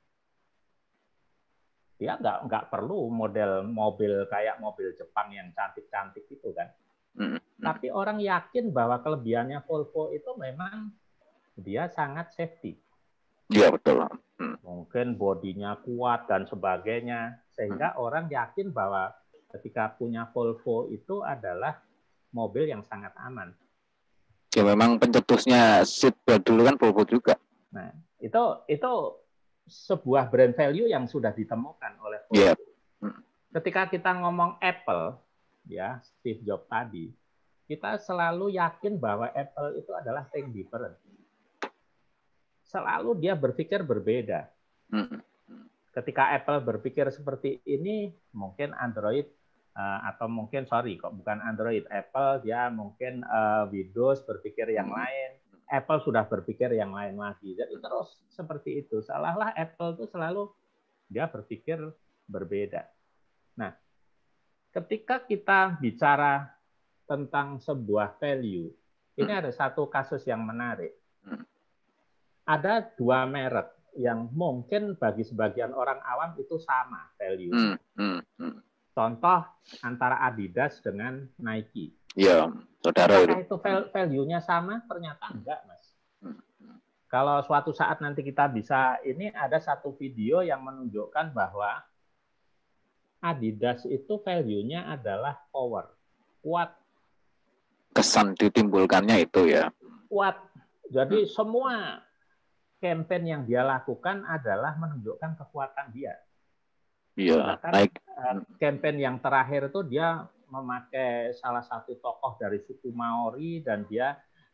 Dia nggak perlu model mobil kayak mobil Jepang yang cantik-cantik itu kan. Tapi orang yakin bahwa kelebihannya Volvo itu memang dia sangat safety. Iya, betul. Mungkin bodinya kuat dan sebagainya. Sehingga orang yakin bahwa ketika punya Volvo itu adalah mobil yang sangat aman. Ya memang pencetusnya seatbelt dulu kan Volvo juga. Nah, itu sebuah brand value yang sudah ditemukan oleh Volvo. Yeah. Ketika kita ngomong Apple, ya Steve Jobs tadi, kita selalu yakin bahwa Apple itu adalah think different. Selalu dia berpikir berbeda. Ketika Apple berpikir seperti ini, mungkin Android atau mungkin bukan Android, Apple dia mungkin Windows berpikir yang lain, Apple sudah berpikir yang lain lagi. Jadi terus seperti itu. Seolah-olah Apple itu selalu dia berpikir berbeda. Nah, ketika kita bicara tentang sebuah value, ini ada satu kasus yang menarik. Ada dua merek yang mungkin bagi sebagian orang awam itu sama value. Contoh antara Adidas dengan Nike. Iya, saudara apakah itu value-nya sama? Ternyata enggak, Mas. Kalau suatu saat nanti kita bisa, ini ada satu video yang menunjukkan bahwa Adidas itu value-nya adalah power, kuat. Kesan ditimbulkannya itu ya. Kuat. Jadi semua campaign yang dia lakukan adalah menunjukkan kekuatan dia. Iya, baik. Campaign yang terakhir itu dia memakai salah satu tokoh dari suku Maori dan dia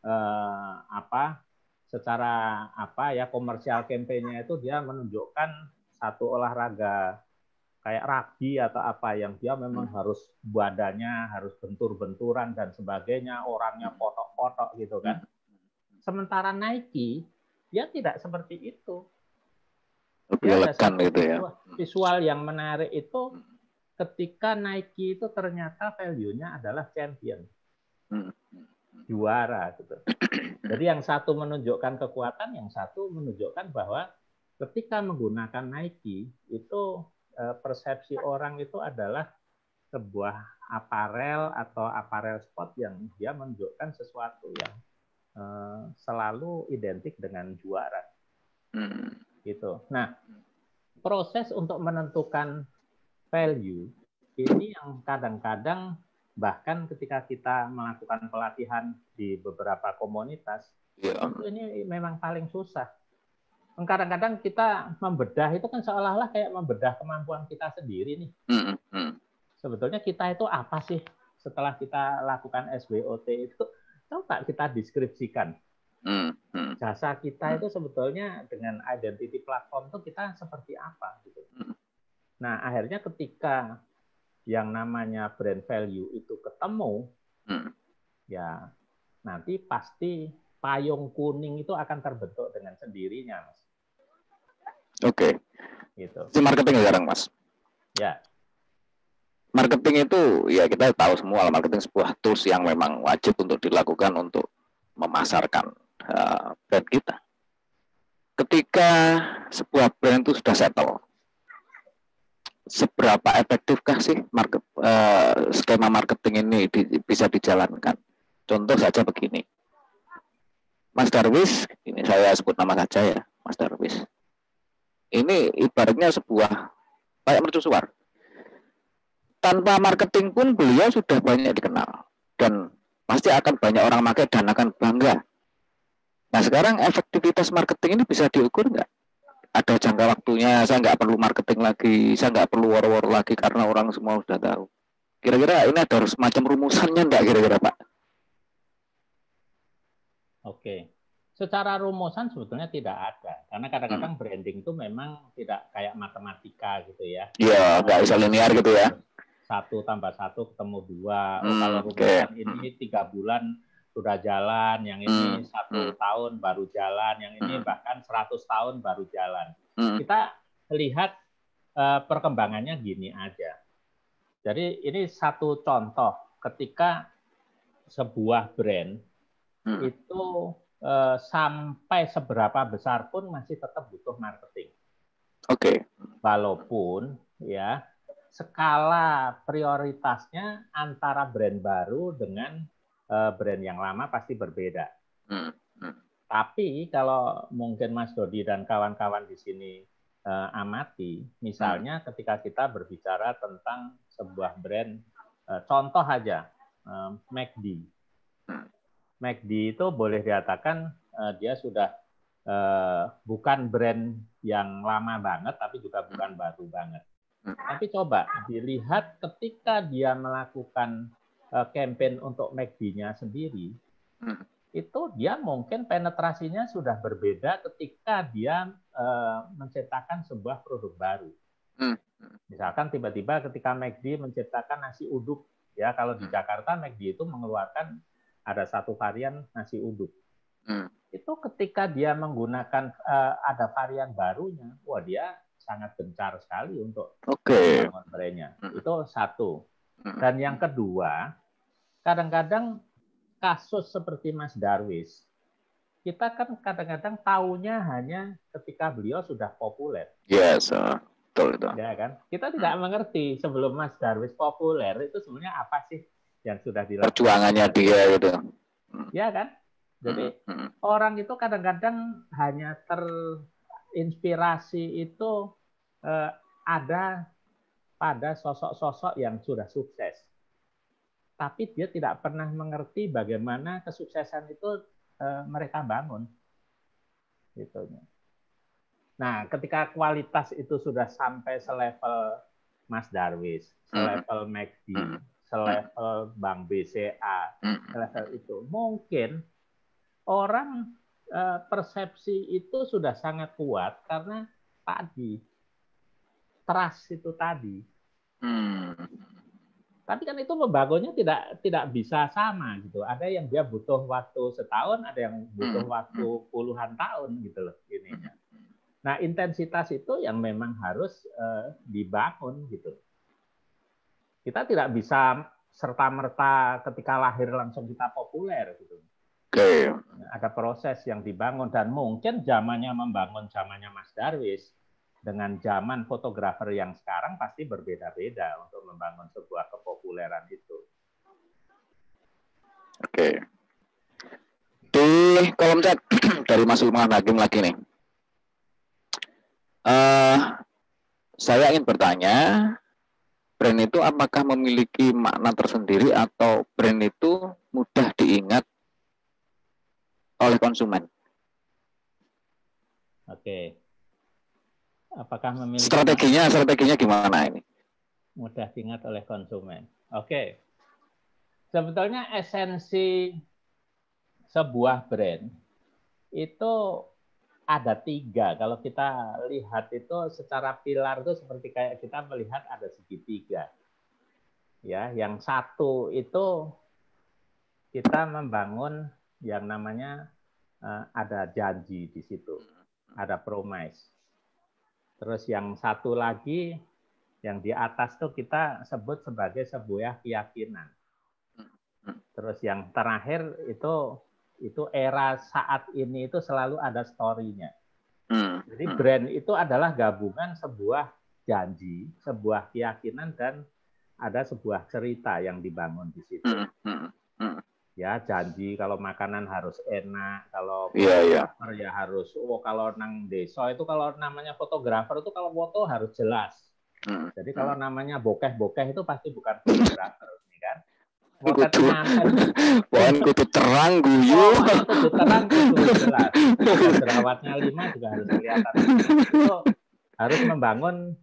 secara komersial campaign-nya itu dia menunjukkan satu olahraga kayak rugby atau apa yang dia memang harus badannya harus bentur-benturan dan sebagainya, orangnya potok-potok gitu kan. Sementara Nike dia tidak seperti itu. Dia ada satu visual yang menarik itu ketika Nike itu ternyata value-nya adalah champion. Juara gitu. Jadi yang satu menunjukkan kekuatan, yang satu menunjukkan bahwa ketika menggunakan Nike itu persepsi orang itu adalah sebuah aparel atau aparel sport yang dia menunjukkan sesuatu yang selalu identik dengan juara. Gitu. Nah, proses untuk menentukan value ini yang kadang-kadang bahkan ketika kita melakukan pelatihan di beberapa komunitas, ini memang paling susah. Kadang-kadang kita membedah itu kan seolah-olah kayak membedah kemampuan kita sendiri nih. Sebetulnya kita itu apa sih setelah kita lakukan SWOT itu? Coba kita deskripsikan. Jasa kita itu sebetulnya dengan identity platform itu kita seperti apa gitu. Nah, akhirnya ketika yang namanya brand value itu ketemu, ya nanti pasti payung kuning itu akan terbentuk dengan sendirinya, Mas. Oke. Gitu. Itu marketing sekarang, Mas. Ya. Marketing itu ya kita tahu semua marketing sebuah tools yang memang wajib untuk dilakukan untuk memasarkan brand kita. Ketika sebuah brand itu sudah settle, seberapa efektifkah sih skema marketing ini bisa dijalankan? Contoh saja begini, Mas Darwis, ini saya sebut nama saja ya, Mas Darwis. Ini ibaratnya sebuah kayak mercusuar. Tanpa marketing pun beliau sudah banyak dikenal dan pasti akan banyak orang pakai dan akan bangga. Nah sekarang efektivitas marketing ini bisa diukur nggak? Ada jangka waktunya, saya nggak perlu marketing lagi, saya nggak perlu war-war lagi karena orang semua sudah tahu. Kira-kira ini ada semacam rumusannya nggak kira-kira Pak? Oke, secara rumusan sebetulnya tidak ada, karena kadang-kadang branding itu memang tidak kayak matematika gitu ya. Iya, nggak bisa linear gitu ya. 1 tambah 1 ketemu 2. Oh, kalau rumusan ini 3 bulan sudah jalan, yang ini 1 tahun baru jalan, yang ini bahkan 100 tahun baru jalan. Kita lihat perkembangannya gini aja. Jadi ini satu contoh ketika sebuah brand itu sampai seberapa besar pun masih tetap butuh marketing. Oke. Walaupun ya skala prioritasnya antara brand baru dengan brand yang lama pasti berbeda. Tapi kalau mungkin Mas Dodi dan kawan-kawan di sini amati, misalnya ketika kita berbicara tentang sebuah brand, contoh aja, McD. McD itu boleh dikatakan dia sudah bukan brand yang lama banget, tapi juga bukan baru banget. Tapi coba dilihat ketika dia melakukan campaign untuk McD-nya sendiri, itu dia mungkin penetrasinya sudah berbeda ketika dia menciptakan sebuah produk baru. Misalkan tiba-tiba ketika McD menciptakan nasi uduk, ya kalau di Jakarta McD itu mengeluarkan ada satu varian nasi uduk. Itu ketika dia menggunakan ada varian barunya, wah dia sangat gencar sekali untuk membangun brand-nya. Itu satu. Dan yang kedua, kadang-kadang kasus seperti Mas Darwis, kita kan kadang-kadang tahunya hanya ketika beliau sudah populer. Yes, betul itu. Ya kan? Kita tidak mengerti sebelum Mas Darwis populer itu sebenarnya apa sih yang sudah dilakukan. Perjuangannya dia gitu. Ya kan? Jadi orang itu kadang-kadang hanya terinspirasi itu ada pada sosok-sosok yang sudah sukses. Tapi dia tidak pernah mengerti bagaimana kesuksesan itu mereka bangun. Gitu. Nah, ketika kualitas itu sudah sampai selevel Mas Darwis, selevel McD, selevel Bank BCA, selevel itu, mungkin orang persepsi itu sudah sangat kuat karena tadi trust itu tadi. Tapi kan itu membangunnya tidak bisa sama gitu. Ada yang dia butuh waktu setahun, ada yang butuh waktu puluhan tahun gitu loh ininya. Nah, intensitas itu yang memang harus dibangun gitu. Kita tidak bisa serta-merta ketika lahir langsung kita populer gitu. Ada proses yang dibangun dan mungkin zamannya membangun zamannya Mas Darwis dengan zaman fotografer yang sekarang pasti berbeda-beda untuk membangun sebuah kepopuleran itu. Oke. Di kolom chat dari Mas Lukman Hakim lagi nih. Saya ingin bertanya, brand itu apakah memiliki makna tersendiri atau brand itu mudah diingat oleh konsumen? Oke. Apakah memiliki strateginya gimana ini? Mudah diingat oleh konsumen. Oke. Sebetulnya esensi sebuah brand itu ada 3. Kalau kita lihat itu secara pilar itu seperti kayak kita melihat ada segitiga. Ya, yang satu itu kita membangun yang namanya ada janji di situ, ada promise. Terus yang satu lagi yang di atas tuh kita sebut sebagai sebuah keyakinan. Terus yang terakhir itu era saat ini itu selalu ada story-nya. Jadi brand itu adalah gabungan sebuah janji, sebuah keyakinan dan ada sebuah cerita yang dibangun di situ. Ya, janji kalau makanan harus enak, kalau fotografer ya harus, kalau nang desa itu kalau namanya fotografer itu kalau foto harus jelas. Jadi kalau namanya bokeh-bokeh itu pasti bukan fotografer, kan? Pohon kudu terang guyu. Kudu terang, kudu jelas. Jerawatnya 5 juga harus kelihatan. Itu harus membangun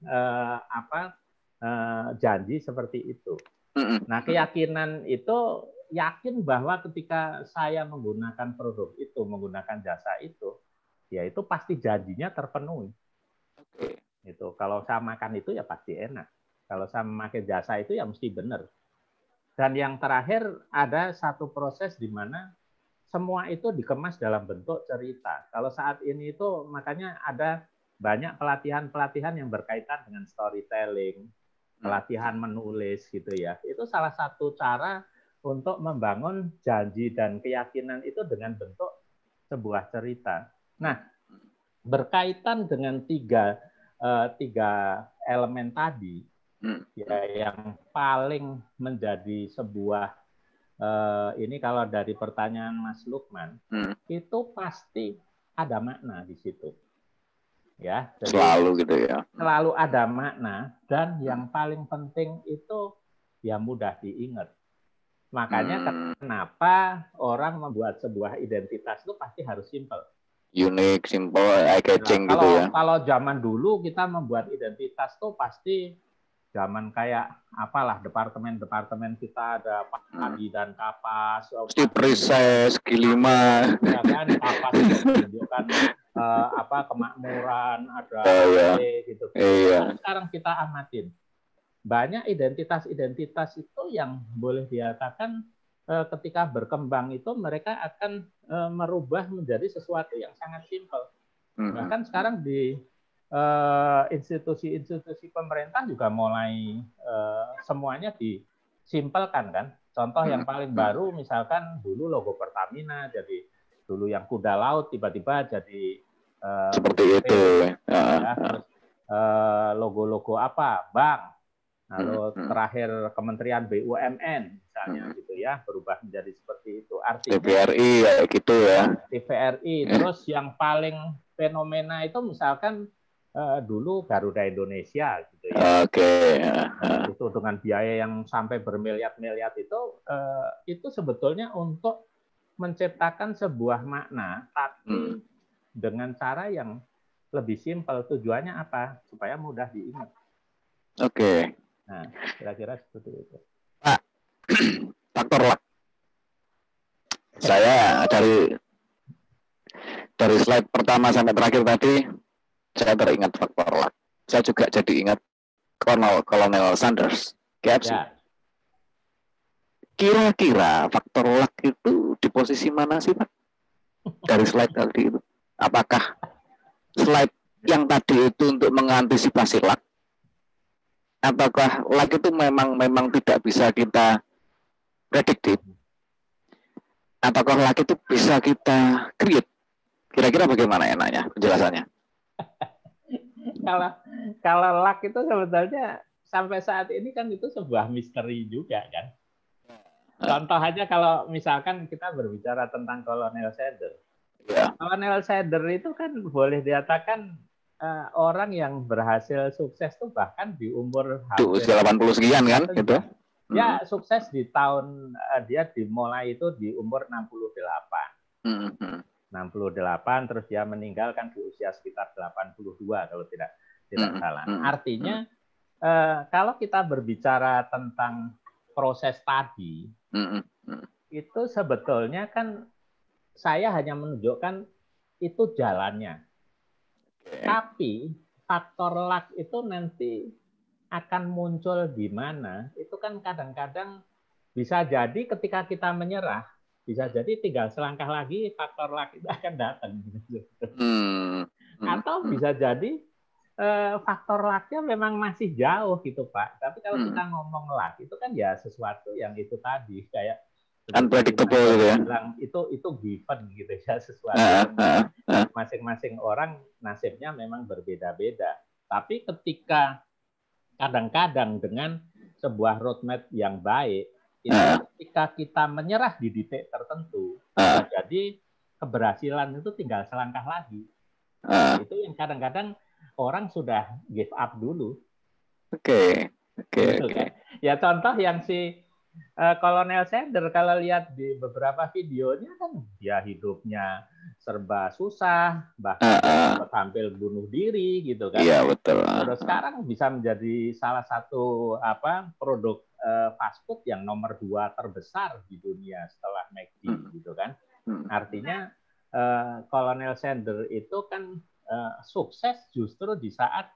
janji seperti itu. Nah, keyakinan itu yakin bahwa ketika saya menggunakan produk itu, menggunakan jasa itu, ya itu pasti janjinya terpenuhi. Itu kalau saya makan itu ya pasti enak. Kalau saya memakai jasa itu ya mesti benar. Dan yang terakhir ada satu proses di mana semua itu dikemas dalam bentuk cerita. Kalau saat ini itu makanya ada banyak pelatihan-pelatihan yang berkaitan dengan storytelling, pelatihan menulis gitu ya. Itu salah satu cara untuk membangun janji dan keyakinan itu dengan bentuk sebuah cerita. Nah, berkaitan dengan tiga elemen tadi, ya yang paling menjadi sebuah ini kalau dari pertanyaan Mas Lukman, itu pasti ada makna di situ. Ya, jadi selalu gitu ya. Selalu ada makna dan yang paling penting itu ya mudah diingat. Makanya kenapa orang membuat sebuah identitas itu pasti harus simple. Unik, simple, eye-catching gitu ya. Kalau zaman dulu kita membuat identitas tuh pasti zaman kayak apalah departemen-departemen kita ada padi dan kapas. Pasti preses, G5. Ya kan, kapas itu menunjukkan kemakmuran, ada gitu. Sekarang kita amatin. Banyak identitas-identitas itu yang boleh dikatakan ketika berkembang itu mereka akan merubah menjadi sesuatu yang sangat simpel. Bahkan sekarang di institusi-institusi pemerintah juga mulai semuanya disimpelkan kan. Contoh yang paling baru misalkan dulu logo Pertamina jadi dulu yang kuda laut tiba-tiba jadi seperti itu. Ya, terus logo-logo apa? Bank. Lalu terakhir Kementerian BUMN misalnya gitu ya, berubah menjadi seperti itu. Artinya TVRI ya gitu ya. TVRI. Terus yang paling fenomena itu misalkan dulu Garuda Indonesia gitu ya. Itu dengan biaya yang sampai bermiliar-miliar itu sebetulnya untuk menciptakan sebuah makna tapi dengan cara yang lebih simpel. Tujuannya apa? Supaya mudah diingat. Nah, kira-kira seperti itu. Pak, faktor luck. Saya dari slide pertama sampai terakhir tadi, saya teringat faktor luck. Saya juga jadi ingat Kolonel Sanders, KFC. Ya. Kira-kira faktor luck itu di posisi mana sih, Pak? Dari slide tadi itu. Apakah slide yang tadi itu untuk mengantisipasi luck? Ataukah luck itu memang tidak bisa kita prediktif? Ataukah luck itu bisa kita create? Kira-kira bagaimana enaknya penjelasannya? Kalau luck itu sebetulnya sampai saat ini kan itu sebuah misteri juga kan. Contoh aja kalau misalkan kita berbicara tentang Kolonel Sanders. Ya. Kolonel Sanders itu kan boleh dikatakan orang yang berhasil sukses tuh bahkan di umur usia 80 sekian kan gitu. Ya, sukses di tahun dia dimulai itu di umur 68. 68 terus dia meninggalkan di usia sekitar 82 kalau tidak salah. Artinya kalau kita berbicara tentang proses tadi itu sebetulnya kan saya hanya menunjukkan itu jalannya. Tapi faktor luck itu nanti akan muncul di mana, itu kan kadang-kadang bisa jadi ketika kita menyerah, bisa jadi tinggal selangkah lagi faktor luck itu akan datang. Atau bisa jadi faktor luck-nya memang masih jauh gitu Pak. Tapi kalau kita ngomong luck, itu kan ya sesuatu yang itu tadi, kayak unpredictable gitu ya. Itu given gitu ya, sesuatu masing-masing orang nasibnya memang berbeda-beda. Tapi ketika kadang-kadang dengan sebuah roadmap yang baik, itu ketika kita menyerah di titik tertentu, jadi keberhasilan itu tinggal selangkah lagi. Itu yang kadang-kadang orang sudah give up dulu. Oke. Ya contoh yang si Kolonel Sanders kalau lihat di beberapa videonya kan dia hidupnya serba susah, bahkan tampil bunuh diri gitu kan. Iya betul. Terus sekarang bisa menjadi salah satu produk fast food yang nomor 2 terbesar di dunia setelah McD gitu kan. Artinya Kolonel Sanders itu kan sukses justru di saat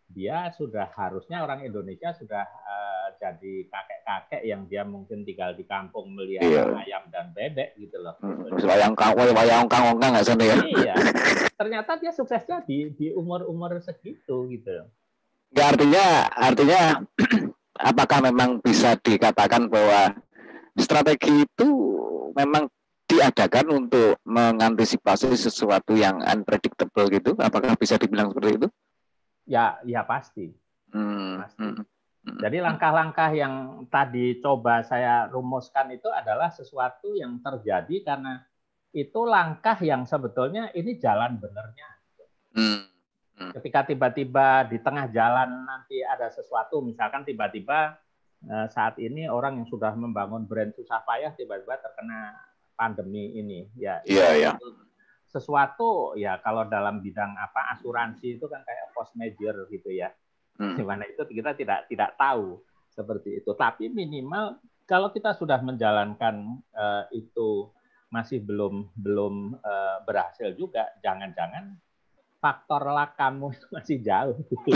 dia sudah harusnya orang Indonesia sudah jadi kakek-kakek yang dia mungkin tinggal di kampung melihara ayam dan bebek gitu loh. Wayang kang nggak sana ya? Iya. Ternyata dia suksesnya di umur segitu gitu. Ya, artinya apakah memang bisa dikatakan bahwa strategi itu memang diadakan untuk mengantisipasi sesuatu yang unpredictable gitu? Apakah bisa dibilang seperti itu? Ya pasti. Pasti. Jadi langkah-langkah yang tadi coba saya rumuskan itu adalah sesuatu yang terjadi karena itu langkah yang sebetulnya ini jalan benernya. Ketika tiba-tiba di tengah jalan nanti ada sesuatu, misalkan tiba-tiba saat ini orang yang sudah membangun brand susah payah tiba-tiba terkena pandemi ini, ya. Sesuatu ya kalau dalam bidang asuransi itu kan kayak force major gitu ya, di mana itu kita tidak tahu seperti itu. Tapi minimal kalau kita sudah menjalankan itu masih belum berhasil juga, jangan-jangan faktor luck kamu itu masih jauh gitu.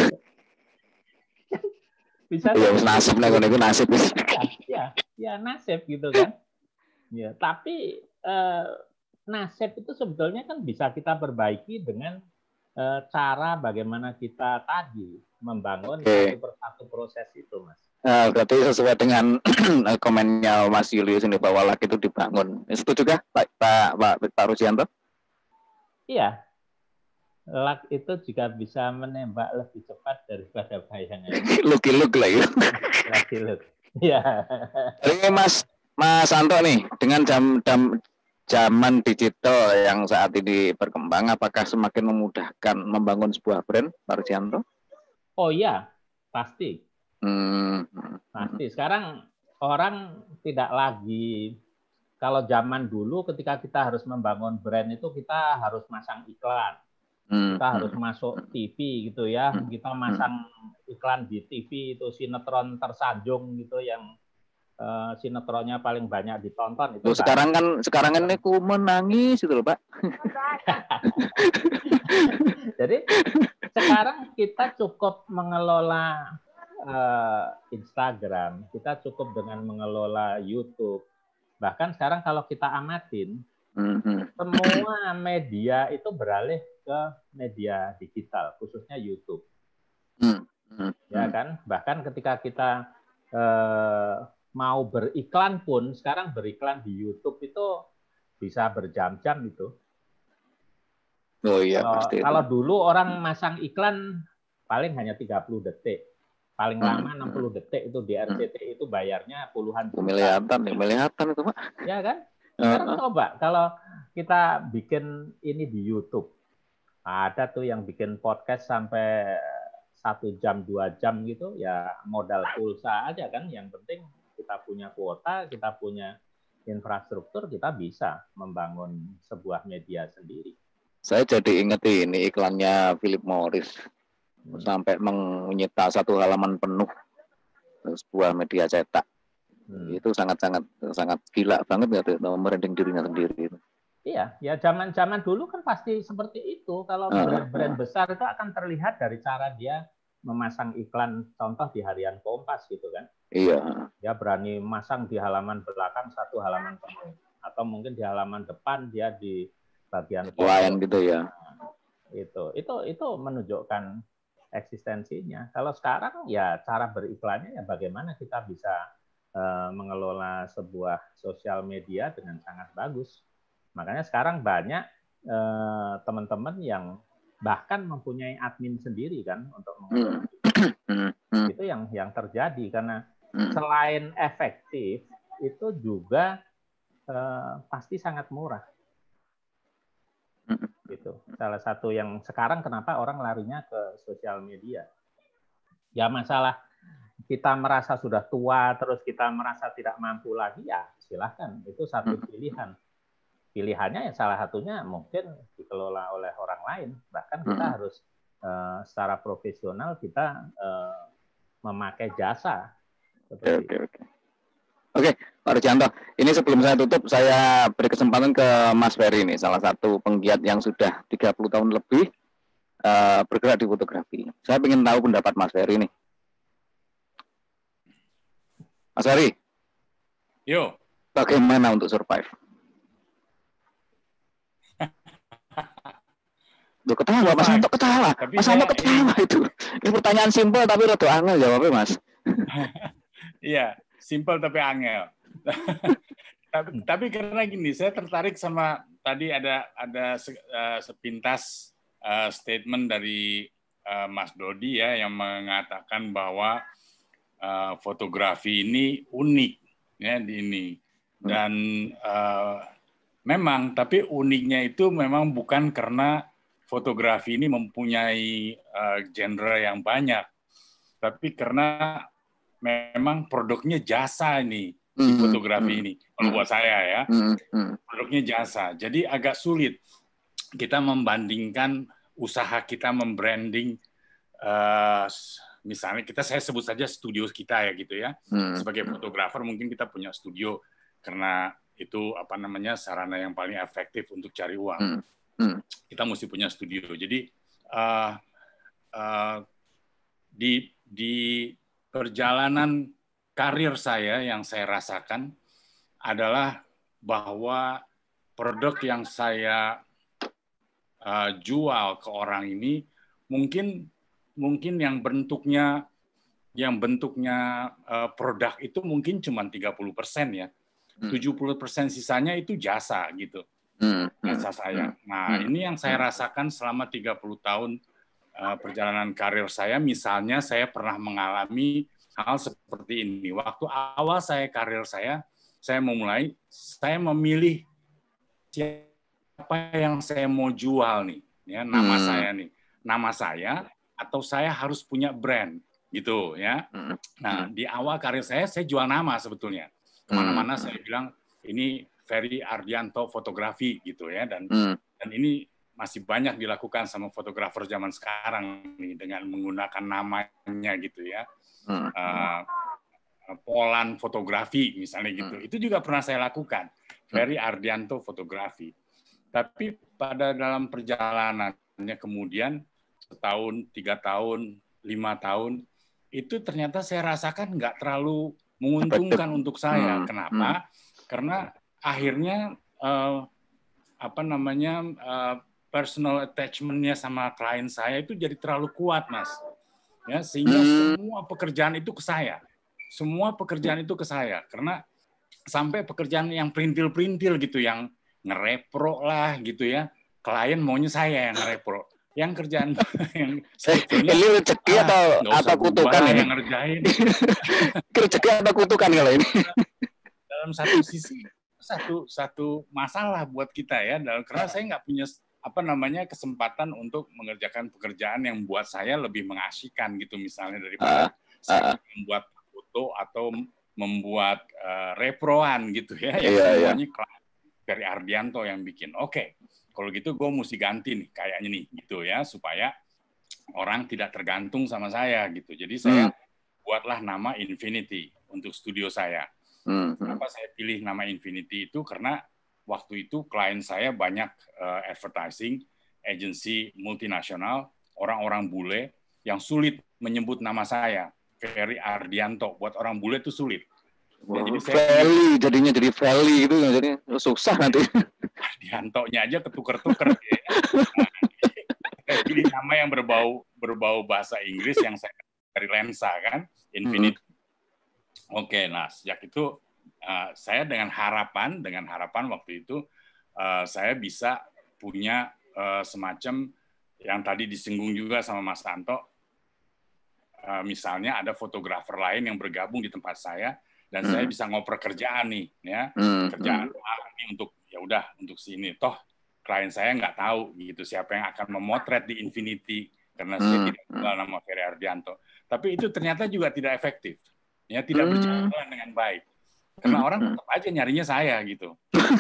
Bisa nasib itu nasib. Ya nasib gitu kan. Ya, tapi nasib itu sebetulnya kan bisa kita perbaiki dengan cara bagaimana kita tadi membangun satu persatu proses itu, Mas. Berarti sesuai dengan komennya Mas Julius ini bahwa luck itu dibangun. Itu juga Pak Rusianto? Iya. Luck itu juga bisa menembak lebih cepat daripada bayangan. Look lah ya. Look. Iya. Jadi Mas Santo nih, dengan zaman digital yang saat ini berkembang, apakah semakin memudahkan membangun sebuah brand, Pak Rusianto? Oh iya, pasti. Pasti. Sekarang orang tidak lagi, kalau zaman dulu ketika kita harus membangun brand itu kita harus masang iklan. Kita harus masuk TV gitu ya. Kita masang iklan di TV itu sinetron tersanjung gitu yang sinetronnya paling banyak ditonton itu. Sekarang kan aku menangis itu loh, Pak. Jadi sekarang kita cukup mengelola Instagram, kita cukup dengan mengelola YouTube. Bahkan sekarang kalau kita amatin, semua media itu beralih ke media digital, khususnya YouTube. Ya kan? Bahkan ketika kita mau beriklan pun, sekarang beriklan di YouTube itu bisa berjam-jam itu. Oh iya, pasti. Kalau dulu orang masang iklan paling hanya 30 detik. Paling lama 60 detik itu di RCTI itu bayarnya puluhan juta. Melihatan itu, Pak. Ya kan? Sekarang coba kalau kita bikin ini di YouTube. Ada tuh yang bikin podcast sampai 1 jam, 2 jam gitu, ya modal pulsa aja kan. Yang penting kita punya kuota, kita punya infrastruktur, kita bisa membangun sebuah media sendiri. Saya jadi ingat ini iklannya Philip Morris. Sampai menyita 1 halaman penuh sebuah media cetak. Itu sangat gila banget ya, merending dirinya sendiri. Iya, ya zaman dulu kan pasti seperti itu. Kalau brand besar itu akan terlihat dari cara dia memasang iklan, contoh di harian Kompas gitu kan. Iya. Dia berani masang di halaman belakang 1 halaman penuh, atau mungkin di halaman depan dia di bagian lain gitu ya. Itu menunjukkan eksistensinya. Kalau sekarang ya cara beriklannya ya bagaimana kita bisa mengelola sebuah sosial media dengan sangat bagus. Makanya sekarang banyak teman-teman yang bahkan mempunyai admin sendiri kan untuk mengelola. Itu yang terjadi karena selain efektif itu juga pasti sangat murah. Gitu. Salah satu yang sekarang kenapa orang larinya ke sosial media. Ya masalah kita merasa sudah tua terus kita merasa tidak mampu lagi, ya silahkan, itu satu pilihan. Pilihannya yang salah satunya mungkin dikelola oleh orang lain. Bahkan kita harus secara profesional kita memakai jasa. Oke, Pak Rusianto. Ini sebelum saya tutup, saya beri kesempatan ke Mas Ferry ini, salah satu penggiat yang sudah 30 tahun lebih bergerak di fotografi. Saya ingin tahu pendapat Mas Ferry nih. Mas Ferry, Yo, bagaimana untuk survive? Duh, ketawa, Mas Anto ketawa. Mas Anto ketawa itu. Ini pertanyaan simpel tapi rada angel jawabnya, Mas. Iya, simpel tapi angel. Tapi karena gini, saya tertarik sama tadi ada sepintas statement dari Mas Dodi ya yang mengatakan bahwa fotografi ini unik ya di ini dan memang tapi uniknya itu memang bukan karena fotografi ini mempunyai genre yang banyak, tapi karena memang produknya jasa ini si fotografi ini. Kalau buat saya ya, produknya jasa. Jadi agak sulit kita membandingkan usaha kita membranding, misalnya saya sebut saja studio kita ya gitu ya. Sebagai fotografer mungkin kita punya studio karena itu sarana yang paling efektif untuk cari uang. Kita mesti punya studio. Jadi di perjalanan karir saya yang saya rasakan adalah bahwa produk yang saya jual ke orang ini mungkin yang bentuknya produk itu mungkin cuma 30% ya. 70% sisanya itu jasa gitu. Jasa saya. Nah, ini yang saya rasakan selama 30 tahun perjalanan karir saya. Misalnya saya pernah mengalami hal seperti ini. Waktu awal karir saya memulai, saya memilih siapa yang saya mau jual nih, ya nama saya nih, nama saya atau saya harus punya brand gitu ya. Nah di awal karir saya jual nama sebetulnya. Kemana-mana saya bilang ini Ferry Ardianto fotografi gitu ya dan ini masih banyak dilakukan sama fotografer zaman sekarang nih dengan menggunakan namanya gitu ya. Polan fotografi misalnya gitu. Itu juga pernah saya lakukan. Ferry Ardianto fotografi. Tapi pada dalam perjalanannya kemudian setahun, 3 tahun, 5 tahun itu ternyata saya rasakan nggak terlalu menguntungkan untuk saya. Kenapa? Karena akhirnya personal attachment-nya sama klien saya itu jadi terlalu kuat, Mas. Ya, sehingga semua pekerjaan itu ke saya. Semua pekerjaan itu ke saya. Karena sampai pekerjaan yang perintil-perintil gitu, yang ngerepro lah gitu ya. Klien maunya saya yang ngerepro. Yang kerjaan yang sebetulnya ini rezeki atau kutukan ini? Yang ngerjain. Rezeki atau kutukan kalau ini? Dalam satu sisi satu masalah buat kita ya, karena saya nggak punya kesempatan untuk mengerjakan pekerjaan yang buat saya lebih mengasihkan gitu misalnya daripada saya membuat foto atau membuat reproan gitu ya yang semuanya Ferry Ardianto yang bikin. Oke, kalau gitu gue mesti ganti nih kayaknya nih gitu ya supaya orang tidak tergantung sama saya gitu. Jadi saya buatlah nama Infinity untuk studio saya. Kenapa saya pilih nama Infinity itu karena waktu itu klien saya banyak advertising agency multinasional, orang-orang bule yang sulit menyebut nama saya, Ferry Ardianto. Buat orang bule itu sulit. Ya, jadi jadinya jadi Valley itu jadi susah nanti. Ardianto-nya aja ketuker-tuker. Ya. Saya pilih nama yang berbau bahasa Inggris yang saya dari lensa kan, Infinity. Oke, nah sejak itu saya dengan harapan waktu itu saya bisa punya semacam yang tadi disinggung juga sama Mas Anto, misalnya ada fotografer lain yang bergabung di tempat saya dan saya bisa ngoper kerjaan nih, ya kerjaan ini untuk ya udah untuk sini, toh klien saya nggak tahu gitu siapa yang akan memotret di Infinity karena saya tidak kenal nama Ferry Ardianto, tapi itu ternyata juga tidak efektif, ya tidak berjalan dengan baik. Karena orang tetap aja nyarinya saya gitu.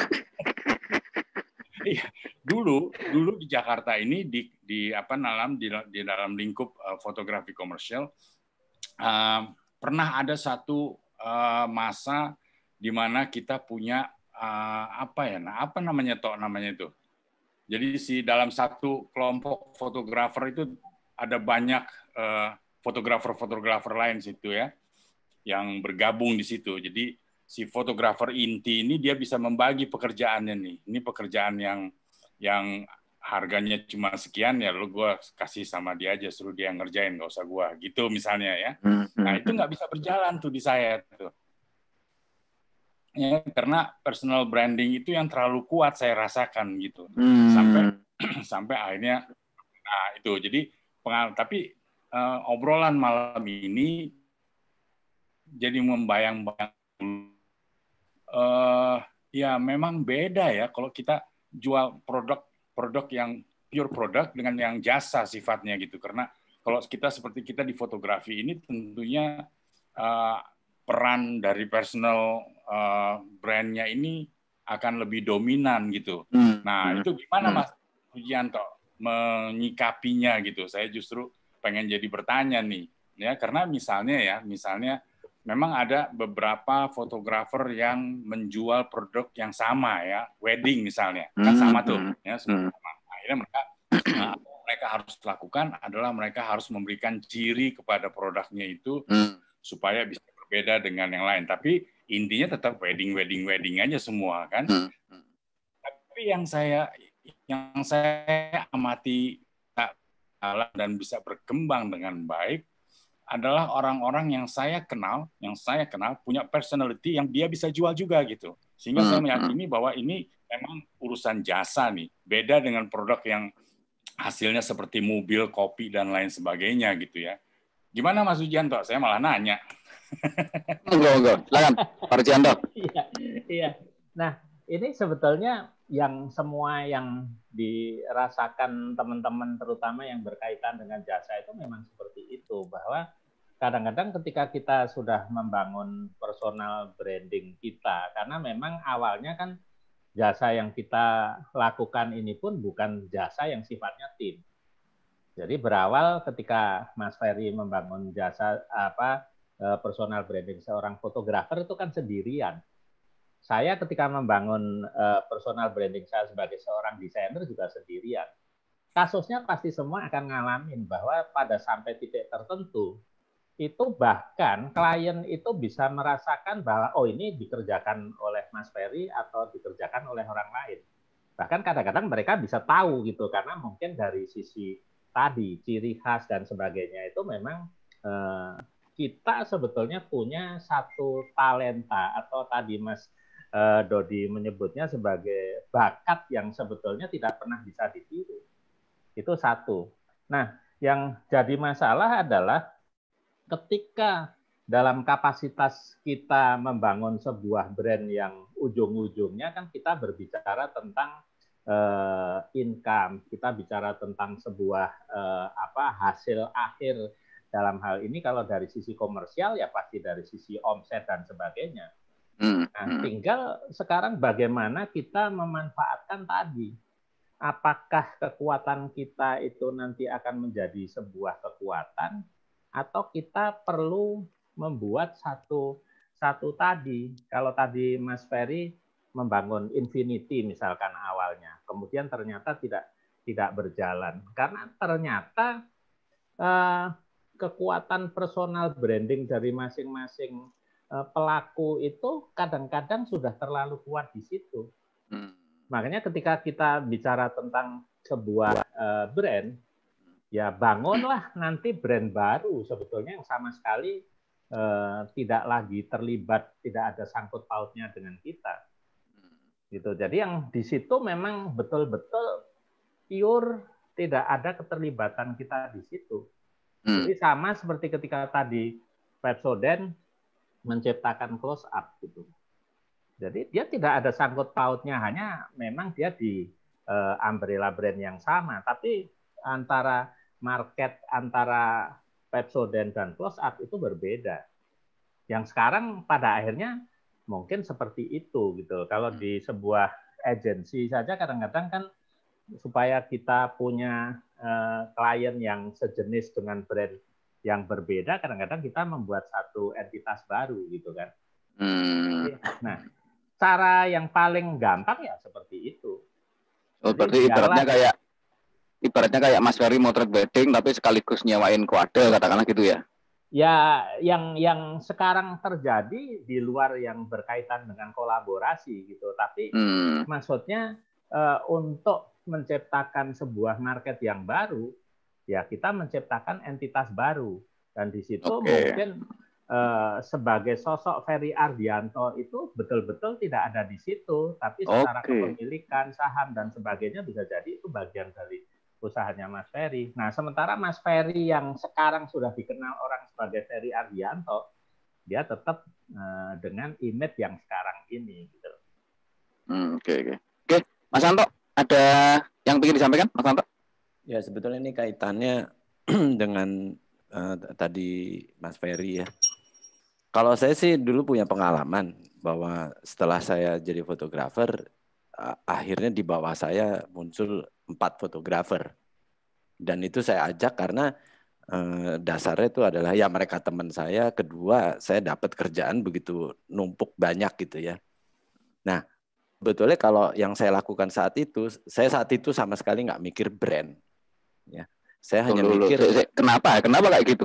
Iya, dulu di Jakarta ini di dalam lingkup fotografi komersial pernah ada satu masa di mana kita punya apa namanya itu Jadi dalam satu kelompok fotografer itu ada banyak fotografer lain situ ya, yang bergabung di situ. Jadi si fotografer inti ini dia bisa membagi pekerjaannya nih. Ini pekerjaan yang harganya cuma sekian, ya lu gue kasih sama dia aja, suruh dia ngerjain, nggak usah gue gitu misalnya ya. Nah itu nggak bisa berjalan tuh di saya tuh. Ya, karena personal branding itu yang terlalu kuat saya rasakan gitu. Sampai akhirnya nah itu. Jadi tapi obrolan malam ini jadi membayang-bayang ya memang beda ya kalau kita jual produk yang pure produk dengan yang jasa sifatnya gitu. Karena kalau seperti kita di fotografi ini tentunya peran dari personal brand-nya ini akan lebih dominan gitu. Nah, itu gimana Mas Pujianto menyikapinya gitu? Saya justru pengen jadi bertanya nih, ya karena misalnya memang ada beberapa fotografer yang menjual produk yang sama ya, wedding misalnya, kan sama tuh, ya semua sama. Akhirnya mereka harus lakukan adalah mereka harus memberikan ciri kepada produknya itu supaya bisa berbeda dengan yang lain. Tapi intinya tetap wedding aja semua kan. Tapi yang saya amati dan bisa berkembang dengan baik adalah orang-orang yang saya kenal punya personality yang dia bisa jual juga gitu. Sehingga saya meyakini bahwa ini memang urusan jasa nih. Beda dengan produk yang hasilnya seperti mobil, kopi, dan lain sebagainya gitu ya. Gimana Mas Sujianto? Saya malah nanya. Enggak. Silakan, Pak Sujianto. Iya. Nah, ini sebetulnya semua yang dirasakan teman-teman terutama yang berkaitan dengan jasa itu memang seperti itu, bahwa kadang-kadang ketika kita sudah membangun personal branding kita, karena memang awalnya kan jasa yang kita lakukan ini pun bukan jasa yang sifatnya tim. Jadi berawal ketika Mas Ferry membangun jasa personal branding seorang fotografer itu kan sendirian. Saya ketika membangun personal branding saya sebagai seorang desainer juga sendirian. Kasusnya pasti semua akan ngalamin bahwa pada sampai titik tertentu itu bahkan klien itu bisa merasakan bahwa ini dikerjakan oleh Mas Ferry atau dikerjakan oleh orang lain. Bahkan kadang-kadang mereka bisa tahu gitu karena mungkin dari sisi tadi ciri khas dan sebagainya itu memang kita sebetulnya punya satu talenta atau tadi Mas Dodi menyebutnya sebagai bakat yang sebetulnya tidak pernah bisa ditiru. Itu satu. Nah, yang jadi masalah adalah ketika dalam kapasitas kita membangun sebuah brand yang ujung-ujungnya kan kita berbicara tentang income, kita bicara tentang sebuah hasil akhir dalam hal ini kalau dari sisi komersial ya pasti dari sisi omset dan sebagainya. Nah, tinggal sekarang bagaimana kita memanfaatkan tadi. Apakah kekuatan kita itu nanti akan menjadi sebuah kekuatan atau kita perlu membuat satu tadi. Kalau tadi Mas Ferry membangun Infinity misalkan awalnya, kemudian ternyata tidak berjalan karena ternyata kekuatan personal branding dari masing-masing pelaku itu kadang-kadang sudah terlalu kuat di situ. Makanya ketika kita bicara tentang sebuah brand, ya bangunlah nanti brand baru sebetulnya yang sama sekali tidak lagi terlibat, tidak ada sangkut pautnya dengan kita. Gitu. Jadi yang di situ memang betul-betul pure tidak ada keterlibatan kita di situ. Jadi sama seperti ketika tadi Pepsodent menciptakan close up gitu. Jadi dia tidak ada sangkut pautnya, hanya memang dia di umbrella brand yang sama, tapi antara market antara Pepsodent dan close up itu berbeda. Yang sekarang pada akhirnya mungkin seperti itu gitu. Kalau di sebuah agensi saja kadang-kadang kan supaya kita punya klien yang sejenis dengan brand yang berbeda, kadang-kadang kita membuat satu entitas baru gitu kan. Nah, cara yang paling gampang ya seperti itu. Oh, berarti ibaratnya kayak Mas Ferry motret wedding tapi sekaligus nyewain kuadel, katakanlah gitu ya. Ya, yang sekarang terjadi di luar yang berkaitan dengan kolaborasi gitu. Tapi maksudnya untuk menciptakan sebuah market yang baru, ya kita menciptakan entitas baru. Dan di situ mungkin sebagai sosok Ferry Ardianto itu betul-betul tidak ada di situ, tapi secara kepemilikan, saham dan sebagainya bisa jadi itu bagian dari usahanya Mas Ferry. Nah, sementara Mas Ferry yang sekarang sudah dikenal orang sebagai Ferry Ardianto, dia tetap dengan image yang sekarang ini. Gitu. Oke, Mas Anto, ada yang ingin disampaikan, Mas Anto? Ya, sebetulnya ini kaitannya dengan tadi Mas Ferry ya. Kalau saya sih dulu punya pengalaman bahwa setelah saya jadi fotografer, akhirnya di bawah saya muncul 4 fotografer. Dan itu saya ajak karena dasarnya itu adalah ya mereka teman saya, kedua saya dapat kerjaan begitu numpuk banyak gitu ya. Nah, sebetulnya kalau yang saya lakukan saat itu, saya saat itu sama sekali nggak mikir brand. Ya, saya hanya mikir kenapa kayak gitu?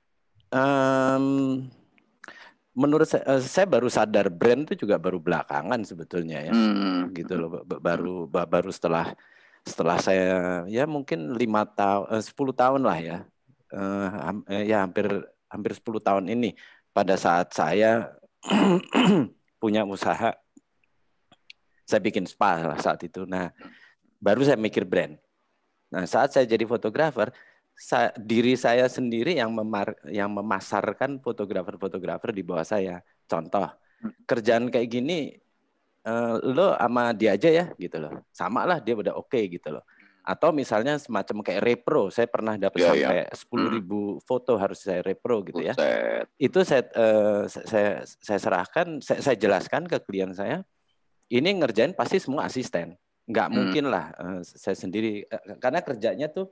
Menurut saya baru sadar brand itu juga baru belakangan sebetulnya ya, gitu loh. Baru setelah saya ya mungkin 10 tahun lah ya, ya hampir 10 tahun ini pada saat saya punya usaha, saya bikin spa lah saat itu. Nah, baru saya mikir brand. Nah, saat saya jadi fotografer, diri saya sendiri yang memasarkan fotografer-fotografer di bawah saya. Contoh, kerjaan kayak gini, lo sama dia aja ya, gitu loh. Sama lah, dia udah oke gitu loh. Atau misalnya semacam kayak repro, saya pernah dapat sampai 10.000 foto harus saya repro gitu ya. Itu saya serahkan, saya jelaskan ke klien saya, ini ngerjain pasti semua asisten. Nggak mungkin lah saya sendiri, karena kerjanya tuh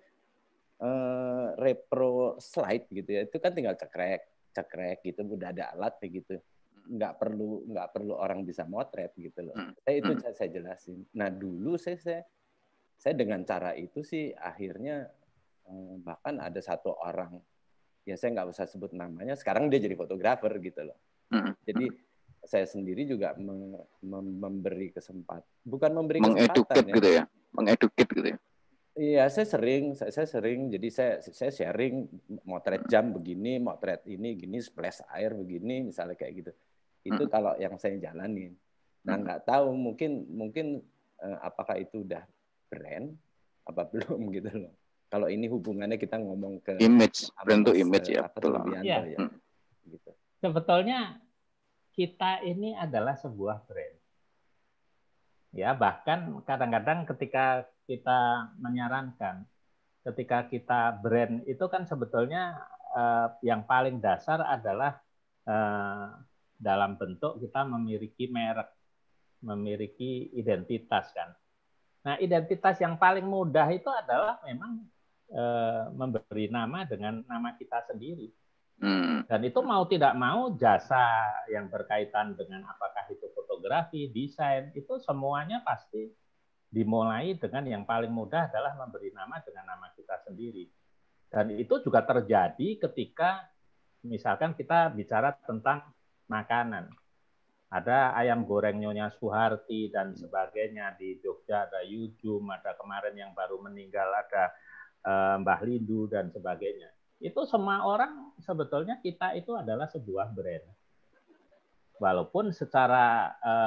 repro slide gitu ya, itu kan tinggal cekrek gitu, udah ada alat gitu, nggak perlu orang bisa motret gitu loh. Saya jelasin. Nah dulu saya dengan cara itu sih akhirnya bahkan ada satu orang, ya saya nggak usah sebut namanya, sekarang dia jadi fotografer gitu loh. Jadi saya sendiri juga memberi kesempatan, bukan memberi kesempatan gitu ya, mengeduket gitu ya. Iya, saya sering, jadi saya sharing motret jam begini, motret ini gini, splash air begini, misalnya kayak gitu. Itu kalau yang saya jalanin. Nah, nggak tahu mungkin apakah itu udah brand apa belum gitu loh. Kalau ini hubungannya kita ngomong ke image, brand itu image ya, betul. Ya. Gitu. Sebetulnya kita ini adalah sebuah brand. Ya, bahkan kadang-kadang ketika kita menyarankan, ketika kita brand itu kan sebetulnya yang paling dasar adalah dalam bentuk kita memiliki merek, memiliki identitas kan. Nah, identitas yang paling mudah itu adalah memang memberi nama dengan nama kita sendiri. Dan itu mau tidak mau jasa yang berkaitan dengan apakah itu fotografi, desain, itu semuanya pasti dimulai dengan yang paling mudah adalah memberi nama dengan nama kita sendiri. Dan itu juga terjadi ketika misalkan kita bicara tentang makanan. Ada ayam goreng Nyonya Suharti dan sebagainya di Jogja, ada Yujum, ada kemarin yang baru meninggal, ada Mbah Lindu dan sebagainya. Itu semua orang sebetulnya kita itu adalah sebuah brand. Walaupun secara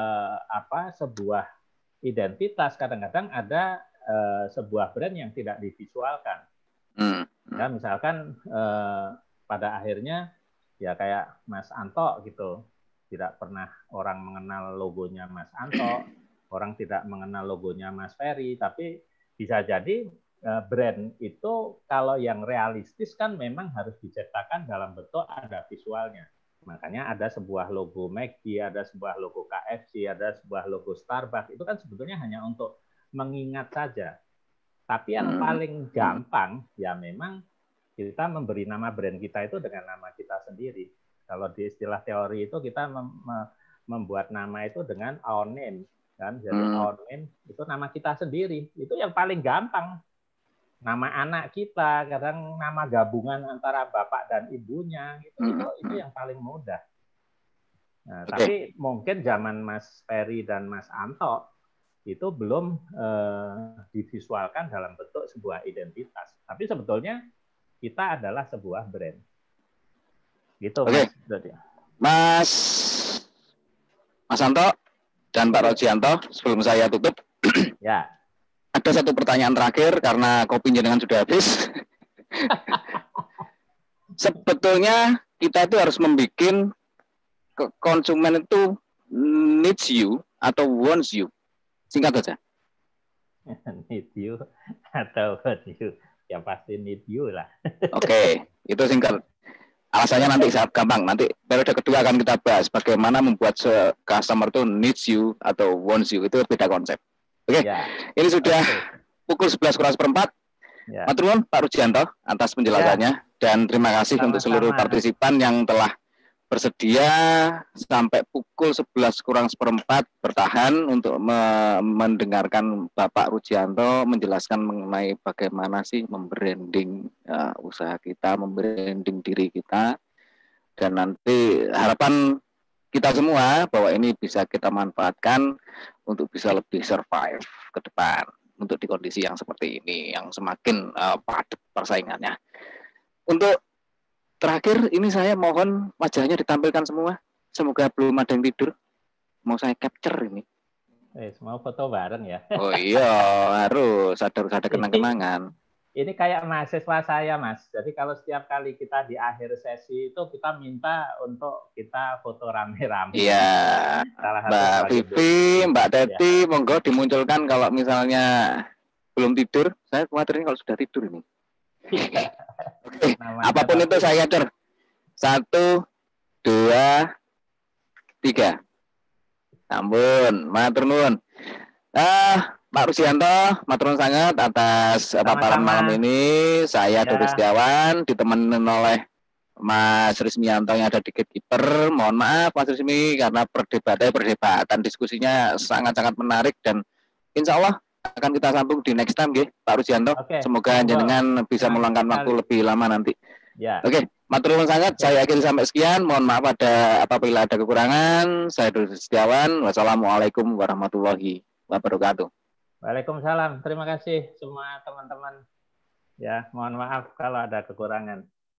sebuah identitas kadang-kadang ada sebuah brand yang tidak divisualkan. Ya, misalkan pada akhirnya ya kayak Mas Anto gitu, tidak pernah orang mengenal logonya Mas Anto, orang tidak mengenal logonya Mas Ferry, tapi bisa jadi brand itu kalau yang realistis kan memang harus diciptakan dalam bentuk ada visualnya. Makanya ada sebuah logo McD, ada sebuah logo KFC, ada sebuah logo Starbucks. Itu kan sebetulnya hanya untuk mengingat saja. Tapi yang paling gampang ya memang kita memberi nama brand kita itu dengan nama kita sendiri. Kalau di istilah teori itu kita membuat nama itu dengan our name. kan. Jadi Onmin itu nama kita sendiri, itu yang paling gampang. Nama anak kita, kadang nama gabungan antara bapak dan ibunya, itu yang paling mudah. Nah, tapi mungkin zaman Mas Ferry dan Mas Anto itu belum divisualkan dalam bentuk sebuah identitas. Tapi sebetulnya kita adalah sebuah brand. Gitu, Mas Anto dan Pak Rojianto, sebelum saya tutup, ya. Ada satu pertanyaan terakhir karena kopi jenengan sudah habis. Sebetulnya kita itu harus membuat konsumen itu needs you atau wants you. Singkat saja. Need you atau want you. Ya pasti need you lah. Oke, itu singkat. Alasannya nanti sangat gampang. Nanti periode kedua akan kita bahas bagaimana membuat customer itu needs you atau wants you. Itu beda konsep. Oke, ya. Ini sudah pukul 11:04. Ya. Matur nuwun Pak Rujianto atas penjelasannya dan terima kasih untuk seluruh partisipan yang telah bersedia sampai pukul 11:04 bertahan untuk mendengarkan Bapak Rujianto menjelaskan mengenai bagaimana sih membranding usaha kita, membranding diri kita, dan nanti harapan kita semua bahwa ini bisa kita manfaatkan untuk bisa lebih survive ke depan untuk di kondisi yang seperti ini yang semakin padat persaingannya. Untuk terakhir, ini saya mohon wajahnya ditampilkan semua. Semoga belum ada yang tidur. Mau saya capture ini. Mau foto bareng ya? Oh iya, harus ada kenang-kenangan. Ini kayak mahasiswa saya, Mas. Jadi kalau setiap kali kita di akhir sesi itu kita minta untuk kita foto rame-rame. Iya. Mbak Vivi, Mbak Teti, ya. Monggo dimunculkan kalau misalnya belum tidur. Saya khawatir ini kalau sudah tidur ini. Oke, apapun itu saya capture. 1, 2, 3. Ampun, matur nuwun. Pak Rujianto, matur nuwun sangat atas paparan malam ini. Saya Dodi Setiawan, ditemenin oleh Mas Rismianto yang ada di Gatekeeper. Mohon maaf Mas Rismi karena perdebatan diskusinya sangat-sangat menarik dan insya Allah akan kita sambung di next time, Pak Rujianto. Semoga jenengan bisa meluangkan waktu lebih lama nanti. Ya. Oke, matur nuwun sangat. Saya akhiri sampai sekian. Mohon maaf apabila ada kekurangan. Saya Dodi Setiawan. Wassalamualaikum warahmatullahi wabarakatuh. Waalaikumsalam. Terima kasih semua teman-teman. Ya, mohon maaf kalau ada kekurangan.